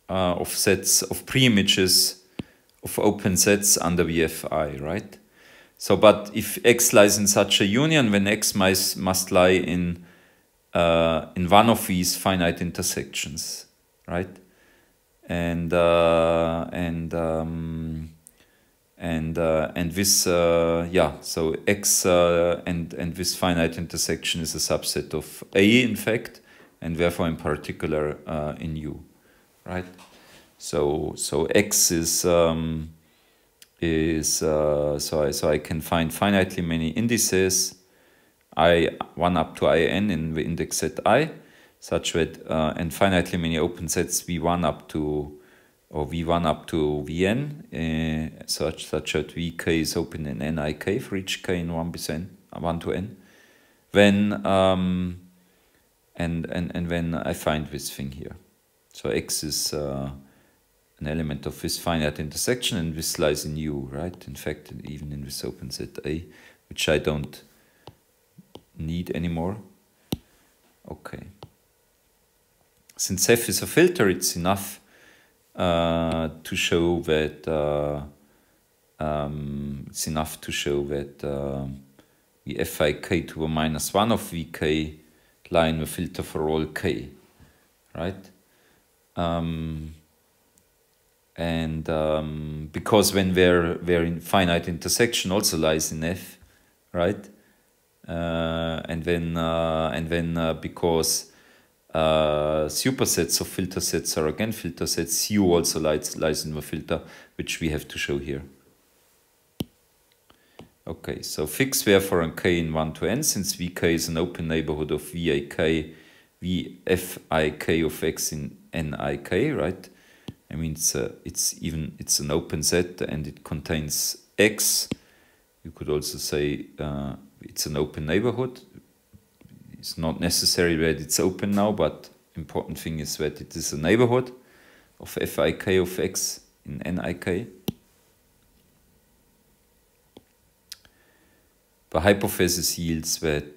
sets of pre-images of open sets under the Fi, right? So, but if X lies in such a union, when X must lie in one of these finite intersections, right? And this yeah, so X and this finite intersection is a subset of A, in fact, and therefore in particular in U, right? So X is so I can find finitely many indices I1 up to In the index set I, such that and finitely many open sets V1 up to V1 up to Vn, such that Vk is open in Nik for each k in 1 to n. When and when I find this thing here, so X is an element of this finite intersection, and this lies in U, right? In fact, even in this open set A, which I don't need anymore. Okay. Since F is a filter, it's enough to show that the Fik to the minus 1 of Vk lie in the filter for all k, right? Because when their finite intersection also lies in F, right? And then because supersets of filter sets are again filter sets, U also lies in the filter, which we have to show here. Okay, so fix therefore on k in 1 to n, since Vk is an open neighborhood of Vik of X in Nik, right? I mean, it's an open set and it contains X. You could also say it's an open neighborhood. It's not necessary that it's open now, but important thing is that it is a neighborhood of Fik of X in Nik. The hypothesis yields that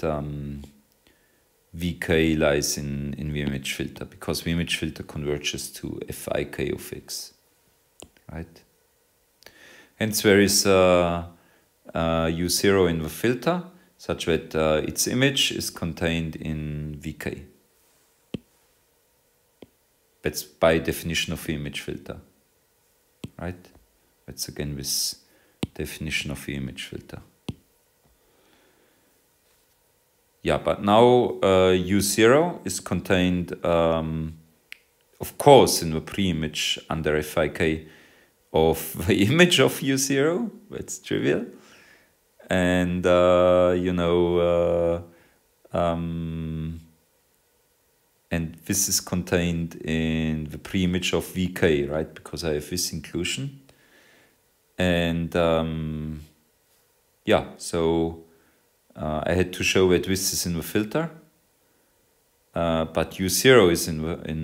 Vk lies in the image filter, because the image filter converges to Fik of X, right? Hence there is U0 in the filter, such that its image is contained in Vk. That's by definition of the image filter, right? That's again this definition of the image filter. Yeah, but now U0 is contained, of course, in the pre-image under Fik of the image of U0. That's trivial. And, and this is contained in the pre-image of Vk, right? Because I have this inclusion. And, yeah, so I had to show that this is in the filter, but U0 is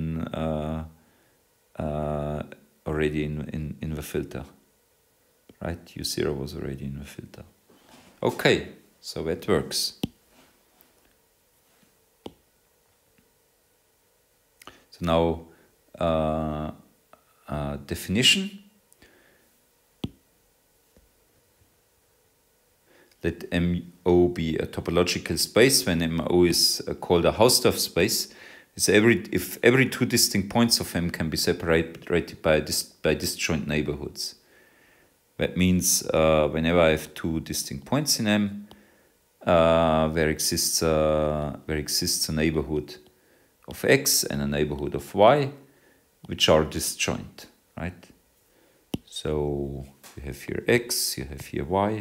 already in the filter, right? U0 was already in the filter. Okay, so that works. So now definition. Let MO be a topological space when MO is called a Hausdorff space. If every two distinct points of M can be separated by disjoint neighborhoods. That means whenever I have two distinct points in M, there exists a neighborhood of X and a neighborhood of Y, which are disjoint, right? So you have here X, you have here Y.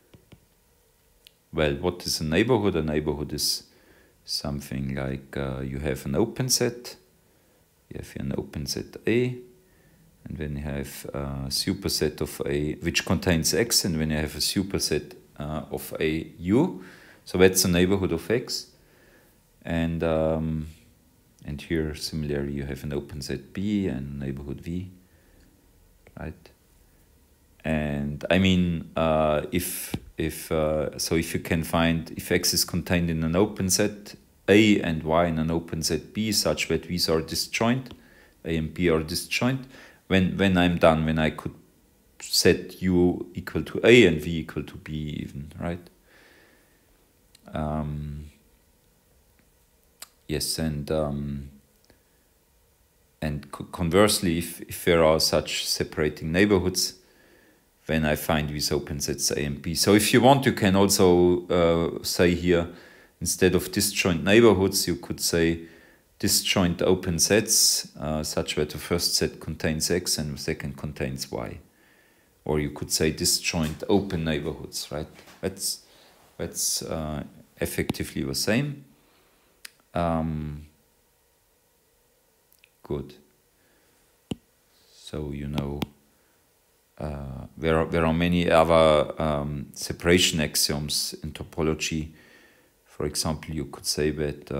Well, what is a neighborhood? A neighborhood is something like you have an open set. You have here an open set A, and then you have a superset of A which contains X, and then you have a superset of A U. So that's a neighborhood of X. And here similarly you have an open set B and neighborhood V, right? And I mean, if you can find if X is contained in an open set A and Y in an open set B such that these are disjoint, A and B are disjoint, when I'm done, when I could set u equal to a and v equal to b even, right? Yes, and conversely, if there are such separating neighborhoods, then I find these open sets A and B. So if you want, you can also say here, instead of disjoint neighborhoods, you could say disjoint open sets, such that the first set contains X and the second contains Y. Or you could say disjoint open neighborhoods, right? That's effectively the same. Good. So you know, there are many other separation axioms in topology. For example, you could say that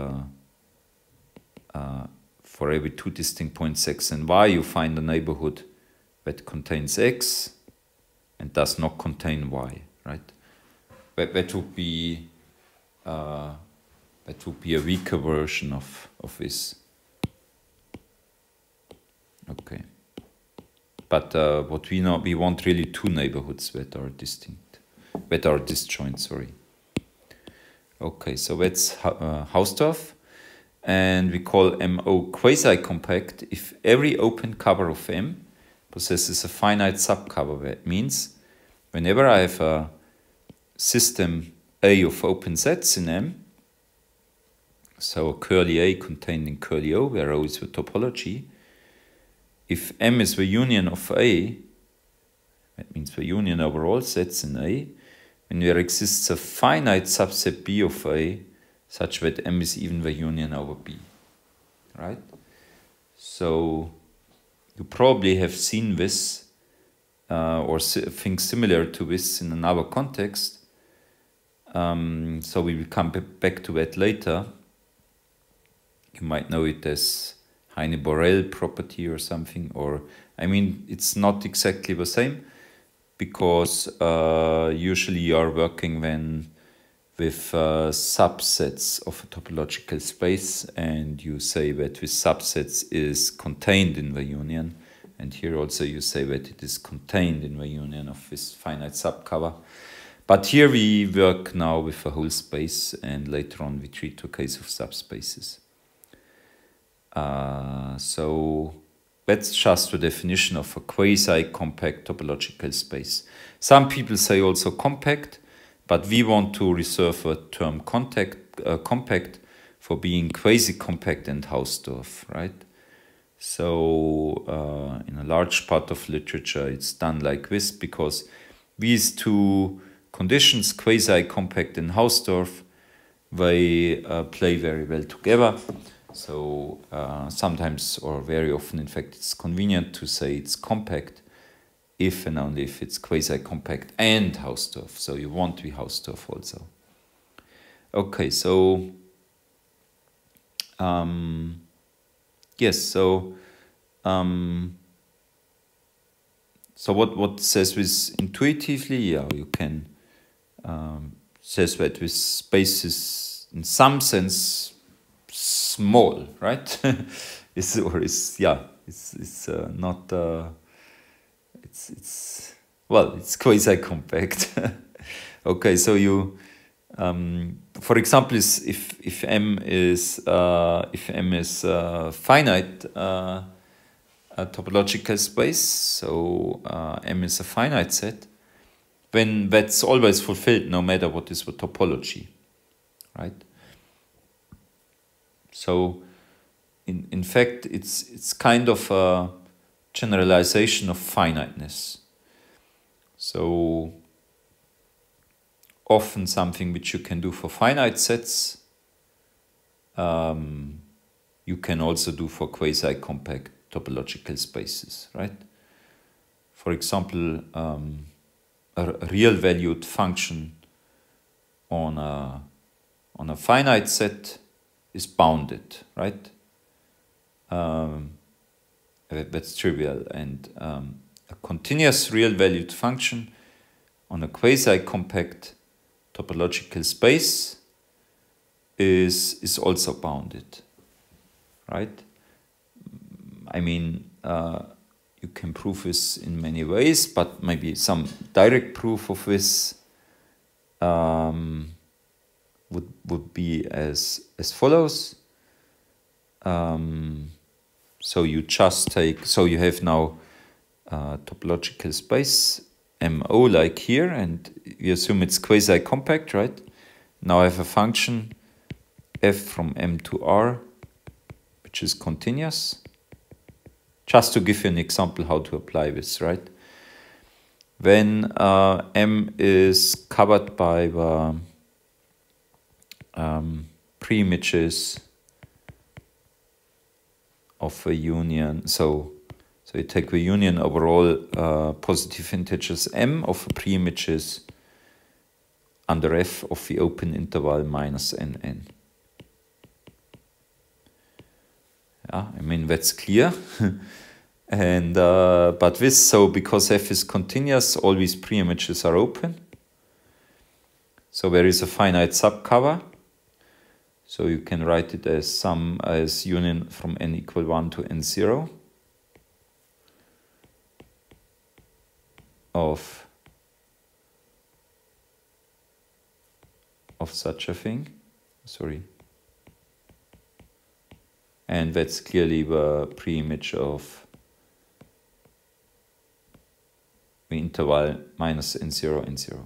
for every two distinct points X and Y, you find a neighborhood that contains X and does not contain Y, right? That would be a weaker version of this. Okay. But what we know, we want really two neighborhoods that are disjoint, sorry. Okay, so that's Hausdorff. And we call MO quasi-compact if every open cover of M possesses a finite subcover. That means whenever I have a system A of open sets in M, so a curly A contained in curly O, where O is the topology, if M is the union of A, that means the union over all sets in A, when there exists a finite subset B of A, such that M is even the union over B, right? So you probably have seen this or things similar to this in another context. So we will come back to that later. You might know it as Heine-Borel property or something, or I mean, it's not exactly the same, because usually you are working then with subsets of a topological space, and you say that this subsets is contained in the union, and here also you say that it is contained in the union of this finite subcover. But here we work now with a whole space, and later on we treat a case of subspaces. So that's just the definition of a quasi-compact topological space. Some people say also compact, but we want to reserve the term compact for being quasi-compact and Hausdorff, right? So in a large part of literature it's done like this, because these two conditions, quasi-compact and Hausdorff, they play very well together. So sometimes, or very often in fact, it's convenient to say it's compact if and only if it's quasi-compact and Hausdorff. So you want to be Hausdorff also. Okay, so yes, so what says this intuitively? Yeah, you can says that this space is in some sense small, right? It's not. It's quasi-compact. Okay, so you, for example, if M is finite a topological space, so M is a finite set, then that's always fulfilled no matter what is the topology, right? So in fact it's kind of a generalization of finiteness. So often something which you can do for finite sets, you can also do for quasi-compact topological spaces, right? For example, a real valued function on a finite set is bounded, right? That's trivial. And a continuous real valued function on a quasi-compact topological space is also bounded, right? I mean, you can prove this in many ways, but maybe some direct proof of this would be as follows. So you just take, so you have now topological space MO like here, and we assume it's quasi-compact, right? Now I have a function f from M to R, which is continuous. Just to give you an example how to apply this, right? When M is covered by the pre-images of a union, so you take the union over all positive integers M of the pre-images under F of the open interval minus NN. Yeah, I mean, that's clear. And but this, so because F is continuous, all these pre-images are open. So there is a finite subcover. So you can write it as union from n equal 1 to n0 of such a thing. Sorry. And that's clearly the pre-image of the interval minus n0, n0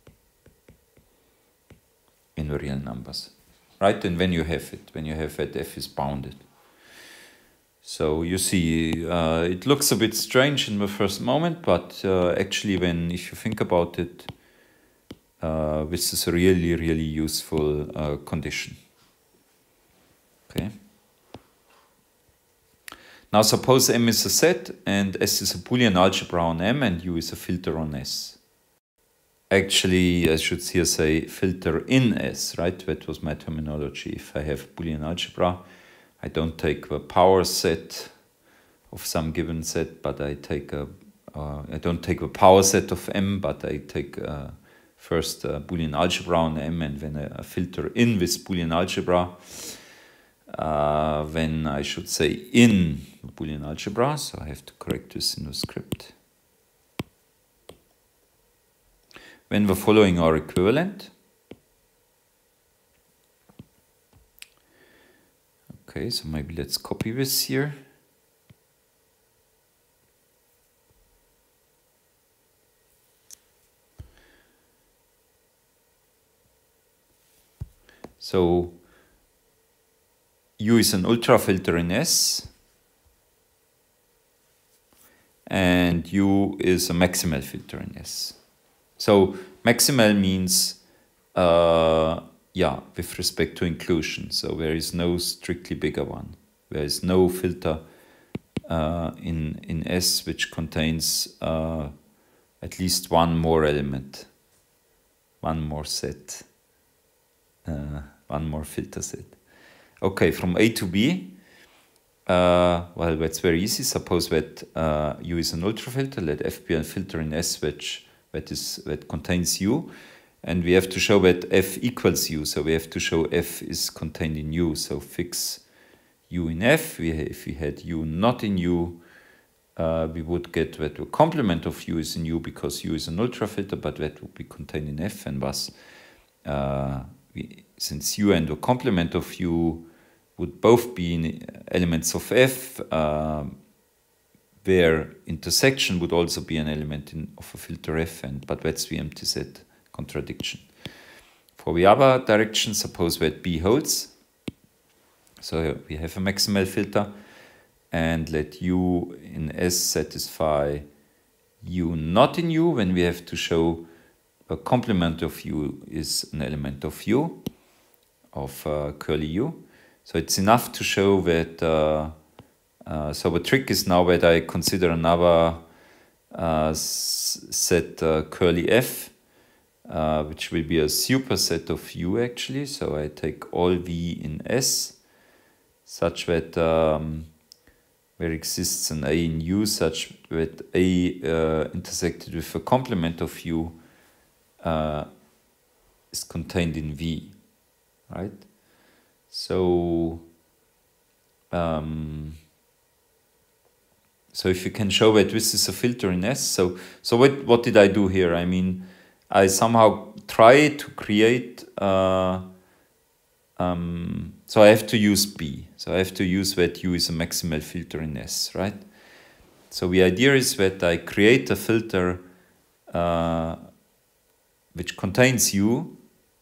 in the real numbers. Right? And when you have it, when you have that F is bounded. So you see, it looks a bit strange in the first moment, but actually if you think about it, this is a really, really useful condition. Okay. Now suppose M is a set and S is a Boolean algebra on M and U is a filter on S. Actually, I should here say filter in S, right? That was my terminology. If I have Boolean algebra, I don't take the power set of some given set, but I take I don't take the power set of M, but I take first Boolean algebra on M, and then I filter in this Boolean algebra. Then I should say in Boolean algebra, so I have to correct this in the script. When the following are equivalent. Okay, so maybe let's copy this here. So U is an ultrafilter in S, and U is a maximal filter in S. So maximal means, with respect to inclusion. So there is no strictly bigger one. There is no filter in S which contains at least one more element, one more set, one more filter set. Okay, from A to B, well, that's very easy. Suppose that U is an ultrafilter. Let F be a filter in S that contains U, and we have to show that F equals U. So we have to show F is contained in U. So fix U in F. If we had U not in U, we would get that the complement of U is in U because U is an ultrafilter, but that would be contained in F, and thus since U and the complement of U would both be in elements of F, their intersection would also be an element of a filter F, but that's the empty set contradiction. For the other direction, suppose that B holds. So we have a maximal filter, and let U in S satisfy U not in U, when we have to show a complement of U is an element of U, of curly U. So it's enough to show that, so the trick is now that I consider another set curly F, which will be a superset of U actually. So I take all V in S such that there exists an A in U such that A intersected with a complement of U is contained in V, right? So So if you can show that this is a filter in S, so what did I do here? I mean, I somehow try to create, so I have to use B. So I have to use that U is a maximal filter in S, right? So the idea is that I create a filter which contains U,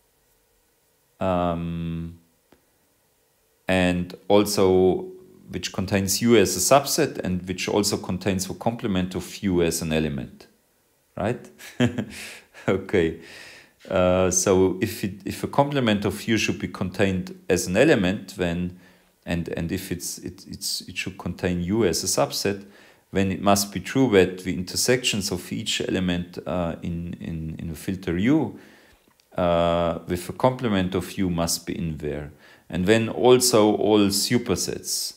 and also which contains U as a subset, and which also contains the complement of U as an element, right? Okay. So if a complement of U should be contained as an element, then and if it should contain U as a subset, then it must be true that the intersections of each element in the filter U with a complement of U must be in there, and then also all supersets.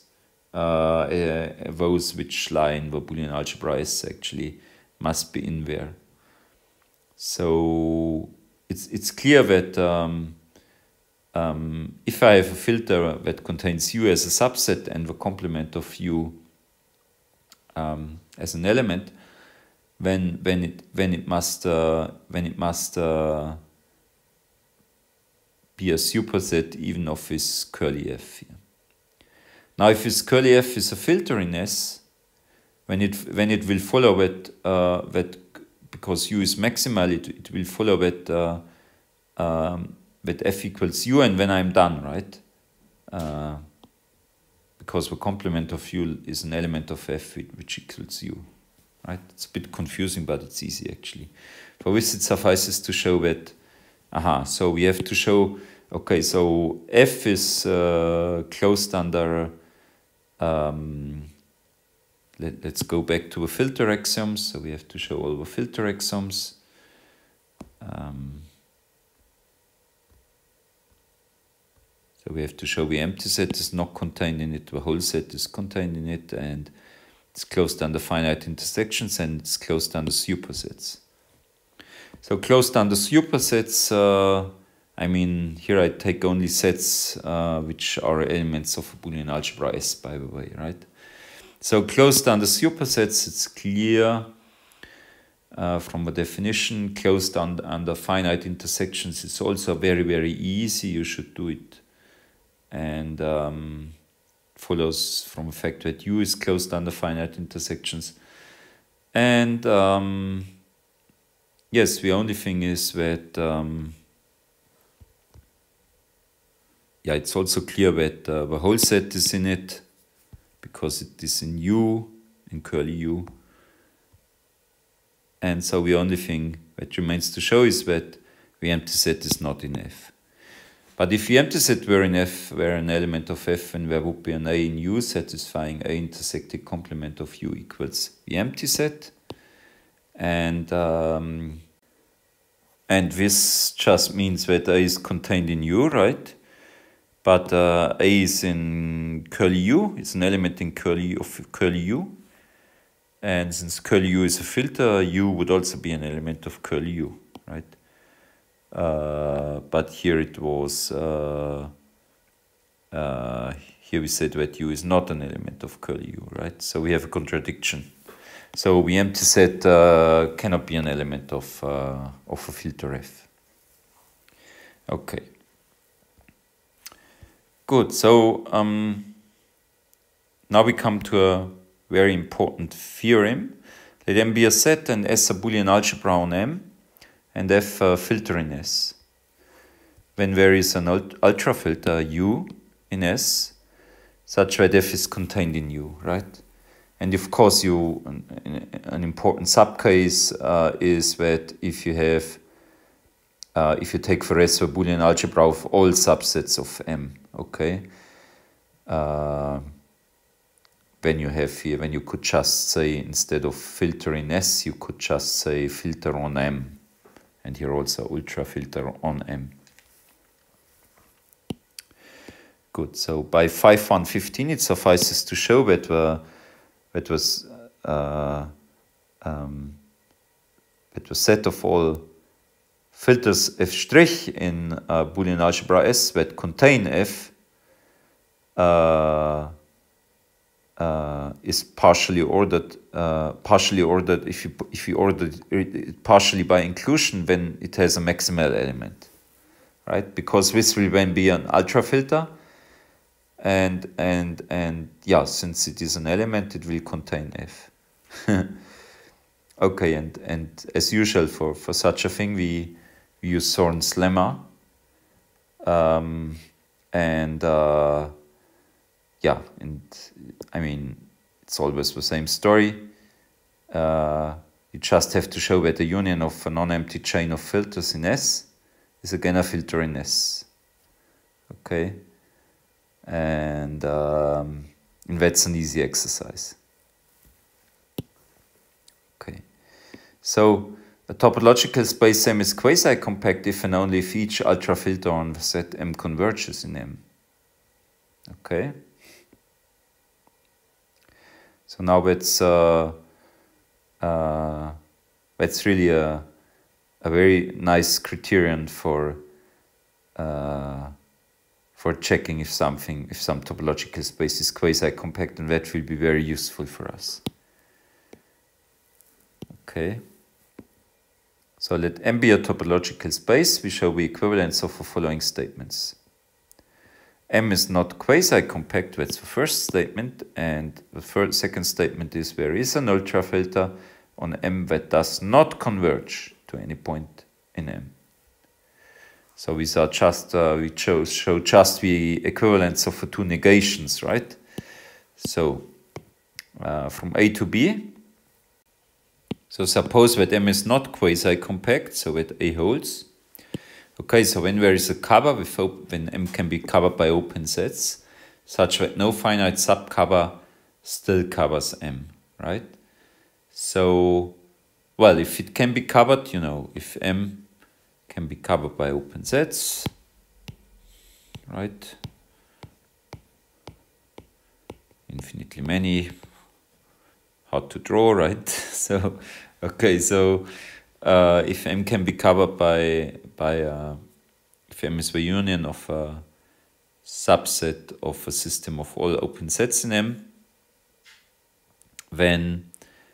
Those which lie in the Boolean algebra S actually must be in there. So it's clear that if I have a filter that contains U as a subset and the complement of U as an element, then it must be a superset even of this curly F here. Now, if this curly F is a filter in S, when it will follow that because U is maximal, it will follow that F equals U, and then I'm done, right? Because the complement of U is an element of F which equals U, right? It's a bit confusing, but it's easy actually. For this, it suffices to show that. So we have to show. Okay, so F is closed under. Let's go back to the filter axioms. So we have to show all the filter axioms. So we have to show the empty set is not contained in it, the whole set is contained in it, and it's closed under finite intersections, and it's closed under supersets. So closed under supersets, I mean, here I take only sets which are elements of a Boolean algebra S, by the way, right? So closed under supersets, it's clear from the definition. Closed under finite intersections, it's also very, very easy. You should do it. And follows from the fact that U is closed under finite intersections. And yes, the only thing is that it's also clear that the whole set is in it, because it is in U, in curly U. And so the only thing that remains to show is that the empty set is not in F. But if the empty set were in F, were an element of F, then there would be an A in U satisfying A intersecting complement of U equals the empty set. And this just means that A is contained in U, right? But A is in curly U, it's an element in curly U. And since curly U is a filter, U would also be an element of curly U, right? But here it was, here we said that U is not an element of curly U, right? So we have a contradiction. So the empty set cannot be an element of a filter F. Okay. Good, so now we come to a very important theorem. Let M be a set and S a Boolean algebra on M, and F a filter in S. When there is an ultra filter U in S, such that F is contained in U, right? And of course, an important subcase is that if you have, if you take the rest of the Boolean algebra of all subsets of M, okay, then you have here, when you could just say, instead of filter in S, you could just say filter on M, and here also ultra filter on M. Good, so by 5.1.15 it suffices to show that the set of all filters F' in Boolean algebra S that contain F is partially ordered if you order it partially by inclusion, when it has a maximal element, right? Because this will then be an ultra filter, and yeah, since it is an element, it will contain F. Okay, and as usual for such a thing, we use Zorn's lemma, yeah, and I mean, it's always the same story. You just have to show that the union of a non-empty chain of filters in S is again a filter in S. Okay, and that's an easy exercise. Okay, so a topological space M is quasi-compact if and only if each ultra filter on the set M converges in M. Okay. So now that's really a very nice criterion for checking if some topological space is quasi-compact, and that will be very useful for us. Okay. So let M be a topological space. We show the equivalence of the following statements. M is not quasi-compact, that's the first statement, and the second statement is there is an ultra filter on M that does not converge to any point in M. So these are just, we show just the equivalence of the two negations, right? So from A to B, so suppose that M is not quasi-compact, so that A holds. Okay, so when there is a cover, when M can be covered by open sets, such that no finite subcover still covers M, right? So, well, if it can be covered, you know, if M can be covered by open sets, right? Infinitely many, hard to draw, right? So, okay, so if M can be covered by if M is the union of a subset of a system of all open sets in M, then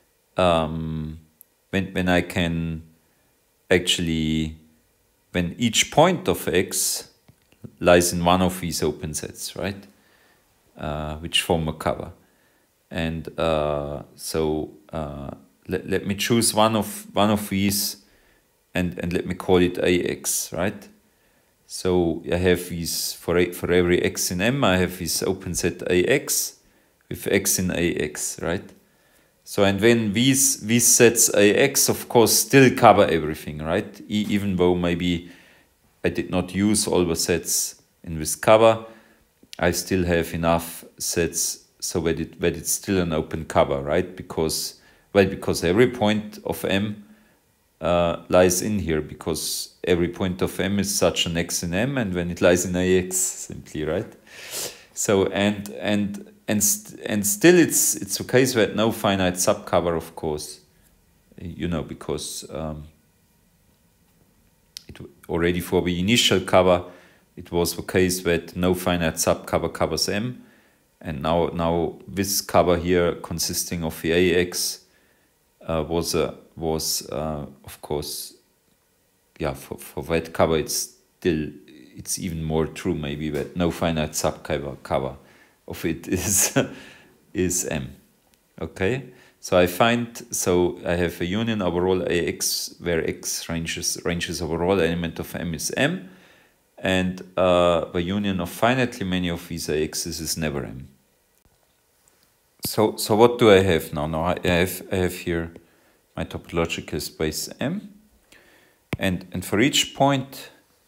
when I can actually, when each point of X lies in one of these open sets, right, which form a cover, and so let me choose one of these, and let me call it AX, right? So I have these, for every X in M, I have this open set AX with X in AX, right? So, and then these sets AX, of course, still cover everything, right? Even though maybe I did not use all the sets in this cover, I still have enough sets so that it's still an open cover, right? Because every point of M lies in here, because every point of M is such an X in M, and when it lies in AX, simply, right? So and still it's a case that no finite subcover, of course, you know, because it already for the initial cover, it was the case that no finite subcover covers M, and now this cover here consisting of the AX was of course, yeah, for that cover it's even more true maybe that no finite subcover of it is M. Okay, so I have a union over all AX where X ranges over all element of M is M, and the union of finitely many of these AXs is never M. So what do I have now? Now I have here my topological space M, and for each point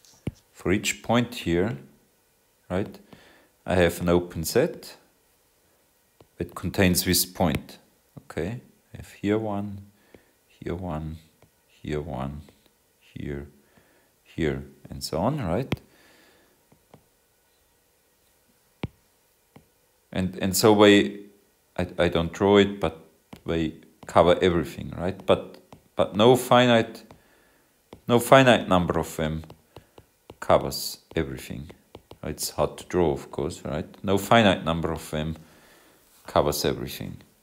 here, right, I have an open set that contains this point. Okay, I have here one, here one, here one, here, and so on, right? And so I don't draw it, but they cover everything, right? But no finite number of them covers everything. It's hard to draw, of course, right? No finite number of them covers everything.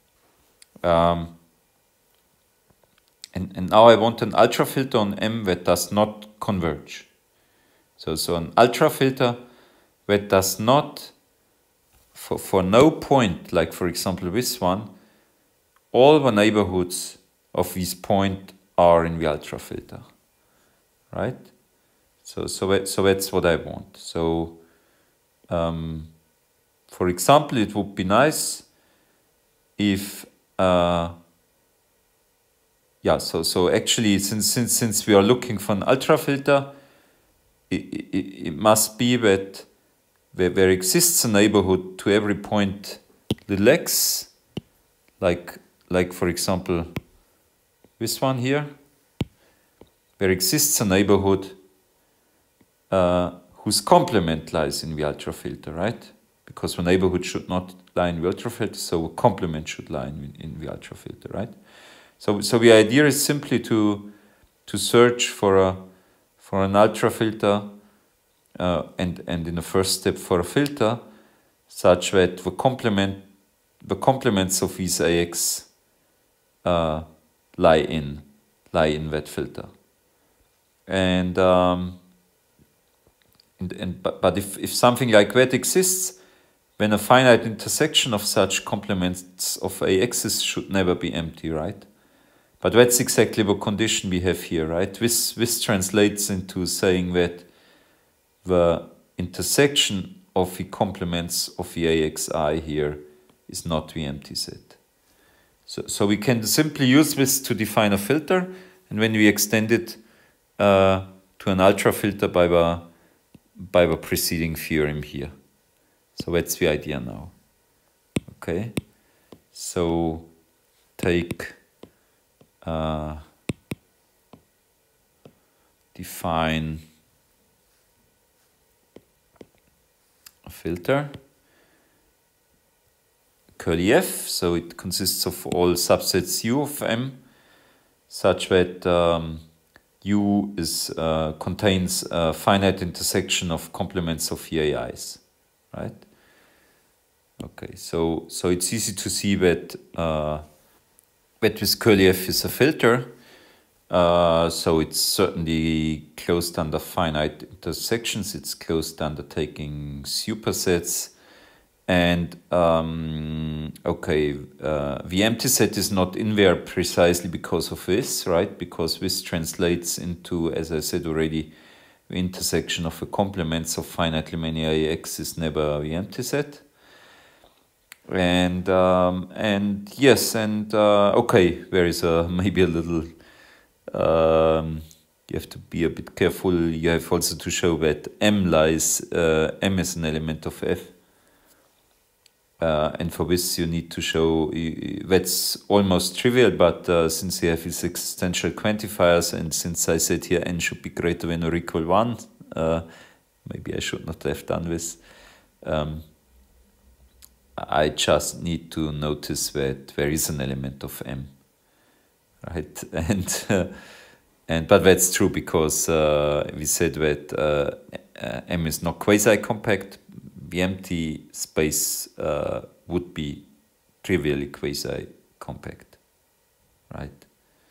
And now I want an ultra filter on M that does not converge. So an ultra filter that does not, for no point, like for example this one, all the neighborhoods of this point are in the ultra filter, right? So that's what I want. So for example, it would be nice if so actually since we are looking for an ultra filter, it must be that there exists a neighborhood to every point little x, like for example this one here. There exists a neighborhood whose complement lies in the ultra filter, right? Because the neighborhood should not lie in the ultra filter, so a complement should lie in the ultra filter, right? So the idea is simply to search for an ultra filter and in the first step for a filter such that the complements of these AX lie in that filter. But if something like that exists, then a finite intersection of such complements of AXs should never be empty, right? But that's exactly the condition we have here, right? This translates into saying that the intersection of the complements of the AXI here is not the empty set. So we can simply use this to define a filter, and when we extend it to an ultra filter by the preceding theorem here. So that's the idea now. Okay, so take define a filter curly f, so it consists of all subsets U of M, such that U contains a finite intersection of complements of the AIs, right? Okay, so it's easy to see that this curly f is a filter, so it's certainly closed under finite intersections. It's closed under taking supersets, and the empty set is not in there precisely because of this, right? Because this translates into, as I said already, the intersection of the complements of finitely many AX is never the empty set. Okay, there is maybe a little, you have to be a bit careful. You have also to show that M is an element of F. And for this you need to show, that's almost trivial, but since you have these existential quantifiers, and since I said here n should be greater than or equal 1, maybe I should not have done this. I just need to notice that there is an element of M, right? But that's true because we said that M is not quasi-compact. The empty space would be trivially quasi-compact, right?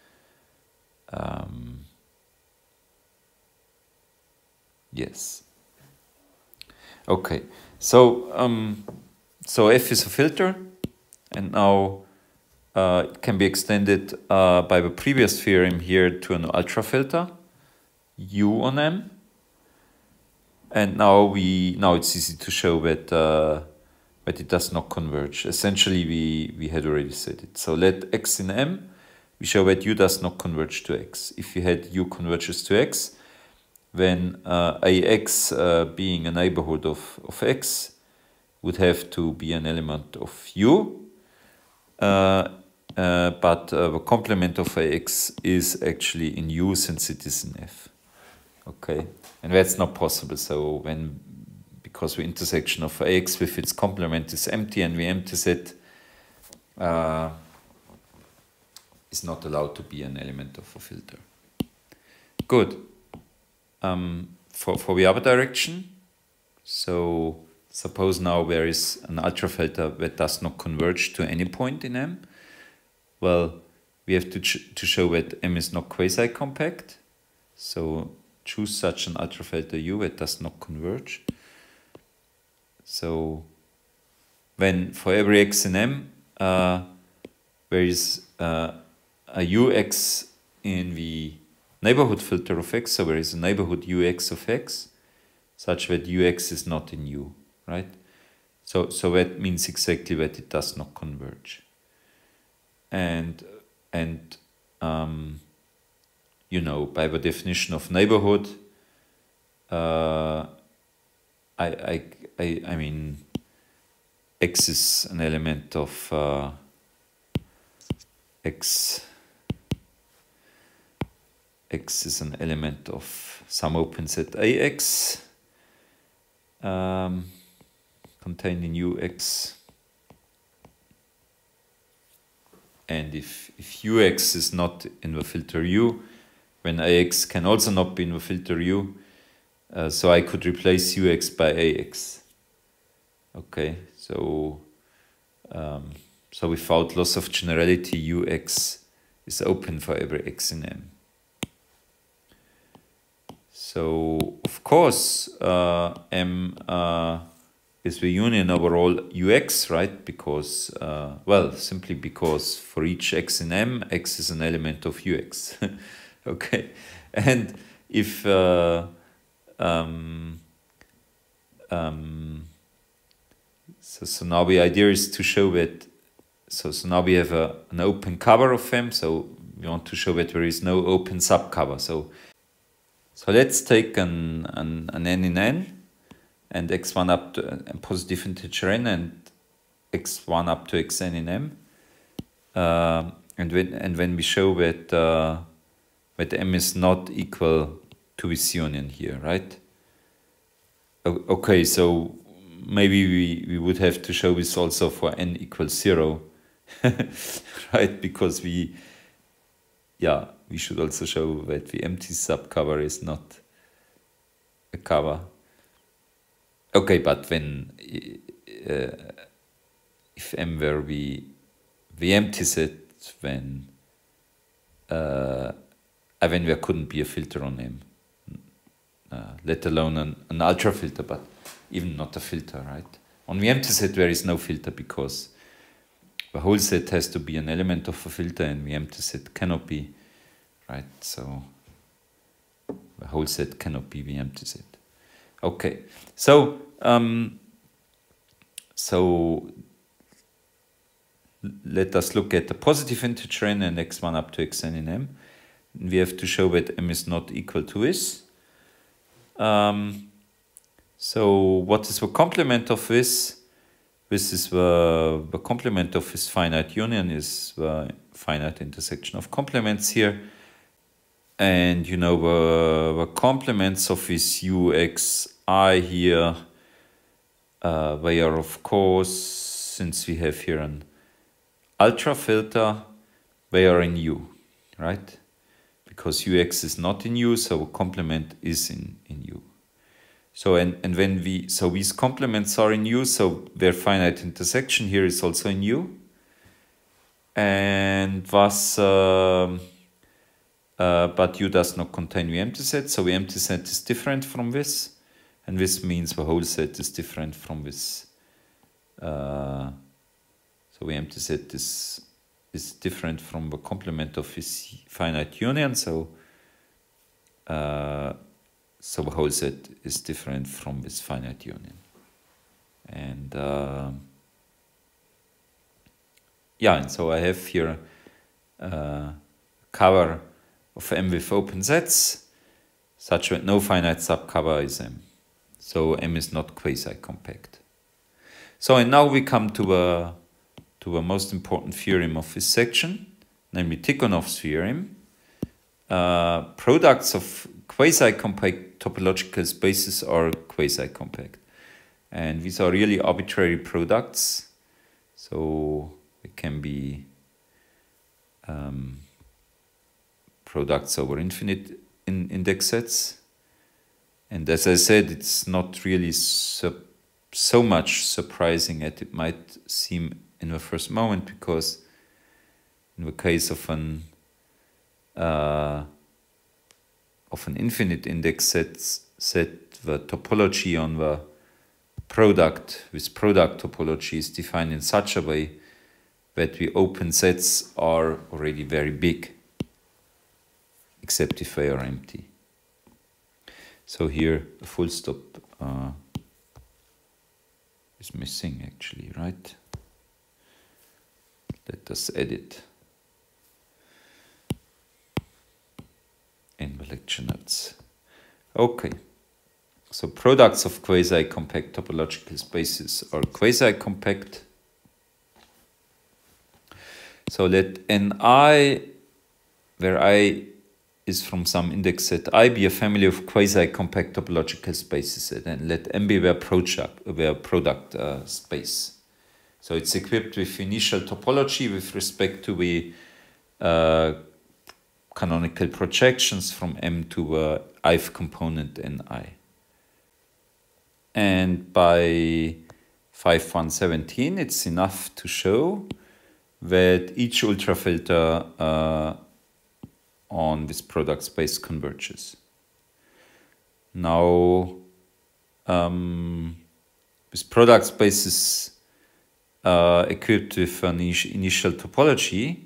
Yes. Okay. So F is a filter, and now it can be extended by the previous theorem here to an ultra filter, U on M. And now it's easy to show that it does not converge. Essentially, we had already said it. So let X in M, we show that U does not converge to X. If you had U converges to X, then AX being a neighborhood of X would have to be an element of U, but the complement of AX is actually in U since it is in F. Okay, and that's not possible. So because the intersection of AX with its complement is empty, and the empty set is not allowed to be an element of a filter. Good. For the other direction, so suppose now there is an ultra filter that does not converge to any point in M. Well, we have to show that M is not quasi-compact. So choose such an ultrafilter U that does not converge. So when for every x in M, there is a ux in the neighborhood filter of x, so there is a neighborhood ux of x, such that ux is not in U, right? So that means exactly that it does not converge. And you know, by the definition of neighborhood, I mean, x is an element of x is an element of some open set AX contained in UX. And if UX is not in the filter U, then AX can also not be in the filter U. So I could replace UX by AX. Okay, so without loss of generality, UX is open for every x in M. So of course, M is the union over all UX, right? Because, well, simply because for each x in M, x is an element of UX. Okay, and if so now the idea is to show that, so now we have an open cover of M, so we want to show that there is no open subcover. So let's take an n in N, and x1 up to a positive integer n, and x1 up to xn in M, and when we show that that M is not equal to this union here, right? Okay, so maybe we would have to show this also for n equals 0, right? Because we should also show that the empty subcover is not a cover. Okay, but when if M were the empty set, then there couldn't be a filter on M, let alone an ultra filter, but even not a filter, right? On the empty set there is no filter because the whole set has to be an element of a filter, and the empty set cannot be, right? So the whole set cannot be the empty set. Okay, so let us look at the positive integer n and x1 up to xn in M. We have to show that M is not equal to this. So what is the complement of this? This is the complement of this finite union, is the finite intersection of complements here. And you know, the complements of this UXI here, they are, of course, since we have here an ultra filter, they are in U, right? Because UX is not in U, so a complement is in U. So and when these complements are in U, so their finite intersection here is also in U. And thus but U does not contain the empty set, so the empty set is different from this, and this means the whole set is different from this. So the empty set is different from the complement of this finite union, so the whole set is different from this finite union. And and so I have here cover of M with open sets, such that no finite subcover is M. So M is not quasi-compact. So, and now we come to the most important theorem of this section, namely Tikhonov's theorem. Products of quasi-compact topological spaces are quasi-compact. And these are really arbitrary products. So it can be products over infinite index sets. And as I said, it's not really so much surprising as it might seem in the first moment, because in the case of an infinite index set, the topology on the product with product topology is defined in such a way that the open sets are already very big, except if they are empty. So here a full stop is missing actually, right? Let us edit in the lecture notes. Okay, so products of quasi-compact topological spaces are quasi-compact. So let Ni, where I is from some index set I, be a family of quasi-compact topological spaces, and let M be their product space. So it's equipped with initial topology with respect to the canonical projections from M to the ith component Ni. And by 5117, it's enough to show that each ultrafilter on this product space converges. Now, this product space is equipped with an initial topology,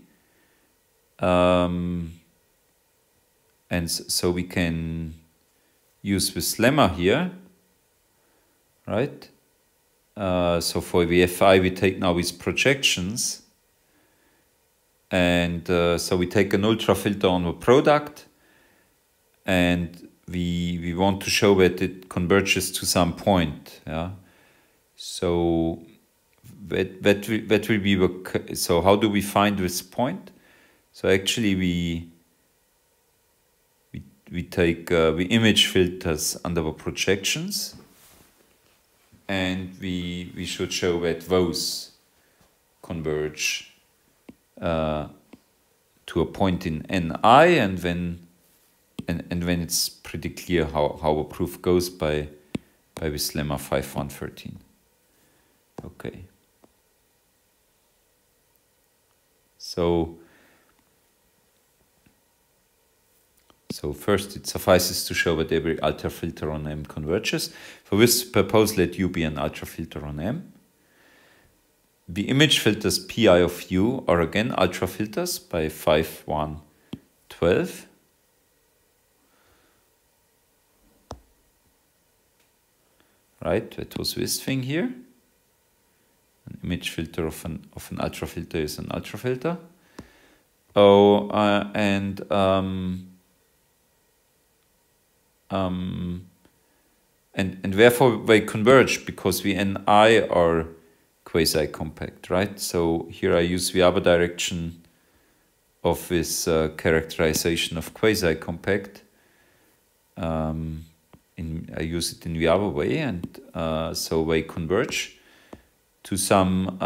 and so we can use this lemma here, right? So for the Fi, we take now these projections, and so we take an ultrafilter on the product, and we want to show that it converges to some point. Yeah. So that will be the. So how do we find this point? So actually we take the image filters under the projections, and we should show that those converge to a point in Ni, and then it's pretty clear how a proof goes by this lemma 5113. Okay. So first it suffices to show that every ultrafilter on M converges. For this purpose, let U be an ultrafilter on M. The image filters Pi of U are again ultrafilters by 5112. Right, that was this thing here. An image filter of an ultrafilter is an ultrafilter. Oh, and therefore they converge because the Ni are quasi-compact, right? So here I use the other direction of this characterization of quasi-compact. I use it in the other way, and so they converge to some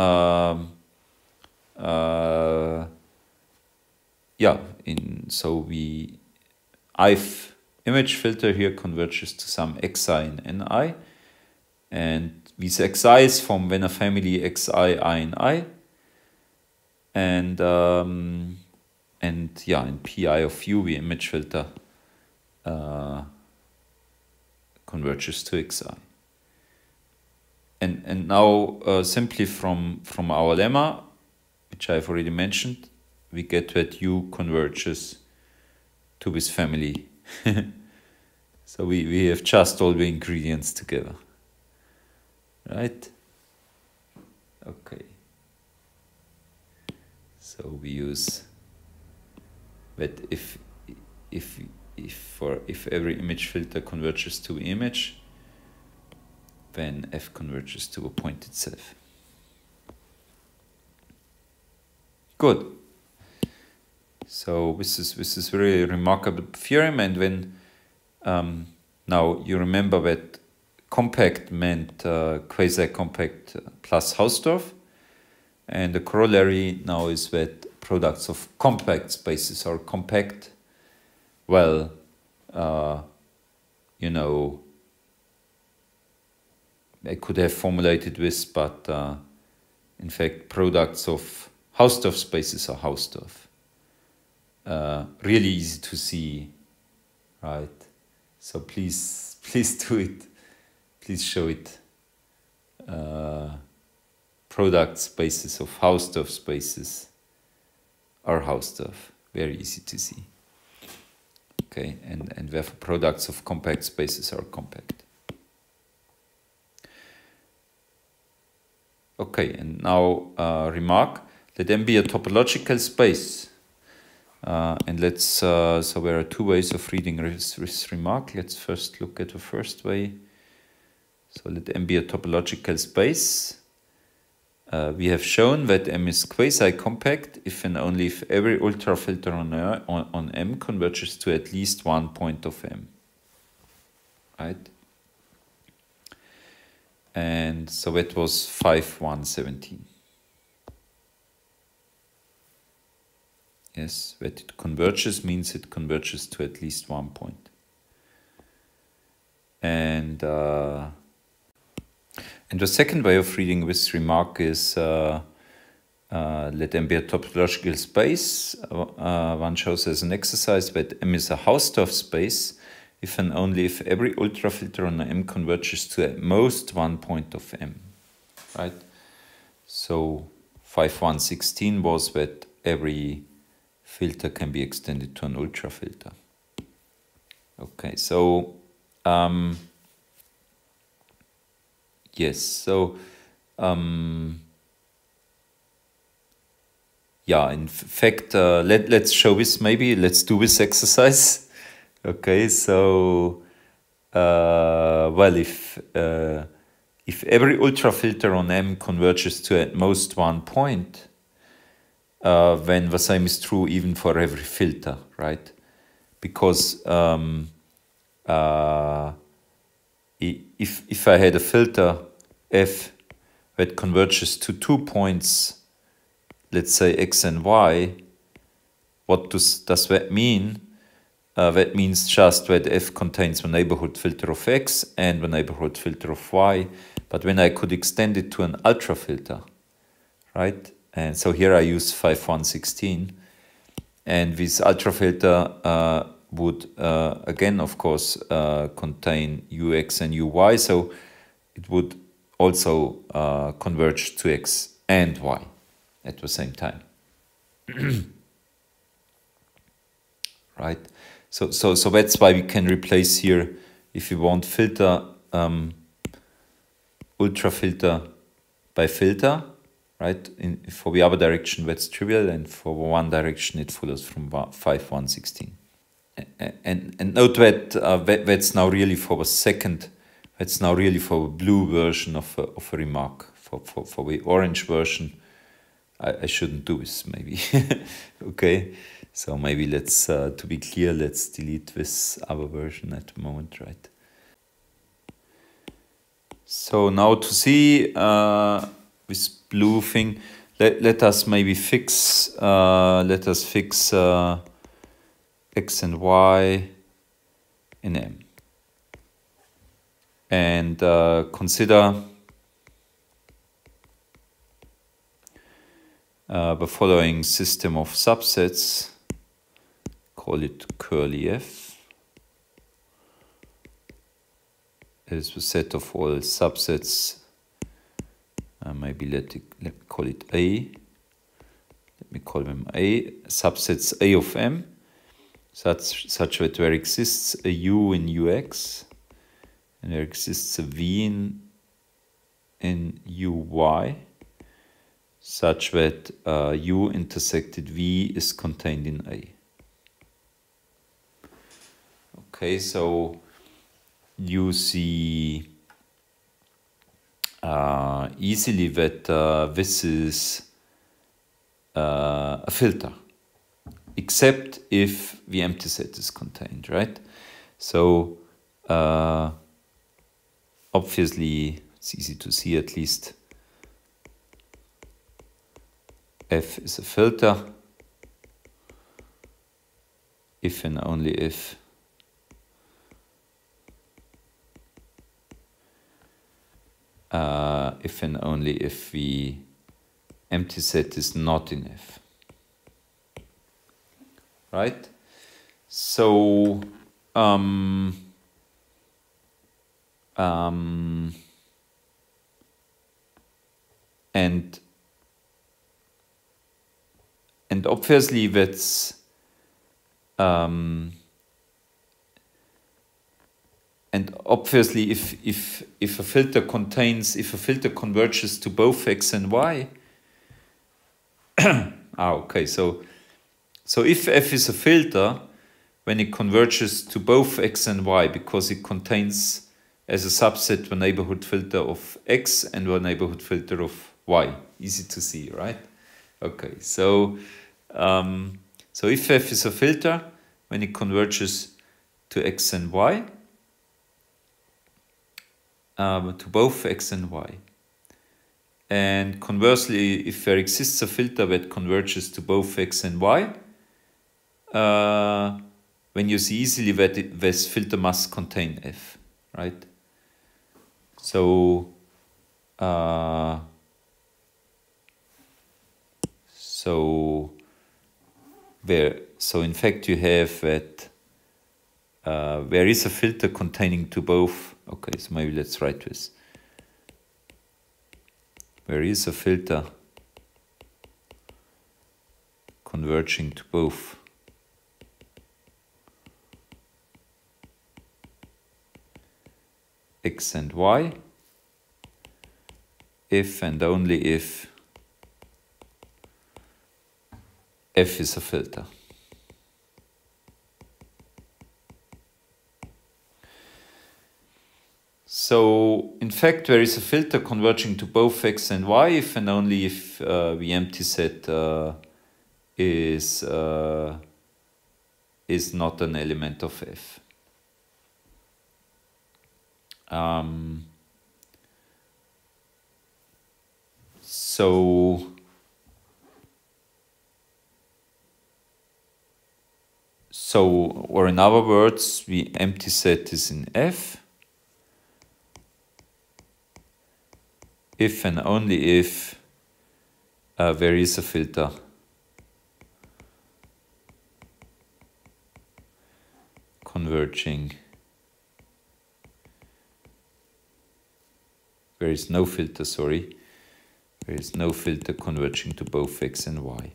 so the ith image filter here converges to some xi in Ni, and these xi's form then a family xi I in I, and in Pi of U the image filter converges to xi. And now simply from our lemma, which I've already mentioned, we get that U converges to this family. So we have just all the ingredients together, right? Okay. So we use that if every image filter converges to image, then F converges to a point itself. Good. So this is really a remarkable theorem, and when now you remember that compact meant quasi-compact plus Hausdorff, and the corollary now is that products of compact spaces are compact. Well, I could have formulated this, but in fact products of Hausdorff spaces are Hausdorff. Really easy to see, right? So please do it. Please show it. Product spaces of Hausdorff spaces are Hausdorff. Very easy to see. Okay, and therefore products of compact spaces are compact. Okay, and now remark, let M be a topological space. And let's, so there are two ways of reading this remark. Let's first look at the first way. So let M be a topological space. We have shown that M is quasi-compact if and only if every ultrafilter on M converges to at least one point of M. Right? And so that was 5.1.17. Yes, that it converges means it converges to at least one point. And the second way of reading this remark is let M be a topological space. One shows as an exercise that M is a Hausdorff space if and only if every ultrafilter on M converges to at most one point of M. Right? So 5.1.16 was that every filter can be extended to an ultrafilter. Okay, so yes, so yeah, in fact, let's show this maybe. Let's do this exercise. Okay, so well, if every ultrafilter on M converges to at most one point, then the same is true even for every filter, right? Because if I had a filter F that converges to 2 points, let's say X and Y, what does that mean? That means just that F contains the neighborhood filter of X and the neighborhood filter of Y, but when I could extend it to an ultrafilter, right? And so here I use 5.1.16, and this ultrafilter would again, of course, contain UX and UY, so it would also converge to X and Y at the same time. Right? So that's why we can replace here, if you want, filter, ultrafilter by filter, right? For the other direction, that's trivial, and for one direction, it follows from 5.1.16. And note that that's now really for the second, that's now really for the blue version of a remark. For the orange version, I shouldn't do this, maybe. Okay, so maybe let's, to be clear, let's delete this other version at the moment, right? So now to see this blue thing, let us maybe fix, X and Y in M. And consider the following system of subsets, call it curly F. It is the set of all subsets, maybe let me call it A. Let me call them A, subsets A of M, such that there exists a U in UX, and there exists a V in UY, such that U intersected V is contained in A. Okay, so you see easily that this is a filter, except if the empty set is contained, right? So obviously it's easy to see, at least F is a filter if and only if and only if the empty set is not in F. Right? So and obviously that's and obviously if a filter converges to both X and Y, okay, so if F is a filter, when it converges to both X and Y, because it contains as a subset the neighborhood filter of X and the neighborhood filter of Y. Easy to see, right? Okay, so if F is a filter, when it converges to X and Y, to both X and Y. And conversely, if there exists a filter that converges to both X and Y, when you see easily that this filter must contain F, right? So in fact you have that there is a filter containing to both. Okay, so maybe let's write this. There is a filter converging to both X and Y if and only if F is a filter. So, in fact, there is a filter converging to both X and Y if and only if the empty set is not an element of F. Or in other words, the empty set is in F if and only if there is a filter converging. There is no filter, sorry. There is no filter converging to both X and Y.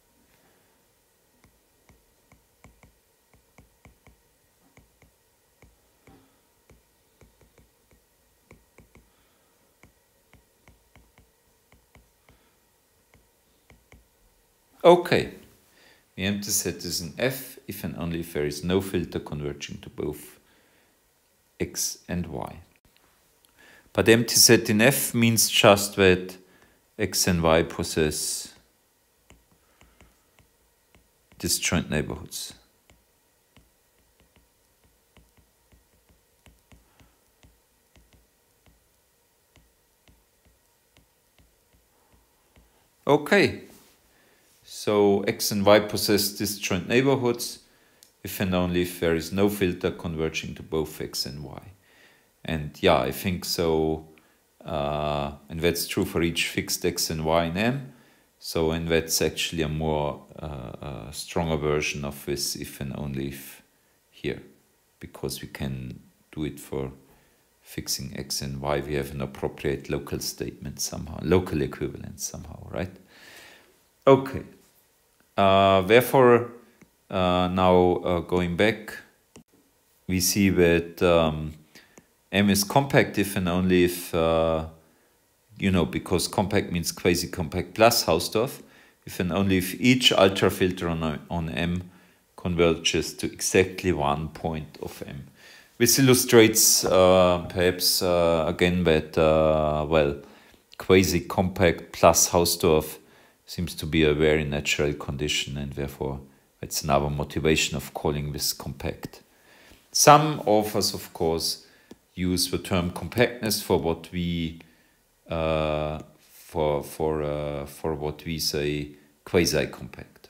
Okay, the empty set is in F if and only if there is no filter converging to both X and Y. But empty set in F means just that X and Y possess disjoint neighborhoods. Okay. So X and Y possess disjoint neighborhoods if and only if there is no filter converging to both X and Y. And yeah, I think so, and that's true for each fixed X and Y in M. So, and that's actually a more stronger version of this if and only if here, because we can do it for fixing X and Y. We have an appropriate local statement somehow, local equivalent somehow, right? Okay. Therefore, now going back, we see that M is compact if and only if, because compact means quasi-compact plus Hausdorff, if and only if each ultrafilter on M converges to exactly one point of M. This illustrates perhaps again that, quasi-compact plus Hausdorff seems to be a very natural condition, and therefore it's another motivation of calling this compact. Some authors, of course, use the term compactness for what we what we say quasi-compact.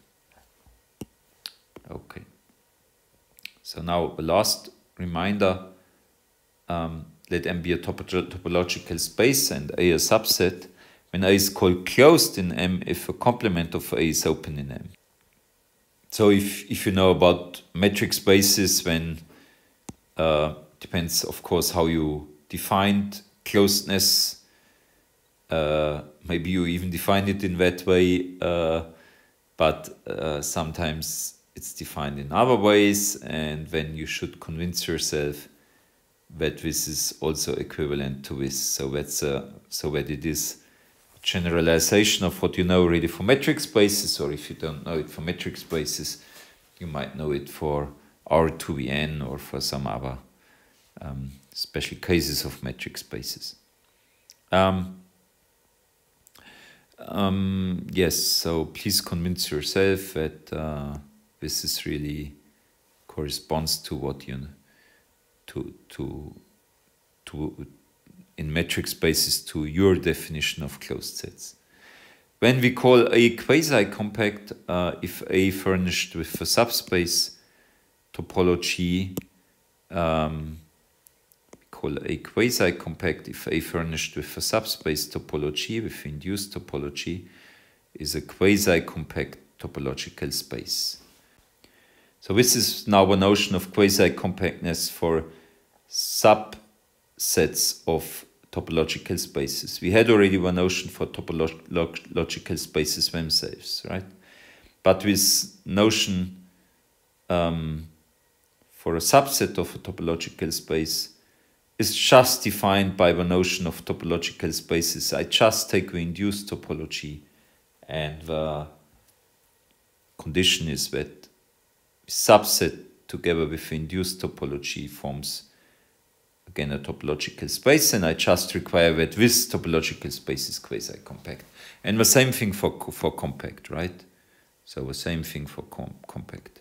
Okay. So now the last reminder: let M be a topological space and A a subset. when A is called closed in M if a complement of A is open in M. So if you know about metric spaces, when depends of course how you defined closedness. Maybe you even defined it in that way, but sometimes it's defined in other ways, and then you should convince yourself that this is also equivalent to this. So so that it is a generalization of what you know already for metric spaces, or if you don't know it for metric spaces, you might know it for R2N or for some other special cases of metric spaces. Yes, so please convince yourself that this is really corresponds to what you to in metric spaces to your definition of closed sets. When we call A quasi-compact, if A furnished with a subspace topology, call A quasi-compact if A furnished with a subspace topology, with induced topology, is a quasi-compact topological space. So this is now a notion of quasi-compactness for subsets of topological spaces. We had already one notion for topological spaces themselves, right? But this notion for a subset of a topological space is just defined by the notion of topological spaces. I just take the induced topology, and the condition is that subset together with the induced topology forms again a topological space, and I just require that this topological space is quasi-compact. And the same thing for compact, right? So the same thing for compact.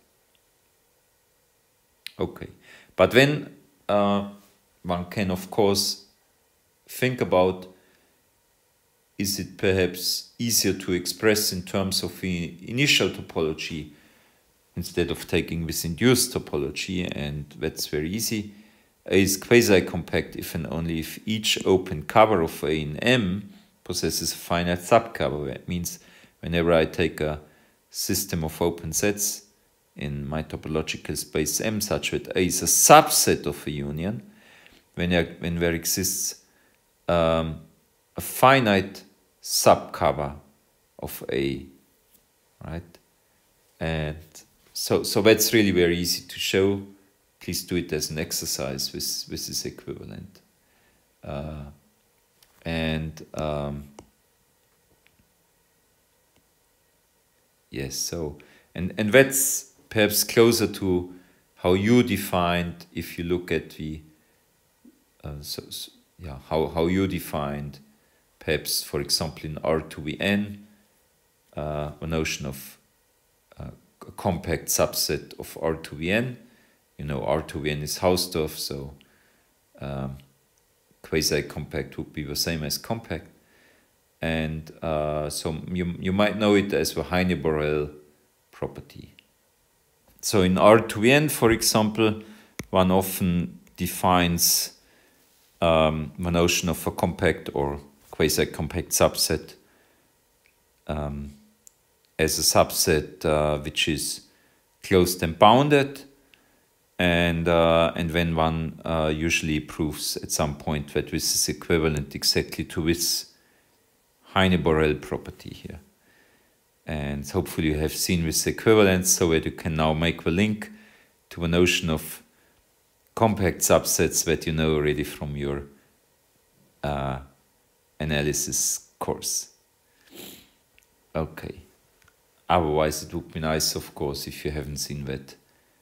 Okay, but then one can of course think about, is it perhaps easier to express in terms of the initial topology instead of taking this induced topology? And that's very easy. A is quasi-compact if and only if each open cover of A in M possesses a finite subcover. That means whenever I take a system of open sets in my topological space M such that A is a subset of a union, when there exists a finite subcover of A, right? And so that's really very easy to show. Please do it as an exercise. This is equivalent. Yes, so and that's perhaps closer to how you defined, if you look at the how you defined perhaps, for example, in R2N, a notion of a compact subset of R2N. You know, R2N is Hausdorff, so quasi-compact would be the same as compact. And so you might know it as the Heine-Borel property. So in R2N, for example, one often defines the notion of a compact or quasi-compact subset as a subset which is closed and bounded, and when one usually proves at some point that this is equivalent exactly to this Heine-Borel property here. And hopefully you have seen this equivalence so that you can now make the link to a notion of compact subsets that you know already from your analysis course. Okay. Otherwise, it would be nice, of course, if you haven't seen that,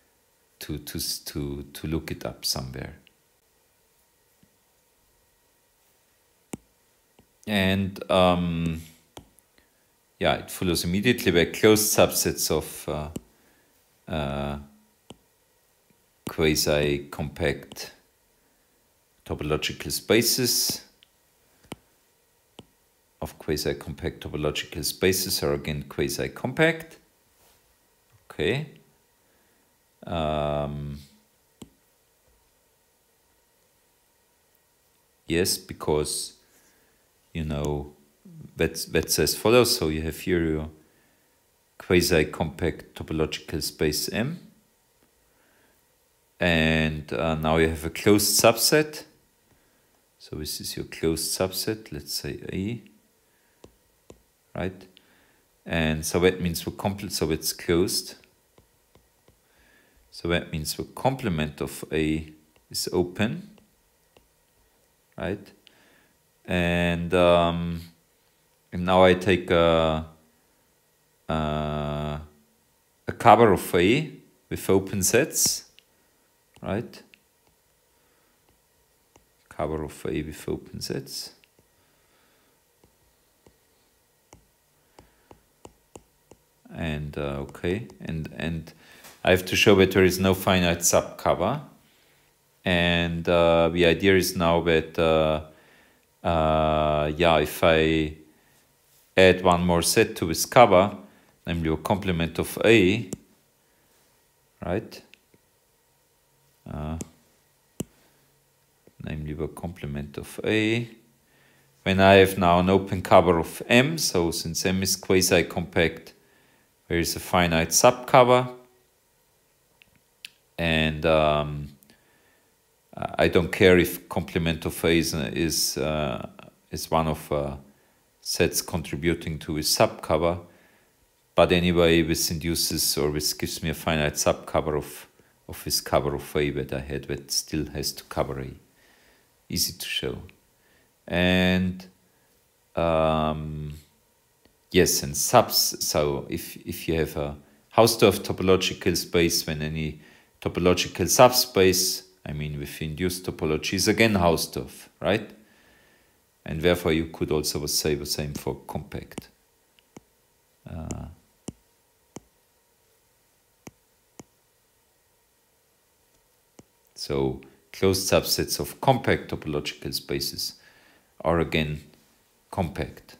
to look it up somewhere. And yeah, it follows immediately that closed subsets of quasi-compact topological spaces are again quasi-compact. Okay. Yes, because you know that's as follows. So you have here your quasi-compact topological space M. And now you have a closed subset. So this is your closed subset, let's say A, right? And so that means we're complete, so it's closed. So that means the complement of A is open, right? And now I take a cover of A with open sets, right? Cover of A with open sets. And okay, and I have to show that there is no finite subcover. And the idea is now that yeah, if I add one more set to this cover, namely a complement of A, right? Namely the complement of A. When I have now an open cover of M, so since M is quasi-compact, there is a finite subcover. And I don't care if complement of A is one of sets contributing to a subcover, but anyway, this induces, or this gives me a finite subcover of this cover of A that I had that still has to cover A. Easy to show. And yes, and subs, so if you have a Hausdorff topological space, when any topological subspace, I mean with induced topology, is again Hausdorff, right? And therefore you could also say the same for compact. So closed subsets of compact topological spaces are again compact.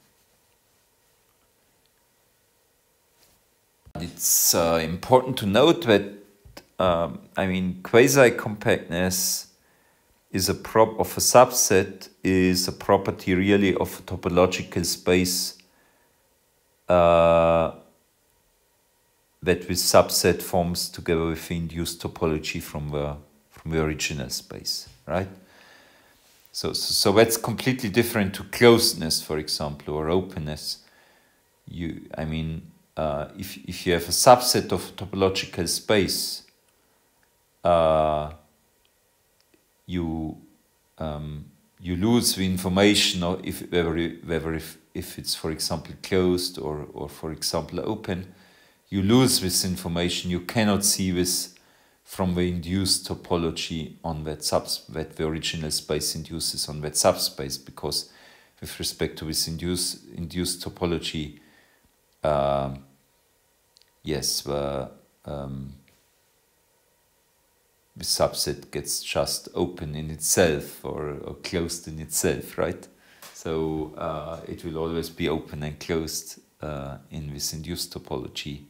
It's important to note that I mean, quasi-compactness is a prop of a subset, is a property really of a topological space that this subset forms together with the induced topology from the original space, right? So that's completely different to closedness, for example, or openness. I mean, if you have a subset of topological space, you lose the information, or if it's, for example, closed or for example open, you lose this information. You cannot see this from the induced topology on that the original space induces on that subspace, because with respect to this induced topology, yes, the subset gets just open in itself or closed in itself, right? So it will always be open and closed in this induced topology.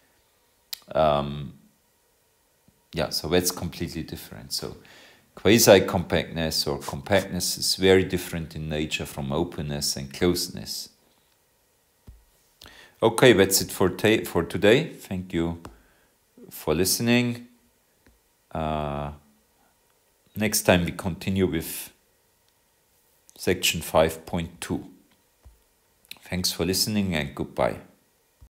Yeah, so that's completely different. So quasi-compactness or compactness is very different in nature from openness and closeness. Okay, that's it for today. Thank you for listening. Next time we continue with section 5.2. Thanks for listening and goodbye.